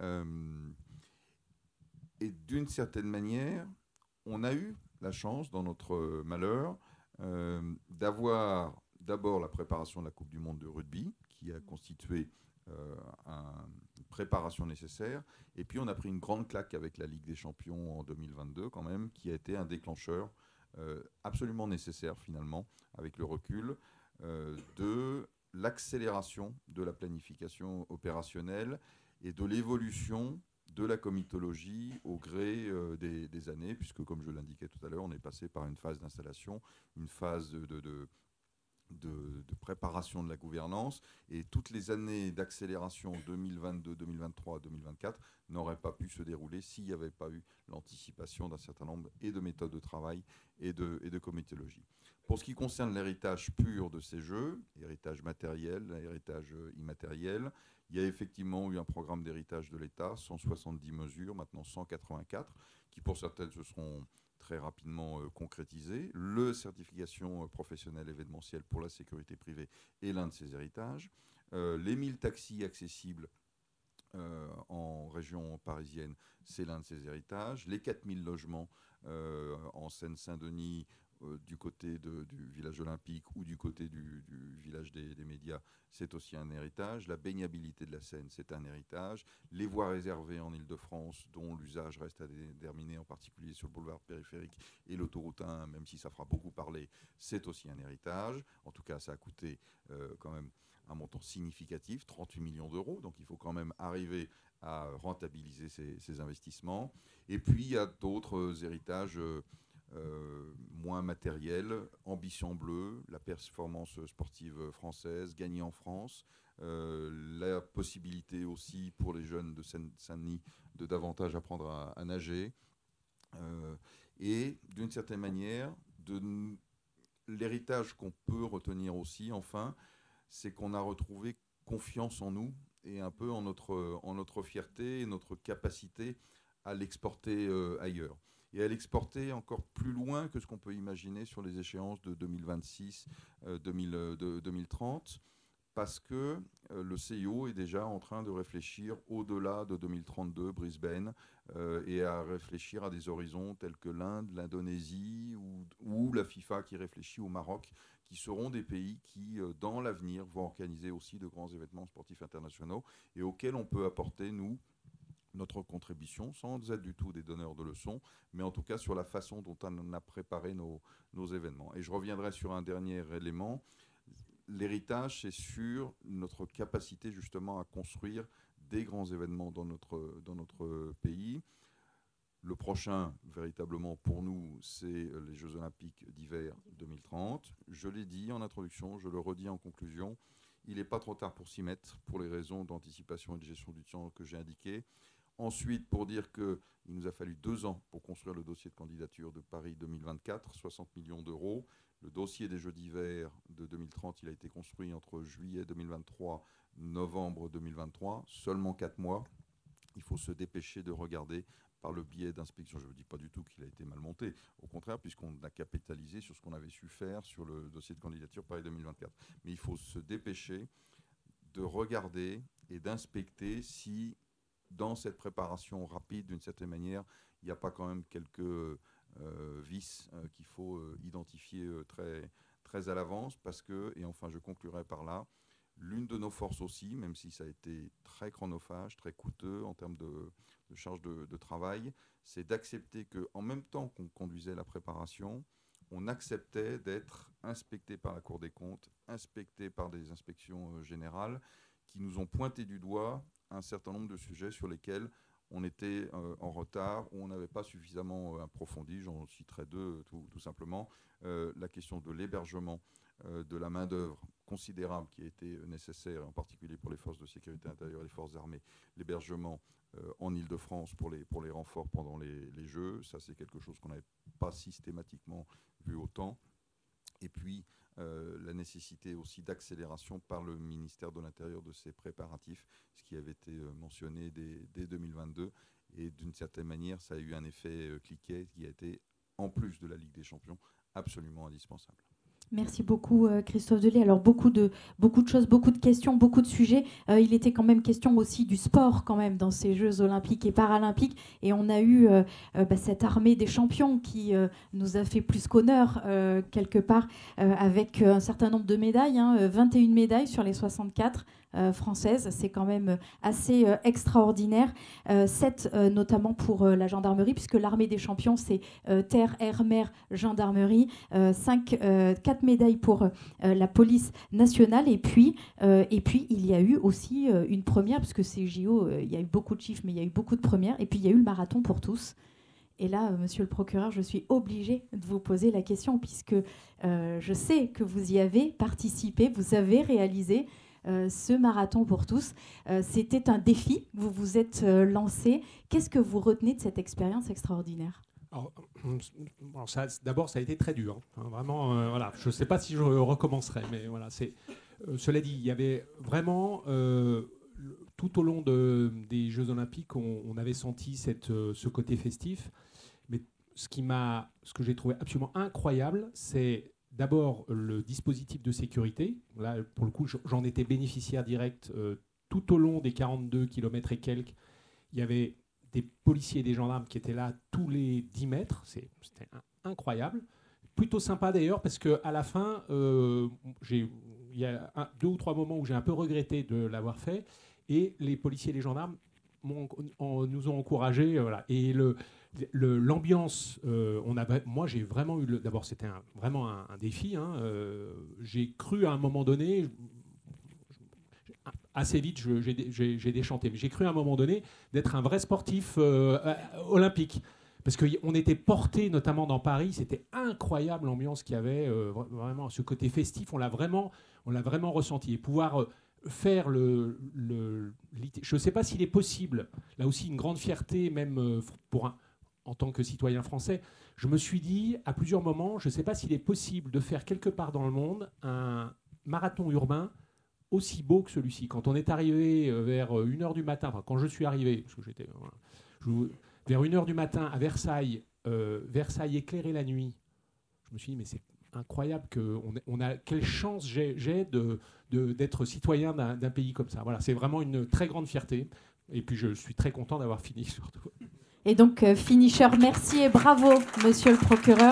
Et d'une certaine manière, on a eu la chance, dans notre malheur, d'avoir d'abord la préparation de la Coupe du Monde de rugby, qui a constitué une préparation nécessaire. Et puis on a pris une grande claque avec la Ligue des Champions en 2022 quand même, qui a été un déclencheur absolument nécessaire finalement, avec le recul, de l'accélération de la planification opérationnelle et de l'évolution de la comitologie au gré des années, puisque comme je l'indiquais tout à l'heure, on est passé par une phase d'installation, une phase de préparation de la gouvernance, et toutes les années d'accélération 2022, 2023, 2024 n'auraient pas pu se dérouler s'il n'y avait pas eu l'anticipation d'un certain nombre et de méthodes de travail et de comitologie. Pour ce qui concerne l'héritage pur de ces jeux, héritage matériel, héritage immatériel, il y a effectivement eu un programme d'héritage de l'État, 170 mesures, maintenant 184, qui pour certaines se seront très rapidement concrétisé. Le certification professionnelle événementielle pour la sécurité privée est l'un de ces héritages. Les 1000 taxis accessibles en région parisienne, c'est l'un de ces héritages. Les 4000 logements en Seine-Saint-Denis du côté du village olympique ou du côté du village des médias, c'est aussi un héritage. La baignabilité de la Seine, c'est un héritage. Les voies réservées en Île-de-France, dont l'usage reste à déterminer, en particulier sur le boulevard périphérique et l'autoroute 1, même si ça fera beaucoup parler, c'est aussi un héritage. En tout cas, ça a coûté quand même un montant significatif, 38 millions d'euros. Donc il faut quand même arriver à rentabiliser ces investissements. Et puis, il y a d'autres héritages moins matériels, Ambition Bleue, la performance sportive française, gagner en France, la possibilité aussi pour les jeunes de Seine-Saint-Denis de davantage apprendre à nager, et d'une certaine manière, l'héritage qu'on peut retenir aussi, enfin, c'est qu'on a retrouvé confiance en nous et un peu en notre fierté et notre capacité à l'exporter ailleurs. Et à l'exporter encore plus loin que ce qu'on peut imaginer sur les échéances de 2026, 2030, parce que le CIO est déjà en train de réfléchir au-delà de 2032, Brisbane, et à réfléchir à des horizons tels que l'Inde, l'Indonésie ou la FIFA qui réfléchit au Maroc, qui seront des pays qui, dans l'avenir, vont organiser aussi de grands événements sportifs internationaux et auxquels on peut apporter, nous, notre contribution, sans être du tout des donneurs de leçons, mais en tout cas sur la façon dont on a préparé nos événements. Et je reviendrai sur un dernier élément. L'héritage, c'est sur notre capacité justement à construire des grands événements dans notre pays. Le prochain, véritablement pour nous, c'est les Jeux Olympiques d'hiver 2030. Je l'ai dit en introduction, je le redis en conclusion, il n'est pas trop tard pour s'y mettre, pour les raisons d'anticipation et de gestion du temps que j'ai indiquées. Ensuite, pour dire qu'il nous a fallu 2 ans pour construire le dossier de candidature de Paris 2024, 60 millions d'euros. Le dossier des Jeux d'hiver de 2030, il a été construit entre juillet 2023 et novembre 2023, seulement 4 mois. Il faut se dépêcher de regarder par le biais d'inspection. Je ne dis pas du tout qu'il a été mal monté, au contraire, puisqu'on a capitalisé sur ce qu'on avait su faire sur le dossier de candidature Paris 2024. Mais il faut se dépêcher de regarder et d'inspecter si, dans cette préparation rapide, d'une certaine manière, il n'y a pas quand même quelques vices qu'il faut identifier très, très à l'avance, parce que, et enfin je conclurai par là, l'une de nos forces aussi, même si ça a été très chronophage, très coûteux en termes de charge de travail, c'est d'accepter qu'en même temps qu'on conduisait la préparation, on acceptait d'être inspecté par la Cour des comptes, inspecté par des inspections générales, qui nous ont pointé du doigt un certain nombre de sujets sur lesquels on était en retard ou on n'avait pas suffisamment approfondi. J'en citerai 2 tout simplement. La question de l'hébergement de la main-d'œuvre considérable qui a été nécessaire, en particulier pour les forces de sécurité intérieure et les forces armées, l'hébergement en Île-de-France pour les renforts pendant les Jeux. Ça, c'est quelque chose qu'on n'avait pas systématiquement vu autant. Et puis, la nécessité aussi d'accélération par le ministère de l'Intérieur de ces préparatifs, ce qui avait été mentionné dès 2022. Et d'une certaine manière, ça a eu un effet cliquet qui a été, en plus de la Ligue des Champions, absolument indispensable. Merci beaucoup Christophe Delisle. Alors beaucoup de choses, beaucoup de questions, beaucoup de sujets. Il était quand même question aussi du sport quand même dans ces Jeux olympiques et paralympiques. Et on a eu cette armée des champions qui nous a fait plus qu'honneur quelque part avec un certain nombre de médailles, 21 médailles sur les 64 françaises. C'est quand même assez extraordinaire. 7 notamment pour la gendarmerie, puisque l'armée des champions, c'est terre, air, mer, gendarmerie. 4 médailles pour la police nationale. Et puis, il y a eu aussi une première, parce que ces JO, il y a eu beaucoup de chiffres, mais il y a eu beaucoup de premières. Et puis, il y a eu le marathon pour tous. Et là, monsieur le procureur, je suis obligée de vous poser la question, puisque je sais que vous y avez participé, vous avez réalisé ce marathon pour tous. C'était un défi, vous vous êtes lancé. Qu'est-ce que vous retenez de cette expérience extraordinaire ? D'abord, ça a été très dur. Vraiment, voilà. Je ne sais pas si je recommencerai, mais voilà. Cela dit, il y avait vraiment, tout au long des Jeux Olympiques, on avait senti ce côté festif. Mais ce que j'ai trouvé absolument incroyable, c'est d'abord le dispositif de sécurité. Là, pour le coup, j'en étais bénéficiaire direct tout au long des 42 km et quelques. Il y avait des policiers et des gendarmes qui étaient là tous les 10 mètres. C'était incroyable. plutôt sympa d'ailleurs, parce qu'à la fin, il y a 2 ou 3 moments où j'ai un peu regretté de l'avoir fait, et les policiers et les gendarmes nous ont encouragés. Voilà. Et l'ambiance, moi j'ai vraiment eu... D'abord, c'était vraiment un défi. Hein, j'ai cru à un moment donné... Assez vite, j'ai déchanté. Mais j'ai cru à un moment donné d'être un vrai sportif olympique. Parce qu'on était porté, notamment dans Paris, c'était incroyable l'ambiance qu'il y avait, vraiment ce côté festif, on l'a vraiment ressenti. Et pouvoir faire je ne sais pas s'il est possible, là aussi une grande fierté, même en tant que citoyen français, je me suis dit à plusieurs moments, je ne sais pas s'il est possible de faire quelque part dans le monde un marathon urbain aussi beau que celui-ci. Quand on est arrivé vers 1h du matin, enfin quand je suis arrivé, parce que vers 1h du matin à Versailles, Versailles éclairé la nuit, je me suis dit mais c'est incroyable, quelle chance j'ai d'être citoyen d'un pays comme ça. Voilà, c'est vraiment une très grande fierté. Et puis je suis très content d'avoir fini surtout. Et donc finisher, merci et bravo monsieur le procureur.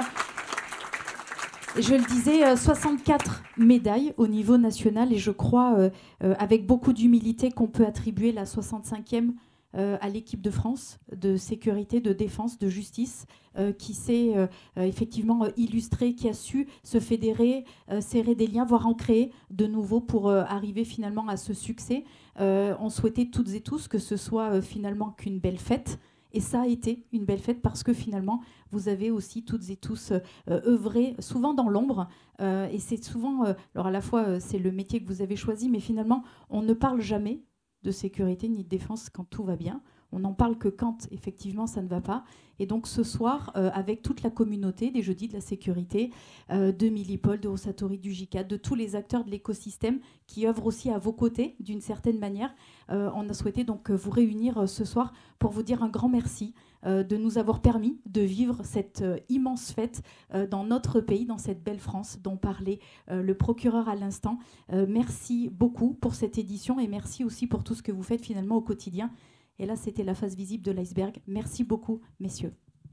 Je le disais, 64 médailles au niveau national et je crois avec beaucoup d'humilité qu'on peut attribuer la 65e à l'équipe de France de sécurité, de défense, de justice qui s'est effectivement illustrée, qui a su se fédérer, serrer des liens, voire en créer de nouveaux pour arriver finalement à ce succès. On souhaitait toutes et tous que ce soit finalement qu'une belle fête. Et ça a été une belle fête parce que finalement, vous avez aussi toutes et tous œuvré, souvent dans l'ombre. Et c'est souvent, alors à la fois, c'est le métier que vous avez choisi, mais finalement, on ne parle jamais de sécurité ni de défense quand tout va bien. On n'en parle que quand, effectivement, ça ne va pas. Et donc, ce soir, avec toute la communauté des Jeudis de la Sécurité, de Millipol, de Rosatori, du JICAD, de tous les acteurs de l'écosystème qui œuvrent aussi à vos côtés, d'une certaine manière, on a souhaité donc vous réunir ce soir pour vous dire un grand merci de nous avoir permis de vivre cette immense fête dans notre pays, dans cette belle France dont parlait le procureur à l'instant. Merci beaucoup pour cette édition et merci aussi pour tout ce que vous faites finalement au quotidien. Et là, c'était la face visible de l'iceberg. Merci beaucoup, messieurs.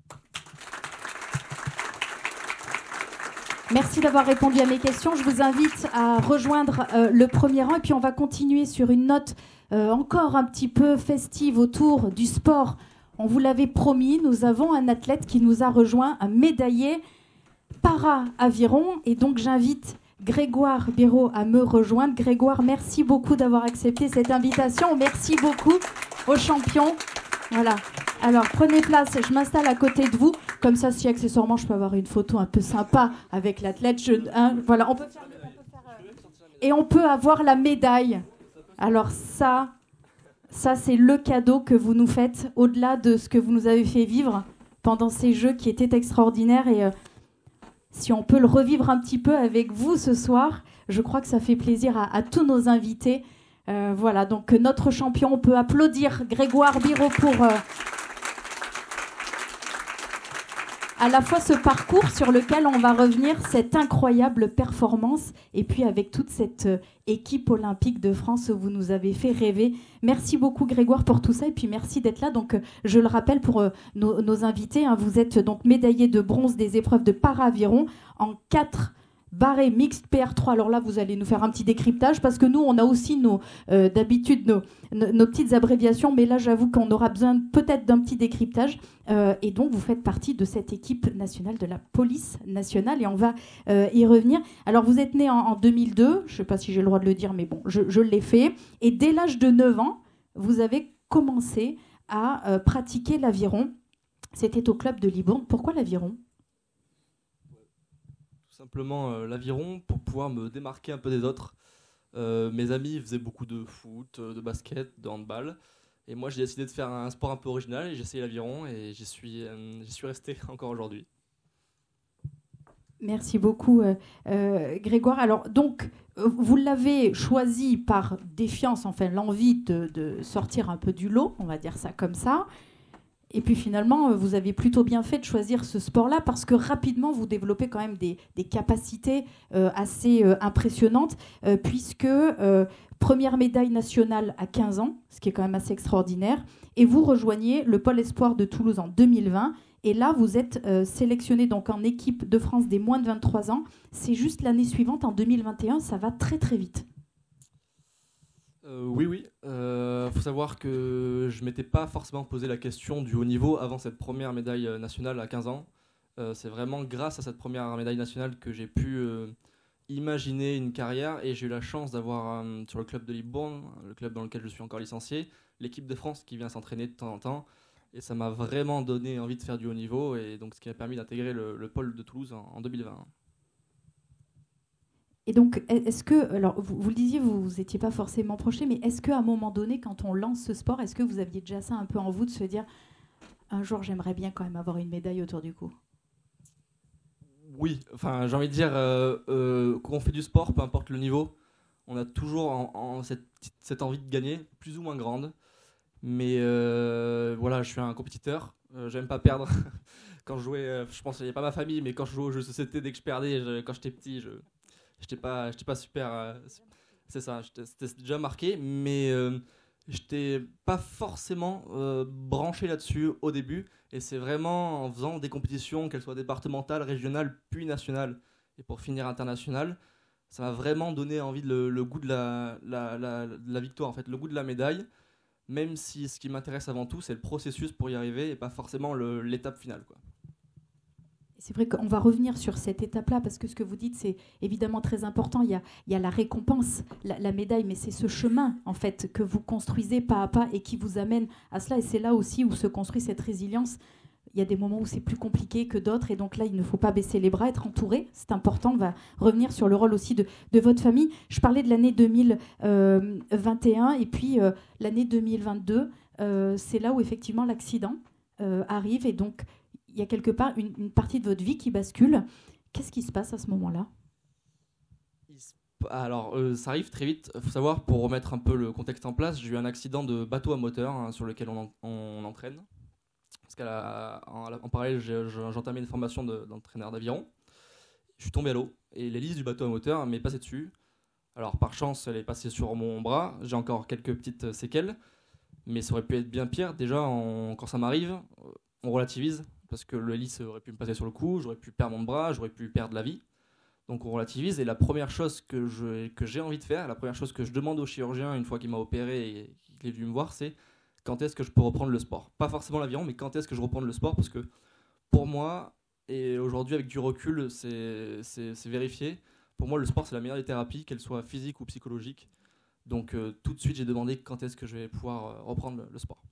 Merci d'avoir répondu à mes questions. Je vous invite à rejoindre le premier rang. Et puis, on va continuer sur une note encore un petit peu festive autour du sport. On vous l'avait promis, nous avons un athlète qui nous a rejoint, un médaillé para-aviron. Et donc, j'invite Grégoire Béraud à me rejoindre. Grégoire, merci beaucoup d'avoir accepté cette invitation. Merci beaucoup aux champions. Voilà. Alors, prenez place. Je m'installe à côté de vous. Comme ça, si accessoirement, je peux avoir une photo un peu sympa avec l'athlète. Voilà, on peut faire... Et on peut avoir la médaille. Alors ça c'est le cadeau que vous nous faites, au-delà de ce que vous nous avez fait vivre pendant ces Jeux qui étaient extraordinaires. Et si on peut le revivre un petit peu avec vous ce soir, je crois que ça fait plaisir à tous nos invités. Voilà, donc notre champion, on peut applaudir Grégoire Béraud pour à la fois ce parcours sur lequel on va revenir, cette incroyable performance, et puis avec toute cette équipe olympique de France où vous nous avez fait rêver. Merci beaucoup Grégoire pour tout ça, et puis merci d'être là. Donc je le rappelle pour nos invités, hein, vous êtes donc médaillé de bronze des épreuves de para-aviron en 4 barré mixte PR3. Alors là, vous allez nous faire un petit décryptage parce que nous, on a aussi d'habitude nos petites abréviations, mais là, j'avoue qu'on aura besoin peut-être d'un petit décryptage. Et donc, vous faites partie de cette équipe nationale de la police nationale et on va y revenir. Alors, vous êtes né en 2002, je ne sais pas si j'ai le droit de le dire, mais bon, je l'ai fait. Et dès l'âge de 9 ans, vous avez commencé à pratiquer l'aviron. C'était au club de Libourne. Pourquoi l'aviron ? Simplement l'aviron pour pouvoir me démarquer un peu des autres. Mes amis faisaient beaucoup de foot, de basket, de handball. Et moi, j'ai décidé de faire un sport un peu original et j'ai essayé l'aviron et j'y suis resté encore aujourd'hui. Merci beaucoup, Grégoire. Alors, donc, vous l'avez choisi par défiance, enfin, l'envie de sortir un peu du lot, on va dire ça comme ça. Et puis finalement, vous avez plutôt bien fait de choisir ce sport-là parce que rapidement, vous développez quand même des capacités assez impressionnantes puisque première médaille nationale à 15 ans, ce qui est quand même assez extraordinaire, et vous rejoignez le Pôle Espoir de Toulouse en 2020 Et là, vous êtes sélectionné donc en équipe de France des moins de 23 ans. C'est juste l'année suivante, en 2021, ça va très très vite. Oui. Faut savoir que je m'étais pas forcément posé la question du haut niveau avant cette première médaille nationale à 15 ans. C'est vraiment grâce à cette première médaille nationale que j'ai pu imaginer une carrière, et j'ai eu la chance d'avoir sur le club de Libourne, le club dans lequel je suis encore licencié, l'équipe de France qui vient s'entraîner de temps en temps, et ça m'a vraiment donné envie de faire du haut niveau, et donc ce qui a permis d'intégrer le pôle de Toulouse en 2020. Et donc, est-ce que, alors vous le disiez, vous n'étiez pas forcément projeté, mais est-ce qu'à un moment donné, quand on lance ce sport, est-ce que vous aviez déjà ça un peu en vous de se dire, un jour j'aimerais bien quand même avoir une médaille autour du cou? Oui, enfin j'ai envie de dire, quand on fait du sport, peu importe le niveau, on a toujours cette envie de gagner, plus ou moins grande. Mais voilà, je suis un compétiteur, j'aime pas perdre. Quand je jouais, je pense qu'il n'y a pas ma famille, mais quand je jouais aux jeux de société, dès que je perdais, quand j'étais petit, j'étais pas super. C'est ça, c'était déjà marqué, mais j'étais pas forcément branché là-dessus au début. Et c'est vraiment en faisant des compétitions, qu'elles soient départementales, régionales, puis nationales, et pour finir internationales, ça m'a vraiment donné envie le goût de la victoire, en fait, le goût de la médaille. Même si ce qui m'intéresse avant tout, c'est le processus pour y arriver et pas forcément l'étape finale, quoi. C'est vrai qu'on va revenir sur cette étape-là, parce que ce que vous dites, c'est évidemment très important. Il y a la récompense, la médaille, mais c'est ce chemin, en fait, que vous construisez pas à pas et qui vous amène à cela. Et c'est là aussi où se construit cette résilience. Il y a des moments où c'est plus compliqué que d'autres, et donc là, il ne faut pas baisser les bras, être entouré, c'est important. On va revenir sur le rôle aussi de votre famille. Je parlais de l'année 2021, et puis l'année 2022, c'est là où effectivement l'accident arrive, et donc il y a quelque part une partie de votre vie qui bascule. Qu'est-ce qui se passe à ce moment-là? Alors, ça arrive très vite. Il faut savoir, pour remettre un peu le contexte en place, j'ai eu un accident de bateau à moteur sur lequel on entraîne. Parce qu'en parallèle, j'entamais une formation d'entraîneur d'aviron. Je suis tombé à l'eau et l'hélice du bateau à moteur m'est passée dessus. Alors, par chance, elle est passée sur mon bras. J'ai encore quelques petites séquelles, mais ça aurait pu être bien pire. Déjà, quand ça m'arrive, on relativise, parce que l'hélice aurait pu me passer sur le cou, j'aurais pu perdre mon bras, j'aurais pu perdre la vie. Donc on relativise, et la première chose que j'ai envie de faire, la première chose que je demande au chirurgien une fois qu'il m'a opéré et qu'il est venu me voir, c'est quand est-ce que je peux reprendre le sport. Pas forcément l'aviron, mais quand est-ce que je reprends le sport, parce que pour moi, et aujourd'hui avec du recul, c'est vérifié, pour moi le sport c'est la meilleure des thérapies, qu'elle soit physique ou psychologique. Donc tout de suite j'ai demandé quand est-ce que je vais pouvoir reprendre le sport.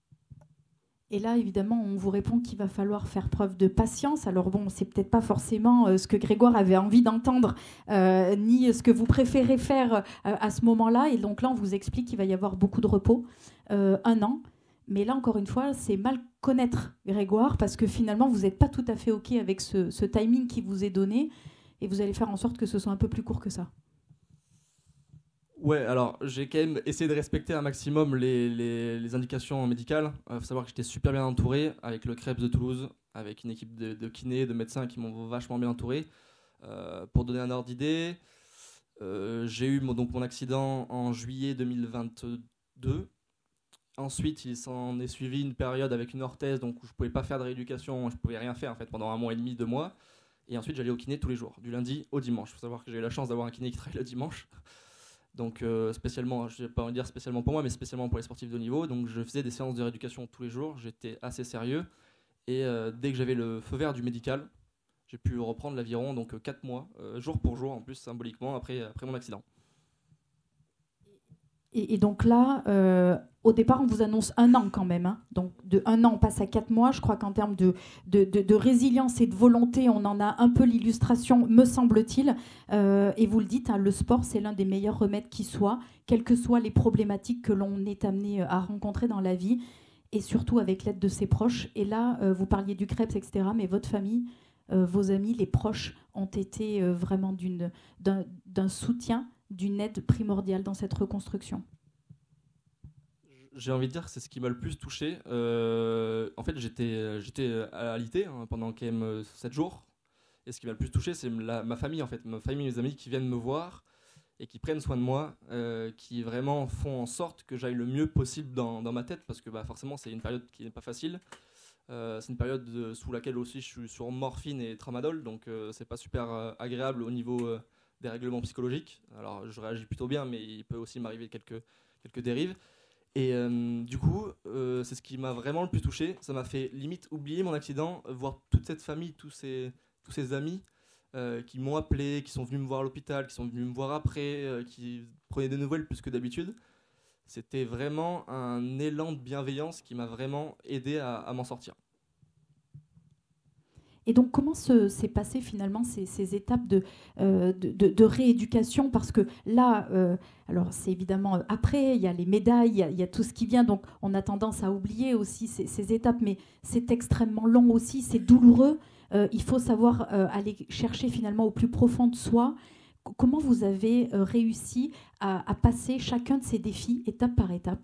Et là, évidemment, on vous répond qu'il va falloir faire preuve de patience. Alors bon, c'est peut-être pas forcément ce que Grégoire avait envie d'entendre, ni ce que vous préférez faire à ce moment-là. Et donc là, on vous explique qu'il va y avoir beaucoup de repos, 1 an. Mais là, encore une fois, c'est mal connaître Grégoire, parce que finalement, vous n'êtes pas tout à fait OK avec ce timing qui vous est donné, et vous allez faire en sorte que ce soit un peu plus court que ça. Ouais, alors j'ai quand même essayé de respecter un maximum les indications médicales. Il faut savoir que j'étais super bien entouré avec le Krebs de Toulouse, avec une équipe de kinés, de médecins qui m'ont vachement bien entouré. Pour donner un ordre d'idée, j'ai eu mon accident en juillet 2022. Ensuite, il s'en est suivi une période avec une orthèse, donc où je ne pouvais pas faire de rééducation, je ne pouvais rien faire en fait, pendant 1 mois et demi, 2 mois. Et ensuite, j'allais au kiné tous les jours, du lundi au dimanche. Il faut savoir que j'ai eu la chance d'avoir un kiné qui travaille le dimanche. Donc spécialement, je ne vais pas dire spécialement pour moi, mais spécialement pour les sportifs de haut niveau. Donc je faisais des séances de rééducation tous les jours, j'étais assez sérieux. Et dès que j'avais le feu vert du médical, j'ai pu reprendre l'aviron, donc 4 mois, jour pour jour, en plus symboliquement, après mon accident. Et donc là, au départ, on vous annonce 1 an quand même. Hein. Donc de 1 an, on passe à 4 mois. Je crois qu'en termes de résilience et de volonté, on en a un peu l'illustration, me semble-t-il. Et vous le dites, hein, le sport, c'est l'un des meilleurs remèdes qui soit, quelles que soient les problématiques que l'on est amené à rencontrer dans la vie, et surtout avec l'aide de ses proches. Et là, vous parliez du Krebs, etc., mais votre famille, vos amis, les proches ont été vraiment d'un soutien, d'une aide primordiale dans cette reconstruction. J'ai envie de dire que c'est ce qui m'a le plus touché. En fait, j'étais à l'IT pendant quand même 7 jours. Et ce qui m'a le plus touché, c'est ma famille, en fait. Ma famille, mes amis qui viennent me voir et qui prennent soin de moi, qui vraiment font en sorte que j'aille le mieux possible dans ma tête, parce que forcément, c'est une période qui n'est pas facile. C'est une période sous laquelle aussi je suis sur morphine et tramadol, donc c'est pas super agréable au niveau des règlements psychologiques. Alors je réagis plutôt bien, mais il peut aussi m'arriver quelques dérives. Et du coup, c'est ce qui m'a vraiment le plus touché. Ça m'a fait limite oublier mon accident, voir toute cette famille, tous ces amis qui m'ont appelé, qui sont venus me voir à l'hôpital, qui sont venus me voir après, qui prenaient des nouvelles plus que d'habitude. C'était vraiment un élan de bienveillance qui m'a vraiment aidé à m'en sortir. Et donc, comment s'est passé finalement ces étapes de rééducation? Parce que là, alors c'est évidemment après, il y a les médailles, il y a tout ce qui vient, donc on a tendance à oublier aussi ces étapes, mais c'est extrêmement long aussi, c'est douloureux. Il faut savoir aller chercher finalement au plus profond de soi. Comment vous avez réussi à passer chacun de ces défis étape par étape?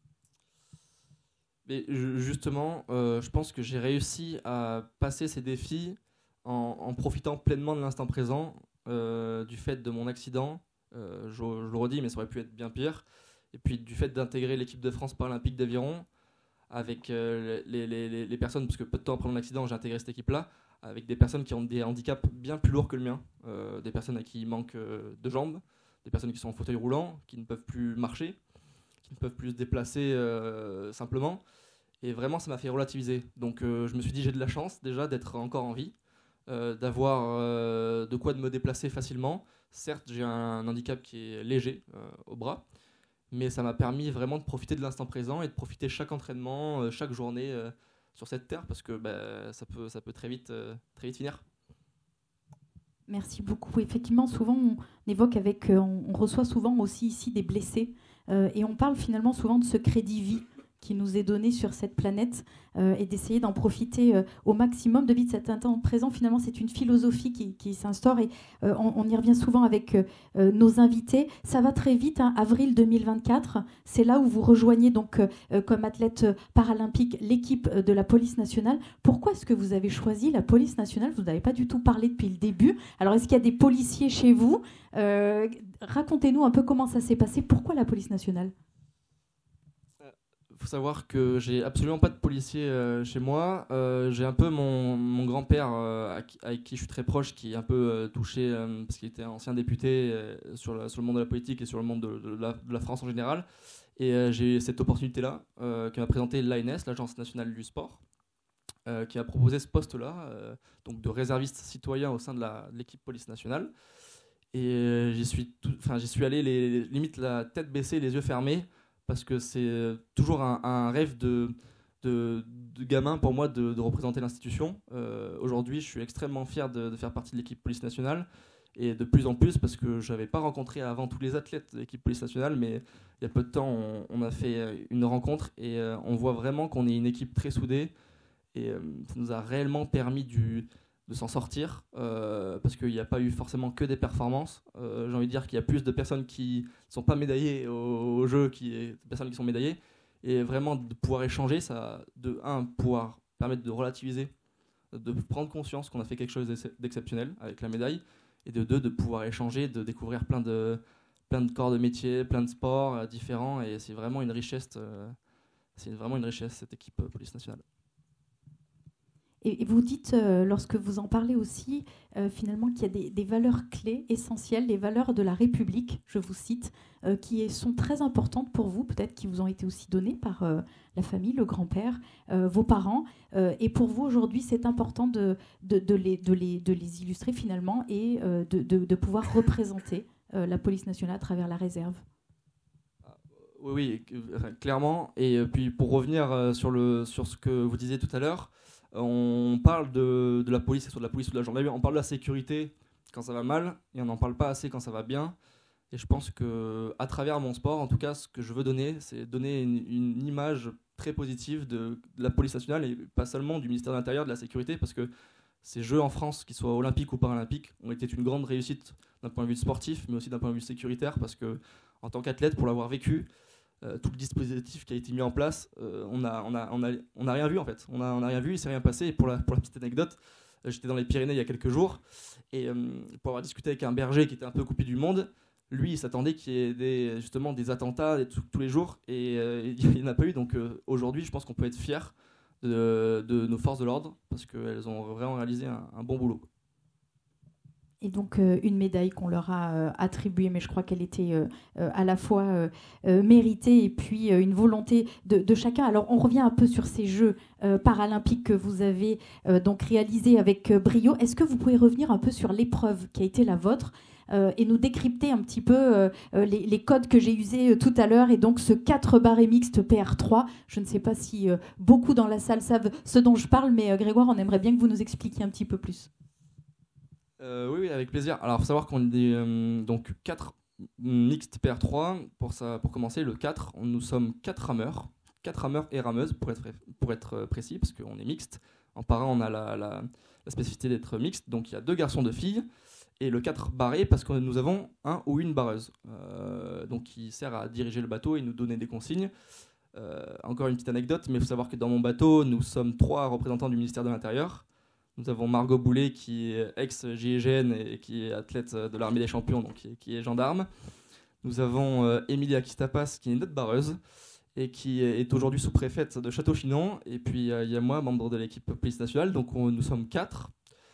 Mais justement, je pense que j'ai réussi à passer ces défis en profitant pleinement de l'instant présent, du fait de mon accident. Je le redis, mais ça aurait pu être bien pire. Et puis du fait d'intégrer l'équipe de France paralympique d'aviron avec les personnes, parce que peu de temps après mon accident, j'ai intégré cette équipe-là, avec des personnes qui ont des handicaps bien plus lourds que le mien, des personnes à qui il manque de jambes, des personnes qui sont en fauteuil roulant, qui ne peuvent plus marcher, qui ne peuvent plus se déplacer simplement. Et vraiment, ça m'a fait relativiser. Donc je me suis dit, j'ai de la chance déjà d'être encore en vie, d'avoir de quoi de me déplacer facilement. Certes, j'ai un handicap qui est léger au bras, mais ça m'a permis vraiment de profiter de l'instant présent et de profiter chaque entraînement, chaque journée sur cette terre, parce que ça peut très vite finir. Merci beaucoup. Effectivement, souvent on évoque on reçoit souvent aussi ici des blessés et on parle finalement souvent de ce crédit vie qui nous est donné sur cette planète et d'essayer d'en profiter au maximum de vie de cet instant présent. Finalement, c'est une philosophie qui s'instaure et on y revient souvent avec nos invités. Ça va très vite, hein, avril 2024, c'est là où vous rejoignez donc comme athlète paralympique l'équipe de la police nationale. Pourquoi est-ce que vous avez choisi la police nationale? Vous n'avez pas du tout parlé depuis le début. Alors, est-ce qu'il y a des policiers chez vous? Racontez-nous un peu comment ça s'est passé. Pourquoi la police nationale? Il faut savoir que j'ai absolument pas de policier chez moi. J'ai un peu mon grand-père avec qui je suis très proche, qui est un peu touché parce qu'il était ancien député sur le monde de la politique et sur le monde de la France en général. Et j'ai eu cette opportunité-là qui m'a présenté l'ANS, l'Agence nationale du sport, qui a proposé ce poste-là, donc de réserviste citoyen au sein de l'équipe police nationale. Et j'y suis allé limite la tête baissée, les yeux fermés, parce que c'est toujours un rêve de gamin pour moi de représenter l'institution. Aujourd'hui, je suis extrêmement fier de faire partie de l'équipe police nationale, et de plus en plus parce que je n'avais pas rencontré avant tous les athlètes de l'équipe police nationale, mais il y a peu de temps, on a fait une rencontre et on voit vraiment qu'on est une équipe très soudée, et ça nous a réellement permis de s'en sortir, parce qu'il n'y a pas eu forcément que des performances. J'ai envie de dire qu'il y a plus de personnes qui ne sont pas médaillées au jeu que de personnes qui sont médaillées. Et vraiment, de pouvoir échanger, ça, pouvoir permettre de relativiser, de prendre conscience qu'on a fait quelque chose d'exceptionnel avec la médaille, et de pouvoir échanger, de découvrir plein de corps de métier, plein de sports différents. Et c'est vraiment une richesse, cette équipe police nationale. Et vous dites, lorsque vous en parlez aussi, finalement, qu'il y a des valeurs clés, essentielles, les valeurs de la République, je vous cite, qui sont très importantes pour vous, peut-être qui vous ont été aussi données par la famille, le grand-père, vos parents. Et pour vous, aujourd'hui, c'est important de les illustrer, finalement, et de pouvoir représenter la police nationale à travers la réserve. Oui, clairement. Et puis, pour revenir sur ce que vous disiez tout à l'heure, on parle de la police, et sur de la police ou de la gendarmerie, on parle de la sécurité quand ça va mal et on n'en parle pas assez quand ça va bien. Et je pense qu'à travers mon sport, en tout cas, ce que je veux donner, c'est donner une image très positive de la police nationale, et pas seulement du ministère de l'Intérieur, de la sécurité, parce que ces Jeux en France, qu'ils soient olympiques ou paralympiques, ont été une grande réussite d'un point de vue sportif, mais aussi d'un point de vue sécuritaire, parce que en tant qu'athlète, pour l'avoir vécu, tout le dispositif qui a été mis en place, on n'a rien vu en fait. On a rien vu, il ne s'est rien passé. Et pour la petite anecdote, j'étais dans les Pyrénées il y a quelques jours, et pour avoir discuté avec un berger qui était un peu coupé du monde, lui il s'attendait qu'il y ait justement des attentats tous les jours, et il n'y en a pas eu. Donc aujourd'hui, je pense qu'on peut être fier de nos forces de l'ordre, parce qu'elles ont vraiment réalisé un bon boulot. Et donc une médaille qu'on leur a attribuée, mais je crois qu'elle était à la fois méritée et puis une volonté de chacun. Alors on revient un peu sur ces Jeux paralympiques que vous avez donc réalisés avec brio. Est-ce que vous pouvez revenir un peu sur l'épreuve qui a été la vôtre et nous décrypter un petit peu les codes que j'ai usés tout à l'heure, et donc ce 4 barré mixte PR3. Je ne sais pas si beaucoup dans la salle savent ce dont je parle, mais Grégoire, on aimerait bien que vous nous expliquiez un petit peu plus. Oui, avec plaisir. Alors, il faut savoir qu'on est donc 4 mixtes PR3. Pour commencer, le 4, nous sommes 4 rameurs et rameuses, pour être précis, parce qu'on est mixte. En para, on a la spécificité d'être mixte, donc il y a 2 garçons, 2 filles. Et le 4 barré, parce que nous avons un ou une barreuse, donc qui sert à diriger le bateau et nous donner des consignes. Encore une petite anecdote, mais il faut savoir que dans mon bateau, nous sommes 3 représentants du ministère de l'Intérieur. Nous avons Margot Boulet, qui est ex-GIGN et qui est athlète de l'armée des champions, donc qui est gendarme. Nous avons Emilia Kistapas, qui est notre barreuse et qui est aujourd'hui sous-préfète de Château-Chinon. Et puis il y a moi, membre de l'équipe police nationale. Donc nous sommes 4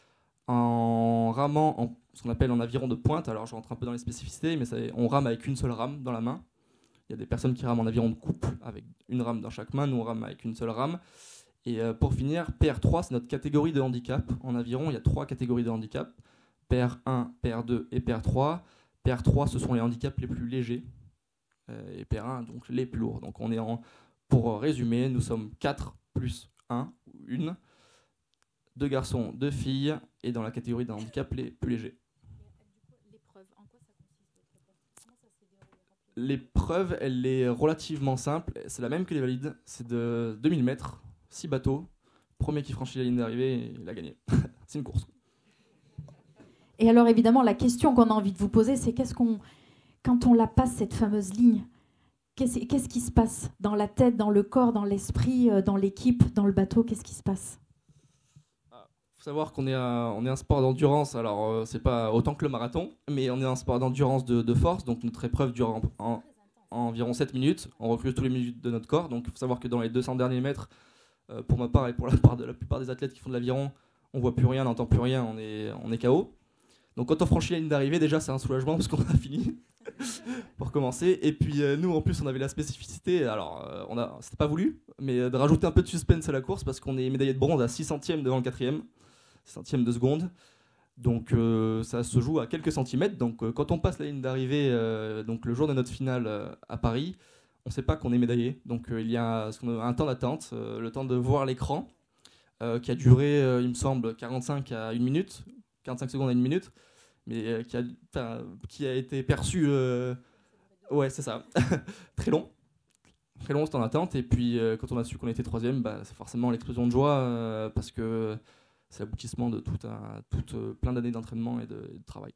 en ramant ce qu'on appelle en aviron de pointe. Alors je rentre un peu dans les spécificités, mais on rame avec une seule rame dans la main. Il y a des personnes qui rament en aviron de couple avec une rame dans chaque main. Nous, on rame avec une seule rame. Et pour finir, PR3, c'est notre catégorie de handicap. En aviron, il y a 3 catégories de handicap. PR1, PR2 et PR3. PR3, ce sont les handicaps les plus légers. Et PR1, donc les plus lourds. Donc pour résumer, nous sommes 4 plus 1 ou 1. 2 garçons, 2 filles. Et dans la catégorie de handicap les plus légers. L'épreuve, en quoi ça consiste? Comment ça s'est déroulé? L'épreuve, elle est relativement simple. C'est la même que les valides. C'est de 2000 mètres. 6 bateaux, premier qui franchit la ligne d'arrivée, il a gagné. C'est une course. Et alors évidemment, la question qu'on a envie de vous poser, c'est quand on la passe, cette fameuse ligne, qu'est-ce qui se passe dans la tête, dans le corps, dans l'esprit, dans l'équipe, dans le bateau? Qu'est-ce qui se passe? Il faut savoir qu'on est un sport d'endurance, alors c'est pas autant que le marathon, mais on est un sport d'endurance de force, donc notre épreuve dure environ 7 minutes, on recrute tous les minutes de notre corps, donc il faut savoir que dans les 200 derniers mètres, pour ma part et pour la part de la plupart des athlètes qui font de l'aviron, on voit plus rien, on n'entend plus rien, on est KO. Donc quand on franchit la ligne d'arrivée, déjà c'est un soulagement parce qu'on a fini pour commencer. Et puis nous en plus on avait la spécificité, alors c'était pas voulu, mais de rajouter un peu de suspense à la course parce qu'on est médaillé de bronze à 6 centièmes devant le 4e, 6 centièmes de seconde. Donc ça se joue à quelques centimètres. Donc quand on passe la ligne d'arrivée, donc le jour de notre finale à Paris, on ne sait pas qu'on est médaillé, donc il y a un temps d'attente, le temps de voir l'écran, qui a duré, il me semble, 45 secondes à 1 minute, mais qui a été perçu, ouais c'est ça, très long ce temps d'attente, et puis quand on a su qu'on était 3e, c'est forcément l'explosion de joie, parce que c'est l'aboutissement de plein d'années d'entraînement et de travail.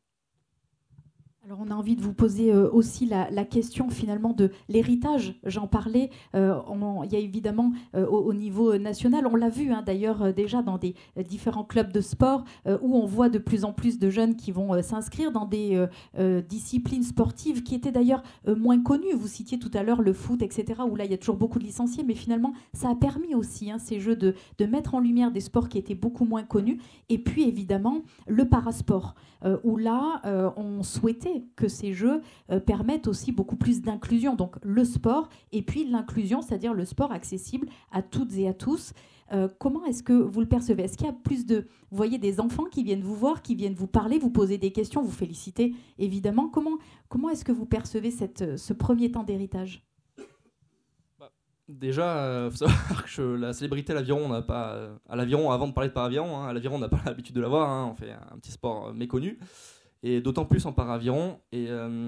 Alors on a envie de vous poser aussi la question finalement de l'héritage, j'en parlais, il y a évidemment au niveau national, on l'a vu d'ailleurs déjà dans des différents clubs de sport où on voit de plus en plus de jeunes qui vont s'inscrire dans des disciplines sportives qui étaient d'ailleurs moins connues. Vous citiez tout à l'heure le foot, etc., où là il y a toujours beaucoup de licenciés, mais finalement ça a permis aussi ces jeux de mettre en lumière des sports qui étaient beaucoup moins connus. Et puis évidemment le parasport, où là on souhaitait que ces jeux permettent aussi beaucoup plus d'inclusion, donc le sport et puis l'inclusion, c'est-à-dire le sport accessible à toutes et à tous. Comment est-ce que vous le percevez? Est-ce qu'il y a vous voyez des enfants qui viennent vous voir, qui viennent vous parler, vous poser des questions, vous féliciter évidemment? Comment est-ce que vous percevez ce premier temps d'héritage? Déjà, il faut savoir que la célébrité à l'aviron, on n'a pas à l'aviron, avant de parler de paraviron, à l'aviron on n'a pas l'habitude de l'avoir, on fait un petit sport méconnu. Et d'autant plus en para-aviron. Et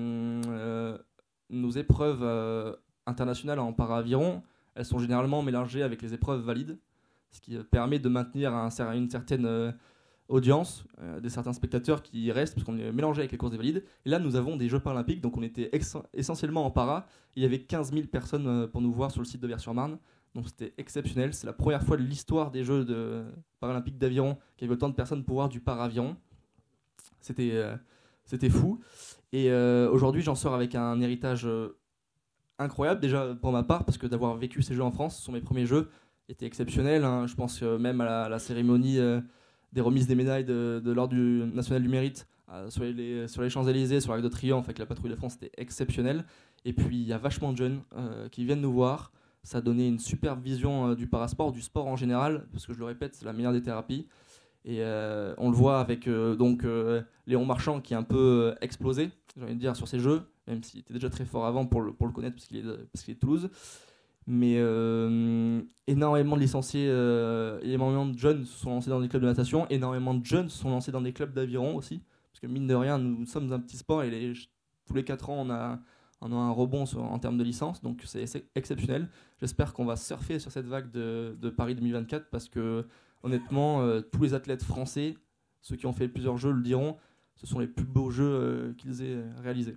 nos épreuves internationales en para-aviron, elles sont généralement mélangées avec les épreuves valides, ce qui permet de maintenir une certaine audience, de certains spectateurs qui restent, parce qu'on est mélangé avec les courses des valides. Et là, nous avons des Jeux paralympiques, donc on était essentiellement en para. Il y avait 15 000 personnes pour nous voir sur le site de Vers-sur-Marne. Donc c'était exceptionnel. C'est la première fois de l'histoire des Jeux paralympiques d'aviron qu'il y avait autant de personnes pour voir du para-aviron. C'était fou. Et aujourd'hui, j'en sors avec un héritage incroyable, déjà pour ma part, parce que d'avoir vécu ces Jeux en France, ce sont mes premiers Jeux. était exceptionnel. Hein. Je pense même à la cérémonie des remises des médailles de l'Ordre national du mérite sur les Champs-Élysées, sur l'Arc de Triomphe avec la patrouille de France, c'était exceptionnel. Et puis il y a vachement de jeunes qui viennent nous voir. Ça a donné une superbe vision du parasport, du sport en général, parce que je le répète, c'est la meilleure des thérapies. Et on le voit avec Léon Marchand qui est un peu explosé, j'ai envie de dire, sur ces jeux, même s'il était déjà très fort avant pour le connaître parce qu'il est de Toulouse. Mais énormément de licenciés, énormément de jeunes se sont lancés dans des clubs de natation, énormément de jeunes se sont lancés dans des clubs d'aviron aussi, parce que mine de rien, nous sommes un petit sport et tous les 4 ans, on a un rebond en termes de licence, donc c'est exceptionnel. J'espère qu'on va surfer sur cette vague de Paris 2024 parce que honnêtement, tous les athlètes français, ceux qui ont fait plusieurs jeux le diront, ce sont les plus beaux jeux qu'ils aient réalisés.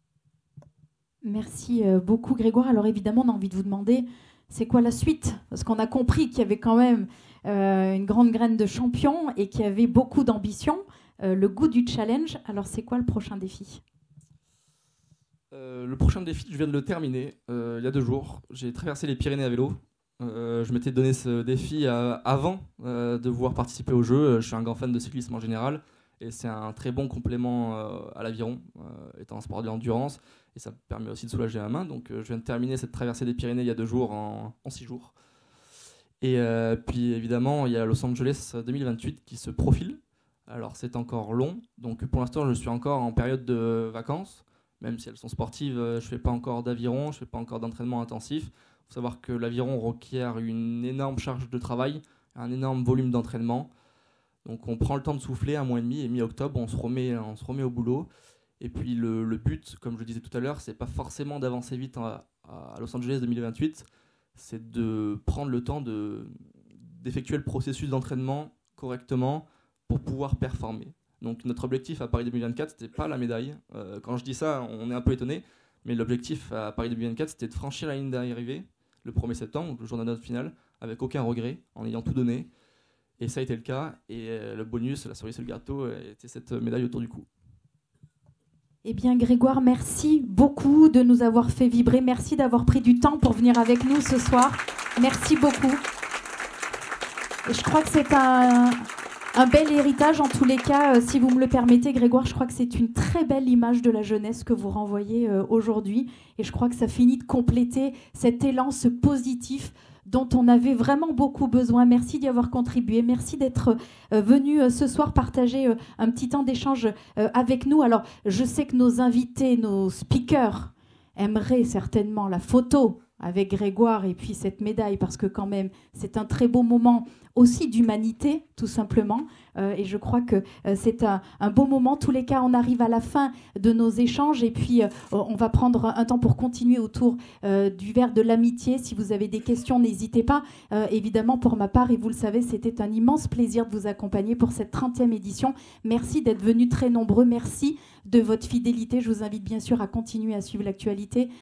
Merci beaucoup Grégoire. Alors évidemment, on a envie de vous demander, c'est quoi la suite ? Parce qu'on a compris qu'il y avait quand même une grande graine de champion et qu'il y avait beaucoup d'ambition, le goût du challenge. Alors c'est quoi le prochain défi ? Le prochain défi, je viens de le terminer il y a 2 jours. J'ai traversé les Pyrénées à vélo. Je m'étais donné ce défi avant de pouvoir participer au jeu. Je suis un grand fan de cyclisme en général et c'est un très bon complément à l'aviron, étant un sport d'endurance, et ça me permet aussi de soulager la main. Donc je viens de terminer cette traversée des Pyrénées il y a 2 jours en 6 jours. Et puis évidemment, il y a Los Angeles 2028 qui se profile. Alors c'est encore long, donc pour l'instant je suis encore en période de vacances. Même si elles sont sportives, je ne fais pas encore d'aviron, je ne fais pas encore d'entraînement intensif. Il faut savoir que l'aviron requiert une énorme charge de travail, un énorme volume d'entraînement. Donc on prend le temps de souffler 1 mois et demi, et mi-octobre, on se remet au boulot. Et puis le but, comme je le disais tout à l'heure, c'est pas forcément d'avancer vite à Los Angeles 2028, c'est de prendre le temps d'effectuer le processus d'entraînement correctement pour pouvoir performer. Donc notre objectif à Paris 2024, c'était pas la médaille. Quand je dis ça, on est un peu étonné, mais l'objectif à Paris 2024, c'était de franchir la ligne d'arrivée le 1er septembre, le jour de notre finale, avec aucun regret, en ayant tout donné. Et ça a été le cas. Et le bonus, la cerise sur le gâteau, était cette médaille autour du cou. Eh bien Grégoire, merci beaucoup de nous avoir fait vibrer. Merci d'avoir pris du temps pour venir avec nous ce soir. Merci beaucoup. Et je crois que c'est un bel héritage, en tous les cas, si vous me le permettez, Grégoire, je crois que c'est une très belle image de la jeunesse que vous renvoyez aujourd'hui. Et je crois que ça finit de compléter cet élan, ce positif dont on avait vraiment beaucoup besoin. Merci d'y avoir contribué. Merci d'être venu ce soir partager un petit temps d'échange avec nous. Alors, je sais que nos invités, nos speakers, aimeraient certainement la photo avec Grégoire et puis cette médaille, parce que quand même, c'est un très beau moment aussi d'humanité, tout simplement. Et je crois que c'est un beau moment. En tous les cas, on arrive à la fin de nos échanges et puis on va prendre un temps pour continuer autour du verre de l'amitié. Si vous avez des questions, n'hésitez pas. Évidemment, pour ma part, et vous le savez, c'était un immense plaisir de vous accompagner pour cette 30e édition. Merci d'être venus très nombreux. Merci de votre fidélité. Je vous invite bien sûr à continuer à suivre l'actualité